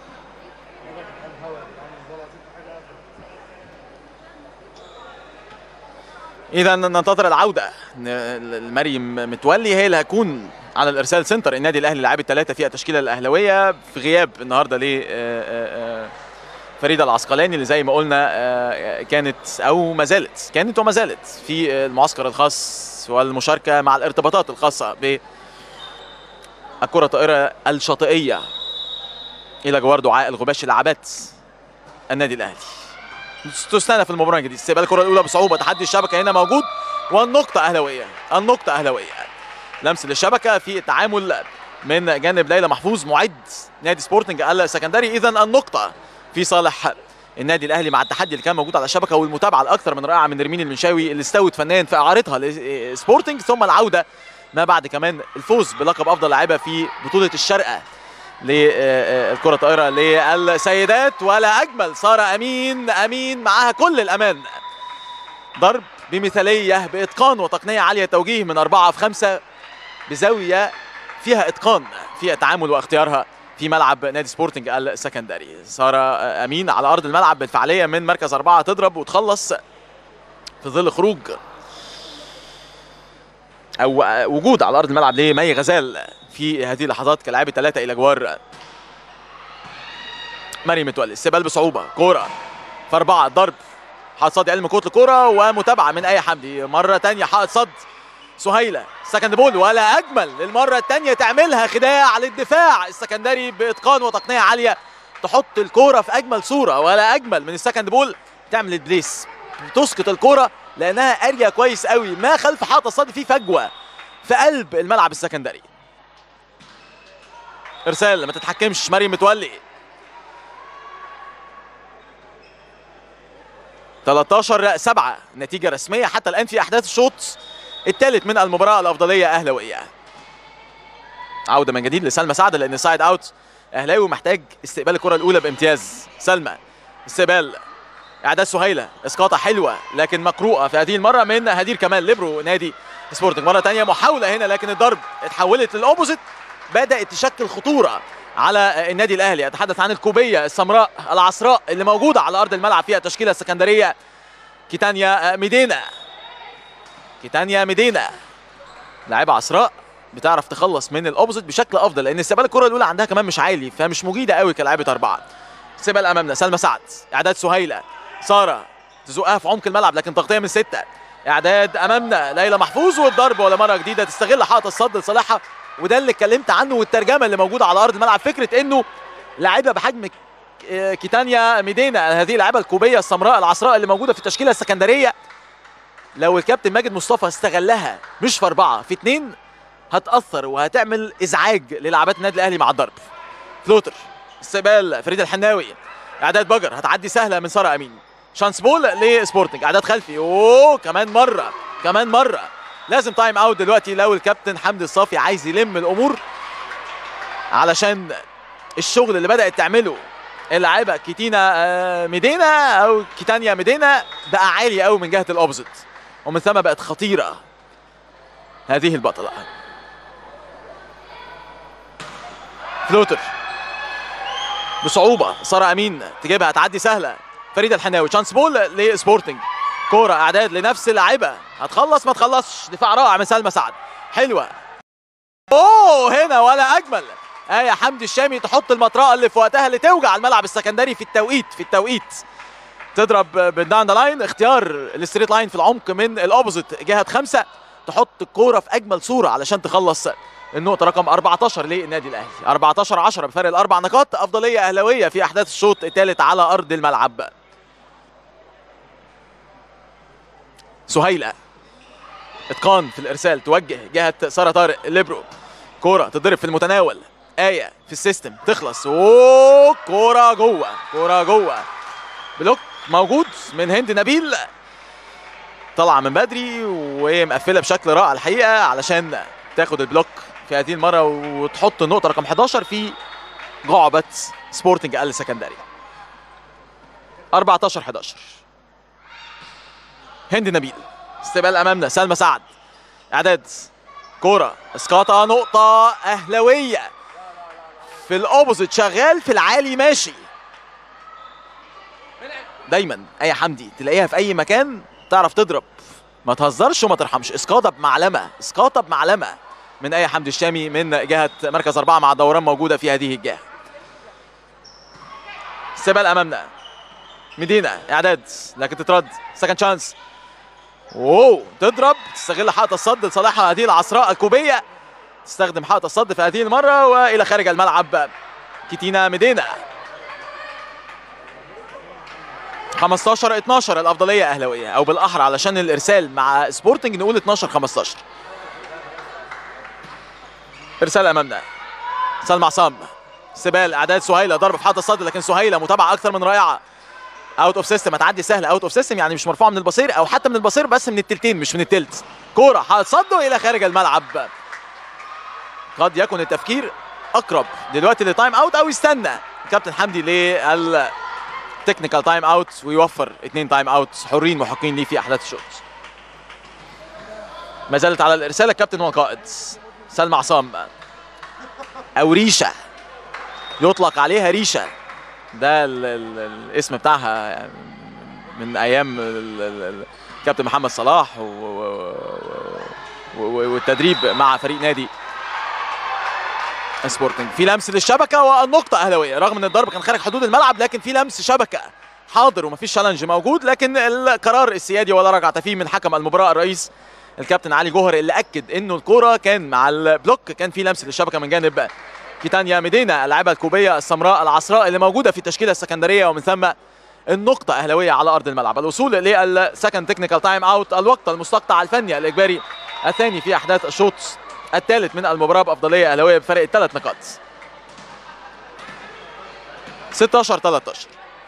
اذا ننتظر العوده. مريم متولي هي اللي هتكون على الارسال سنتر النادي الاهلي، لاعبة 3 في التشكيله الاهلاويه في غياب النهارده ل فريده العسقلاني اللي زي ما قلنا كانت او ما زالت وما زالت في المعسكر الخاص والمشاركه مع الارتباطات الخاصه بالكره الطائره الشاطئيه الى جوار دعاء الغباشي لاعبات النادي الاهلي. تستأنف المباراه الجديده، استقبال الكره الاولى بصعوبه، تحدي الشبكه هنا موجود والنقطه اهلاويه، النقطه اهلاويه. لمس للشبكه في التعامل من جانب ليلى محفوظ معد نادي سبورتنج السكندري. اذا النقطه في صالح النادي الاهلي مع التحدي اللي كان موجود على الشبكه والمتابعه الاكثر من رائعه من نرمين المنشاوي اللي استوت فنيا في اعارتها لسبورتنج، ثم العوده ما بعد كمان الفوز بلقب افضل لاعبه في بطوله الشارقه للكره الطائره للسيدات. ولا اجمل ساره امين معاها كل الامان، ضرب بمثاليه باتقان وتقنيه عاليه، توجيه من 4 في 5 بزاويه فيها اتقان في التعامل واختيارها في ملعب نادي سبورتنج السكندري. ساره امين على ارض الملعب بالفعاليه من مركز 4 تضرب وتخلص في ظل خروج او وجود على ارض الملعب لمي غزال في هذه اللحظات كلاعبة 3 الى جوار مريم متولي. استقبال بصعوبه، كوره في 4 ضرب، حائط صد علم كوت الكوره ومتابعه من اي حمدي. مره ثانيه حائط صد سهيله سكند بول، ولا اجمل للمره الثانيه تعملها خداع للدفاع السكندري باتقان وتقنيه عاليه، تحط الكوره في اجمل صوره. ولا اجمل من السكند بول تعمل البليس تسقط الكرة لانها قاريه كويس قوي ما خلف حائط الصد، في فجوه في قلب الملعب السكندري. ارسال ما تتحكمش مريم متولي. 13-7 نتيجه رسميه حتى الان في احداث الشوط الثالث من المباراه الافضليه اهلاويه. عوده من جديد لسلمى سعد لان سايد اوت اهلاوي محتاج استقبال الكره الاولى بامتياز. سلمى استقبال، اعداد سهيله، اسقاطه حلوه لكن مقروءه في هذه المره من هدير كمال ليبرو نادي سبورتنج. مره ثانيه محاوله هنا لكن الضرب اتحولت للاوبوزيت، بدات تشكل خطوره على النادي الاهلي. اتحدث عن الكوبيه السمراء العصراء اللي موجوده على ارض الملعب فيها التشكيله السكندريه. كيتانيا ميدينا، كيتانيا ميدينا لاعبه عصراء بتعرف تخلص من الاوبوزيت بشكل افضل لان استقبال الكره الاولى عندها كمان مش عالي فمش مجيده قوي كلاعبه اربعه. استقبال امامنا سلمى سعد، اعداد سهيله، ساره تزقها في عمق الملعب لكن تغطيه من 6. اعداد امامنا ليلى محفوظ والضرب ولا مره جديده تستغل حائط الصد لصالحها. وده اللي اتكلمت عنه والترجمه اللي موجوده على ارض الملعب، فكره انه لاعبه بحجم كيتانيا ميدينا، هذه اللاعبه الكوبيه السمراء العصراء اللي موجوده في التشكيله السكندريه، لو الكابتن ماجد مصطفى استغلها مش في 4 في 2 هتاثر وهتعمل ازعاج للاعبات النادي الاهلي مع الضرب. فلوتر، استقبال فريد الحناوي، اعداد بجر هتعدي سهله من ساره امين. شانس بول لسبورتنج، اعداد خلفي، اوه كمان مره لازم تايم اوت دلوقتي لو الكابتن حمدي الصافي عايز يلم الامور علشان الشغل اللي بدات تعمله اللاعبه كيتينا ميدينا او كيتانيا ميدينا بقى عالي قوي من جهه الاوبوزيت ومن ثم بقت خطيره هذه البطله. فلوتر بصعوبه، ساره امين تجيبها تعدي سهله، فريده الحناوي، شانس بول لسبورتنج، كوره اعداد لنفس اللاعبه، هتخلص ما تخلصش، دفاع رائع من سلمى سعد، حلوه، اوه هنا ولا اجمل، آية حمدي الشامي تحط المطرقه اللي في وقتها اللي توجع الملعب السكندري في التوقيت تضرب بالداون ذا لاين، اختيار الستريت لاين في العمق من الاوبوزيت جهه 5، تحط الكوره في اجمل صوره علشان تخلص النقطه رقم 14 للنادي الاهلي. 14-10 بفرق الاربع نقاط، افضليه اهلاويه في احداث الشوط الثالث على ارض الملعب. سهيله اتقان في الارسال، توجه جهه ساره طارق الليبرو، كوره تضرب في المتناول، آية في السيستم تخلص، اوه كوره جوه بلوك موجود من هند نبيل، طالعه من بدري وهي مقفله بشكل رائع الحقيقه علشان تاخد البلوك في هذه المره وتحط النقطه رقم 11 في جعبه سبورتنج السكندري. 14-11 هند نبيل، استقبال امامنا سلمى سعد، اعداد كوره اسقاطه، نقطه اهلاويه في الاوبوزيت، شغال في العالي ماشي دايما. آية حمدي تلاقيها في اي مكان تعرف تضرب، ما تهزرش وما ترحمش، اسقاطه بمعلمه من آية حمدي الشامي من جهه مركز 4 مع الدوران موجوده في هذه الجهه. استقبال امامنا ميدينا، اعداد لكن تترد، سكند شانس، اوه تضرب، تستغل حائط الصد لصالحها هذه العصراء الكوبيه، تستخدم حائط الصد في هذه المره والى خارج الملعب كيتينا ميدينا. 15-12 الافضليه اهلاويه، او بالاحرى علشان الارسال مع سبورتنج نقول 12-15. ارسال امامنا سلمى عصام، استقبال اعداد سهيله، ضرب في حائط الصد لكن سهيله متابعه اكثر من رائعه، اوت اوف سيستم، هتعدي سهله، اوت اوف سيستم يعني مش مرفوعه من البصير او حتى من البصير بس من التلتين مش من التلت، كوره حائط صد الى خارج الملعب. قد يكون التفكير اقرب دلوقتي لتايم اوت او يستنى كابتن حمدي للتكنيكال تايم اوت ويوفر 2 تايم اوت حرين محقين ليه في احداث الشوط. ما زالت على الارسال الكابتن هو قائد سلمى عصام، او ريشه يطلق عليها ريشه، ده الاسم بتاعها يعني من ايام الكابتن محمد صلاح والتدريب مع فريق نادي سبورتنج. في لمس للشبكه والنقطه اهلاويه، رغم ان الضرب كان خارج حدود الملعب لكن في لمس شبكه حاضر ومفيش شالنج موجود، لكن القرار السيادي ولا رجعه فيه من حكم المباراه الرئيس الكابتن علي جوهر اللي اكد انه الكوره كان مع البلوك كان في لمس للشبكه من جانب كيتانيا ميدينا اللاعبه الكوبيه السمراء العصراء اللي موجوده في التشكيله السكندريه ومن ثم النقطة أهلاوية على أرض الملعب. الوصول للسكند تكنيكال تايم أوت، الوقت المستقطع الفني الإجباري الثاني في أحداث الشوط الثالث من المباراة بأفضلية أهلاوية بفرق 3 نقاط. 16-13.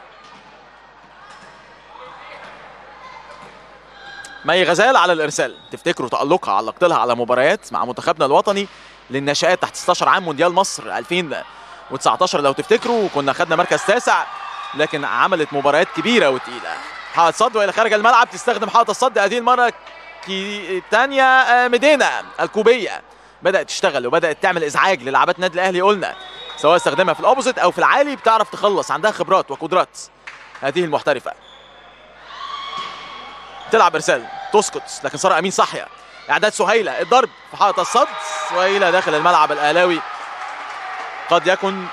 مي غزال على الإرسال. تفتكروا تألقها علقت لها على مباريات مع منتخبنا الوطني للناشئات تحت 16 عام مونديال مصر 2019 لو تفتكروا، كنا خدنا مركز 9، لكن عملت مباريات كبيرة وتقيلة. حائط صد والى خارج الملعب، تستخدم حائط الصد هذه المرة الثانية ميدينا الكوبية بدأت تشتغل وبدأت تعمل إزعاج للاعبات النادي الأهلي. قلنا سواء استخدمها في الأوبوزيت أو في العالي بتعرف تخلص، عندها خبرات وقدرات هذه المحترفة. تلعب إرسال تسقط، لكن سارة أمين صحية. إعداد سهيلة، الضرب في حائط الصد، سهيلة داخل الملعب الأهلاوي. قد يكن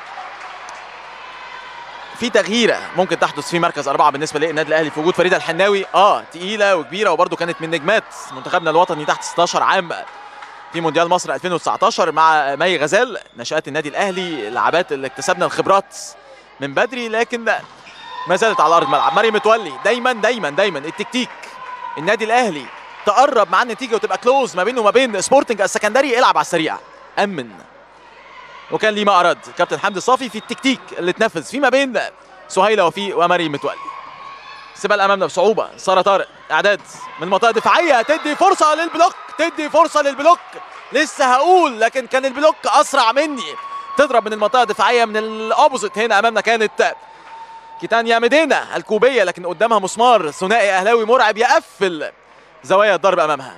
في تغييره ممكن تحدث في مركز 4 بالنسبه للنادي الاهلي في وجود فريده الحناوي. تقيله وكبيره وبرده كانت من نجمات منتخبنا الوطني تحت 16 عام في مونديال مصر 2019 مع مي غزال ناشئات النادي الاهلي، اللاعبات اللي اكتسبنا الخبرات من بدري، لكن ما زالت على ارض الملعب. مريم متولي دايما دايما دايما التكتيك النادي الاهلي تقرب مع النتيجه وتبقى كلوز ما بينه وما بين سبورتنج السكندري، العب على السريع امن. وكان ليه ما اراد كابتن حمدي الصافي في التكتيك اللي اتنفذ فيما بين سهيله وفي ومريم متولي. سيبها امامنا بصعوبه ساره طارق، اعداد من المنطقه الدفاعيه، تدي فرصه للبلوك، تدي فرصه للبلوك، لسه هقول لكن كان البلوك اسرع مني. تضرب من المنطقه الدفاعيه من الاوبوزيت. هنا امامنا كانت كيتانيا ميدينا الكوبيه، لكن قدامها مسمار ثنائي اهلاوي مرعب يقفل زوايا الضرب امامها.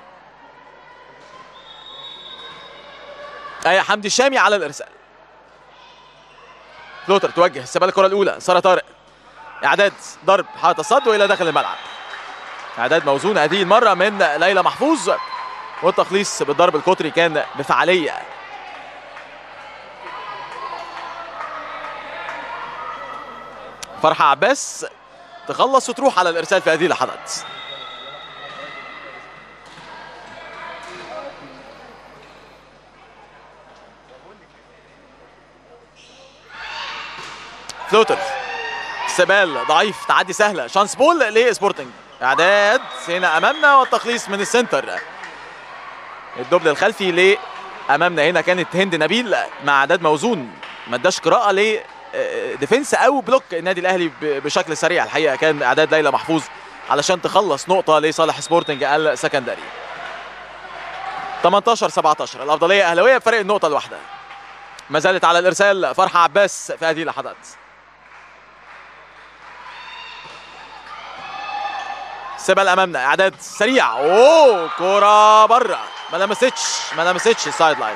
ايه حمدي الشامي على الارسال. فلوتر توجه استقبال الكره الاولى، ساره طارق، اعداد ضرب حائط الصد والى داخل الملعب. اعداد موزون هذه المره من ليلى محفوظ، والتخليص بالضرب القطري كان بفعاليه. فرحه عباس تخلص وتروح على الارسال في هذه اللحظات. فلوتر استقبال ضعيف، تعدي سهله، شانس بول لسبورتنج. اعداد هنا امامنا والتخليص من السنتر. الدبل الخلفي ل امامنا هنا كانت هند نبيل مع اعداد موزون، ما اداش قراءه ل ديفنس او بلوك النادي الاهلي بشكل سريع. الحقيقه كان اعداد ليلى محفوظ علشان تخلص نقطه لصالح سبورتنج السكندري. 18-17 الافضليه اهلاويه بفرق النقطه الواحده. ما زالت على الارسال فرحه عباس في هذه اللحظات. سيبال امامنا، اعداد سريع، كرة بره، ما لمستش السايد لاين.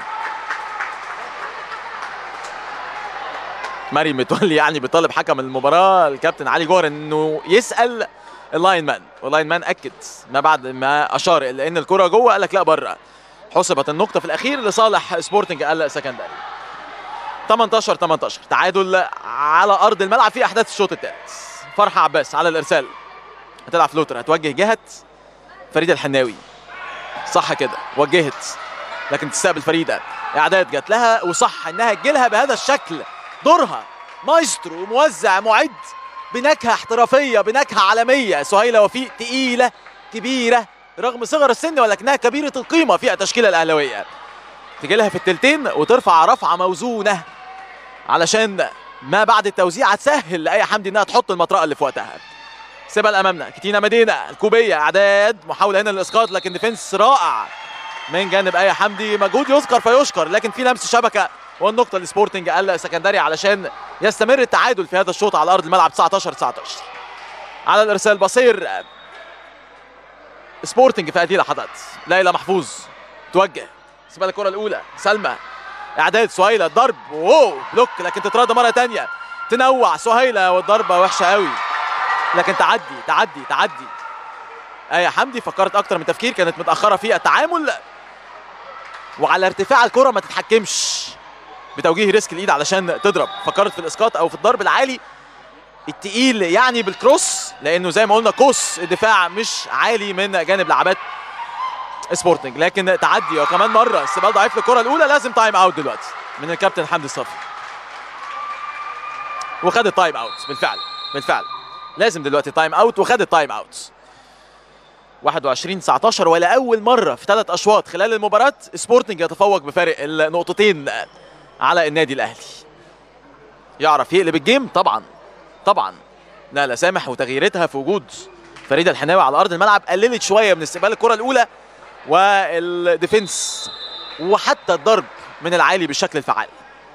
مريم متولي يعني بيطالب حكم المباراة الكابتن علي جوهر انه يسأل اللاين مان، واللاين مان اكد ما بعد ما اشار الى ان الكرة جوه، قال لك لا بره. حسبت النقطة في الاخير لصالح سبورتنج السكندري. 18-18 تعادل على ارض الملعب في احداث الشوط الثالث. فرحة عباس على الارسال، هتلعب فلوتر، هتوجه جهة فريدة الحناوي، صح كده وجهت، لكن تستقبل فريدة. اعداد جات لها وصح انها تجيلها بهذا الشكل. دورها مايسترو، موزع، معد بنكهة احترافية، بنكهة عالمية. سهيلة وفيق تقيلة كبيرة رغم صغر السن، ولكنها كبيرة القيمة في التشكيلة الأهلاوية. تجيلها في التلتين وترفع رفعة موزونة علشان ما بعد التوزيع هتسهل لأي حمدي انها تحط المطرقة اللي في وقتها. سيبها الامامنا كتينا مدينه الكوبيه، اعداد محاوله هنا للاسقاط، لكن ديفنس رائع من جانب اي حمدي، مجهود يذكر فيشكر، لكن في لمس شبكه والنقطه لسبورتنج السكندري علشان يستمر التعادل في هذا الشوط على ارض الملعب. 19-19 على الارسال بصير سبورتنج في هذه اللحظات. ليلى محفوظ توجه، سيبها الكره الاولى، سلمى، اعداد سهيله، الضرب بلوك، لكن تترد مره ثانيه، تنوع سهيله والضربه وحشه قوي، لكن تعدي آية حمدي فكرت اكتر من تفكير، كانت متاخره في التعامل وعلى ارتفاع الكره ما تتحكمش بتوجيه ريسك الايد علشان تضرب. فكرت في الاسقاط او في الضرب العالي التقيل يعني بالكروس، لانه زي ما قلنا قوس الدفاع مش عالي من جانب لاعبات سبورتنج، لكن تعدي وكمان مره استقبال ضعيف للكره الاولى. لازم تايم اوت دلوقتي من الكابتن حمدي الصافي، وخد التايم اوت بالفعل. لازم دلوقتي تايم اوت، وخد التايم اوت. 21-19، ولا اول مره في 3 اشواط خلال المباراه سبورتنج يتفوق بفارق النقطتين على النادي الاهلي. يعرف يقلب الجيم طبعا طبعا. ناله سامح وتغييرتها في وجود فريده الحناوي على ارض الملعب قللت شويه من استقبال الكره الاولى والديفنس وحتى الضرب من العالي بالشكل الفعال.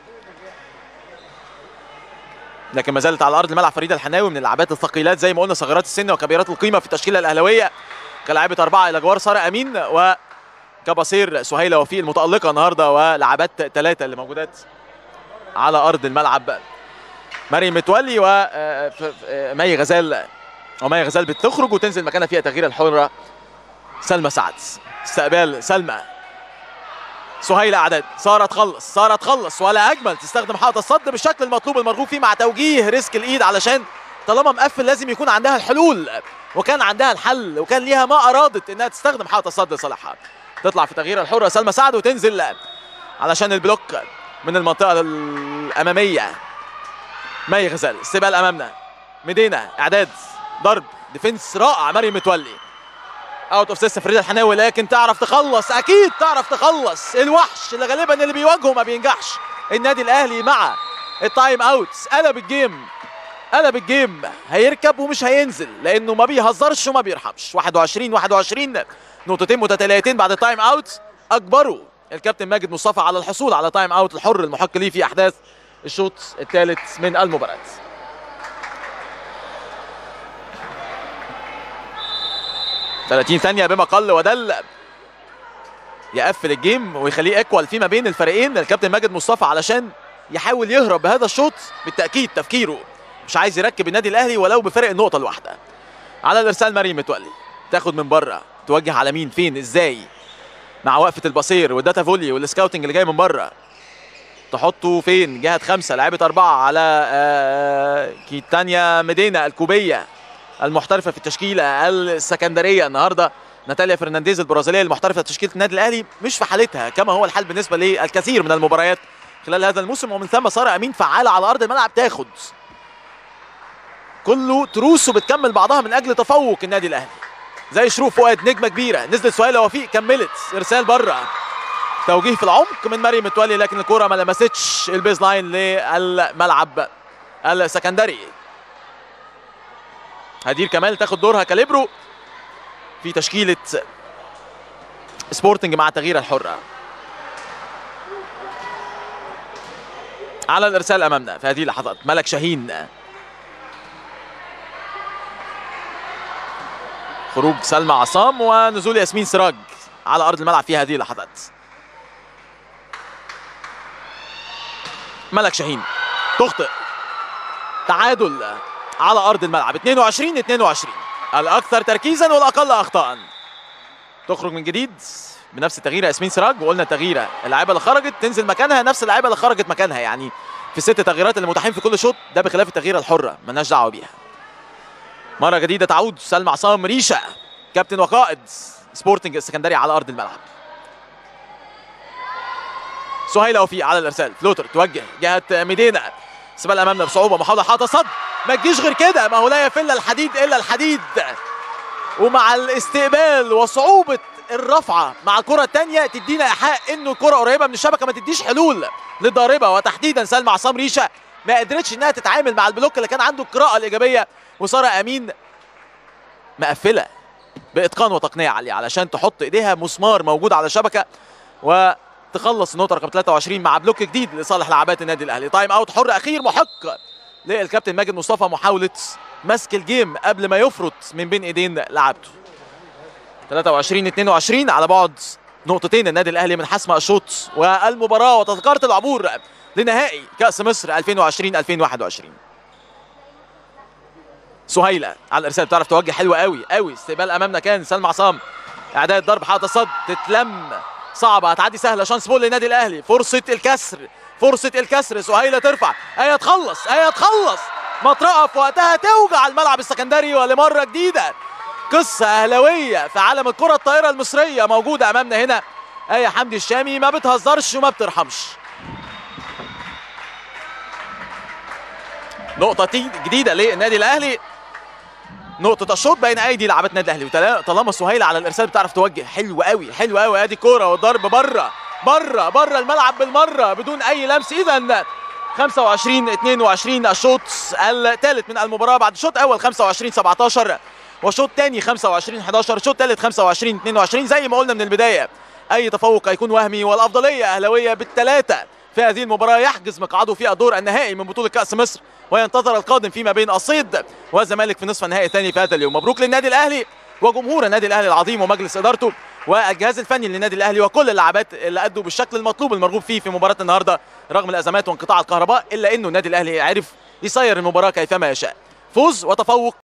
لكن ما زالت على ارض الملعب فريده الحناوي من اللاعبات الثقيلات زي ما قلنا، صغيرات السن وكبيرات القيمه في التشكيله الاهلاويه، كلاعبه 4 الى جوار ساره امين وكبصير سهيله وفيق المتالقه النهارده، ولاعبات 3 اللي موجودات على ارض الملعب، مريم متولي ومي غزال. ومي غزال بتخرج وتنزل مكانها فيها تغيير الحره سلمى سعد. استقبال سلمى، سهيله اعداد، ساره تخلص ولا اجمل، تستخدم حائط الصد بالشكل المطلوب المرغوب فيه مع توجيه ريسك الايد، علشان طالما مقفل لازم يكون عندها الحلول، وكان عندها الحل وكان ليها ما ارادت انها تستخدم حائط الصد لصالحها. تطلع في تغيير الحره سلمى سعد وتنزل علشان البلوك من المنطقه الاماميه. مي غزال، استقبال امامنا، مدينه اعداد، ضرب، ديفنس رائع مريم متولي. اوت اوف سيستم فريده الحناوي، لكن تعرف تخلص، اكيد تعرف تخلص. الوحش اللي غالبا اللي بيواجهه ما بينجحش. النادي الاهلي مع التايم اوت قلب الجيم، هيركب ومش هينزل لانه ما بيهزرش وما بيرحمش. 21 نقطتين متتاليتين بعد التايم اوت اجبروا الكابتن ماجد مصطفى على الحصول على تايم اوت الحر المحق ليه في احداث الشوط الثالث من المباراه. 30 ثانية بما قل ودل يقفل الجيم ويخليه ايكوال فيما بين الفريقين الكابتن ماجد مصطفى، علشان يحاول يهرب بهذا الشوط. بالتأكيد تفكيره مش عايز يركب النادي الأهلي ولو بفرق النقطة الواحدة. على الإرسال مريم متولي، تاخد من بره، توجه على مين فين ازاي، مع وقفة البصير والداتا فولي والسكاوتنج اللي جاي من بره. تحطه فين؟ جهة 5 لاعبة 4 على كيتانيا مدينة الكوبية المحترفة في التشكيلة السكندرية النهارده. ناتاليا فرنانديز البرازيلية المحترفة في تشكيلة النادي الأهلي مش في حالتها كما هو الحال بالنسبة للكثير من المباريات خلال هذا الموسم، ومن ثم سارة أمين فعالة على أرض الملعب، تاخد كله تروسه بتكمل بعضها من أجل تفوق النادي الأهلي. زي شروق فؤاد نجمة كبيرة، نزلت سهيلة وفيق كملت، إرسال بره، توجيه في العمق من مريم متولي، لكن الكرة ما لمستش البيز لاين للملعب السكندري. هدير كمال تاخد دورها كاليبرو في تشكيلة سبورتنج مع تغيير الحرة. على الإرسال أمامنا في هذه اللحظات ملك شاهين، خروج سلمى عصام ونزول ياسمين سراج على أرض الملعب في هذه اللحظات. ملك شاهين تخطئ، تعادل على أرض الملعب 22-22، الأكثر تركيزا والأقل أخطاء. تخرج من جديد بنفس التغيير ياسمين سراج، وقلنا التغييره اللاعيبه اللي خرجت تنزل مكانها نفس اللاعيبه اللي خرجت مكانها، يعني في ال6 تغييرات اللي متاحين في كل شوط، ده بخلاف التغييره الحره مالناش دعوه بيها. مره جديده تعود سلمى عصام ريشه كابتن وقائد سبورتنج السكندري على ارض الملعب. سهيله وفيق على الارسال، فلوتر توجه جهه ميدينا، سبال امامنا بصعوبه، محاوله حاطه صد، ما تجيش غير كده، ما هو لا يفل الحديد الا الحديد. ومع الاستقبال وصعوبه الرفعه مع الكره الثانيه تدينا ايحاء انه الكره قريبه من الشبكه، ما تديش حلول للضاربه، وتحديدا سلمى عصام ريشه ما قدرتش انها تتعامل مع البلوك اللي كان عنده القراءه الايجابيه، وساره امين مقفله باتقان وتقنيه عاليه علشان تحط ايديها مسمار موجود على الشبكه وتخلص النقطه رقم 23 مع بلوك جديد لصالح لاعبات النادي الاهلي. تايم اوت حر اخير محق للكابتن ماجد مصطفى، محاوله مسك الجيم قبل ما يفرط من بين ايدين لاعبته. 23-22 على بعد نقطتين النادي الاهلي من حسم الشوط والمباراه وتذكره العبور لنهائي كاس مصر 2020-2021. سهيله على الارسال بتعرف توجه حلوه قوي قوي، استقبال امامنا كان سلمى عصام، اعداد ضرب حاطه صد، تتلم صعبه، هتعدي سهله، شانس بول للنادي الاهلي، فرصه الكسر، سهيله ترفع، هي تخلص مطرقه في وقتها توجع الملعب السكندري، ولمره جديده قصه اهلاويه في عالم الكره الطائره المصريه موجوده امامنا هنا. آية حمدي الشامي ما بتهزرش وما بترحمش. نقطه جديده للنادي الاهلي نقطه الشوط بين ايدي لاعبات النادي الاهلي. طالما سهيله على الارسال بتعرف توجه. حلو قوي حلو قوي. ادي كوره والضرب بره الملعب بالمره بدون اي لمس. اذا 25-22 الشوط الثالث من المباراه بعد شوط اول 25-17 وشوط ثاني 25-11 شوط ثالث 25-22. زي ما قلنا من البدايه اي تفوق هيكون وهمي والافضليه اهلاويه بالثلاثه في هذه المباراه يحجز مقعده في الدور النهائي من بطوله كاس مصر وينتظر القادم فيما بين الصيد والزمالك في نصف النهائي الثاني في هذا اليوم. مبروك للنادي الاهلي وجمهور النادي الاهلي العظيم ومجلس ادارته والجهاز الفني للنادي الاهلي وكل اللاعبات اللي ادوا بالشكل المطلوب المرغوب فيه في مباراه النهارده رغم الازمات وانقطاع الكهرباء، الا انه النادي الاهلي عرف يسير المباراه كيفما يشاء. فوز وتفوق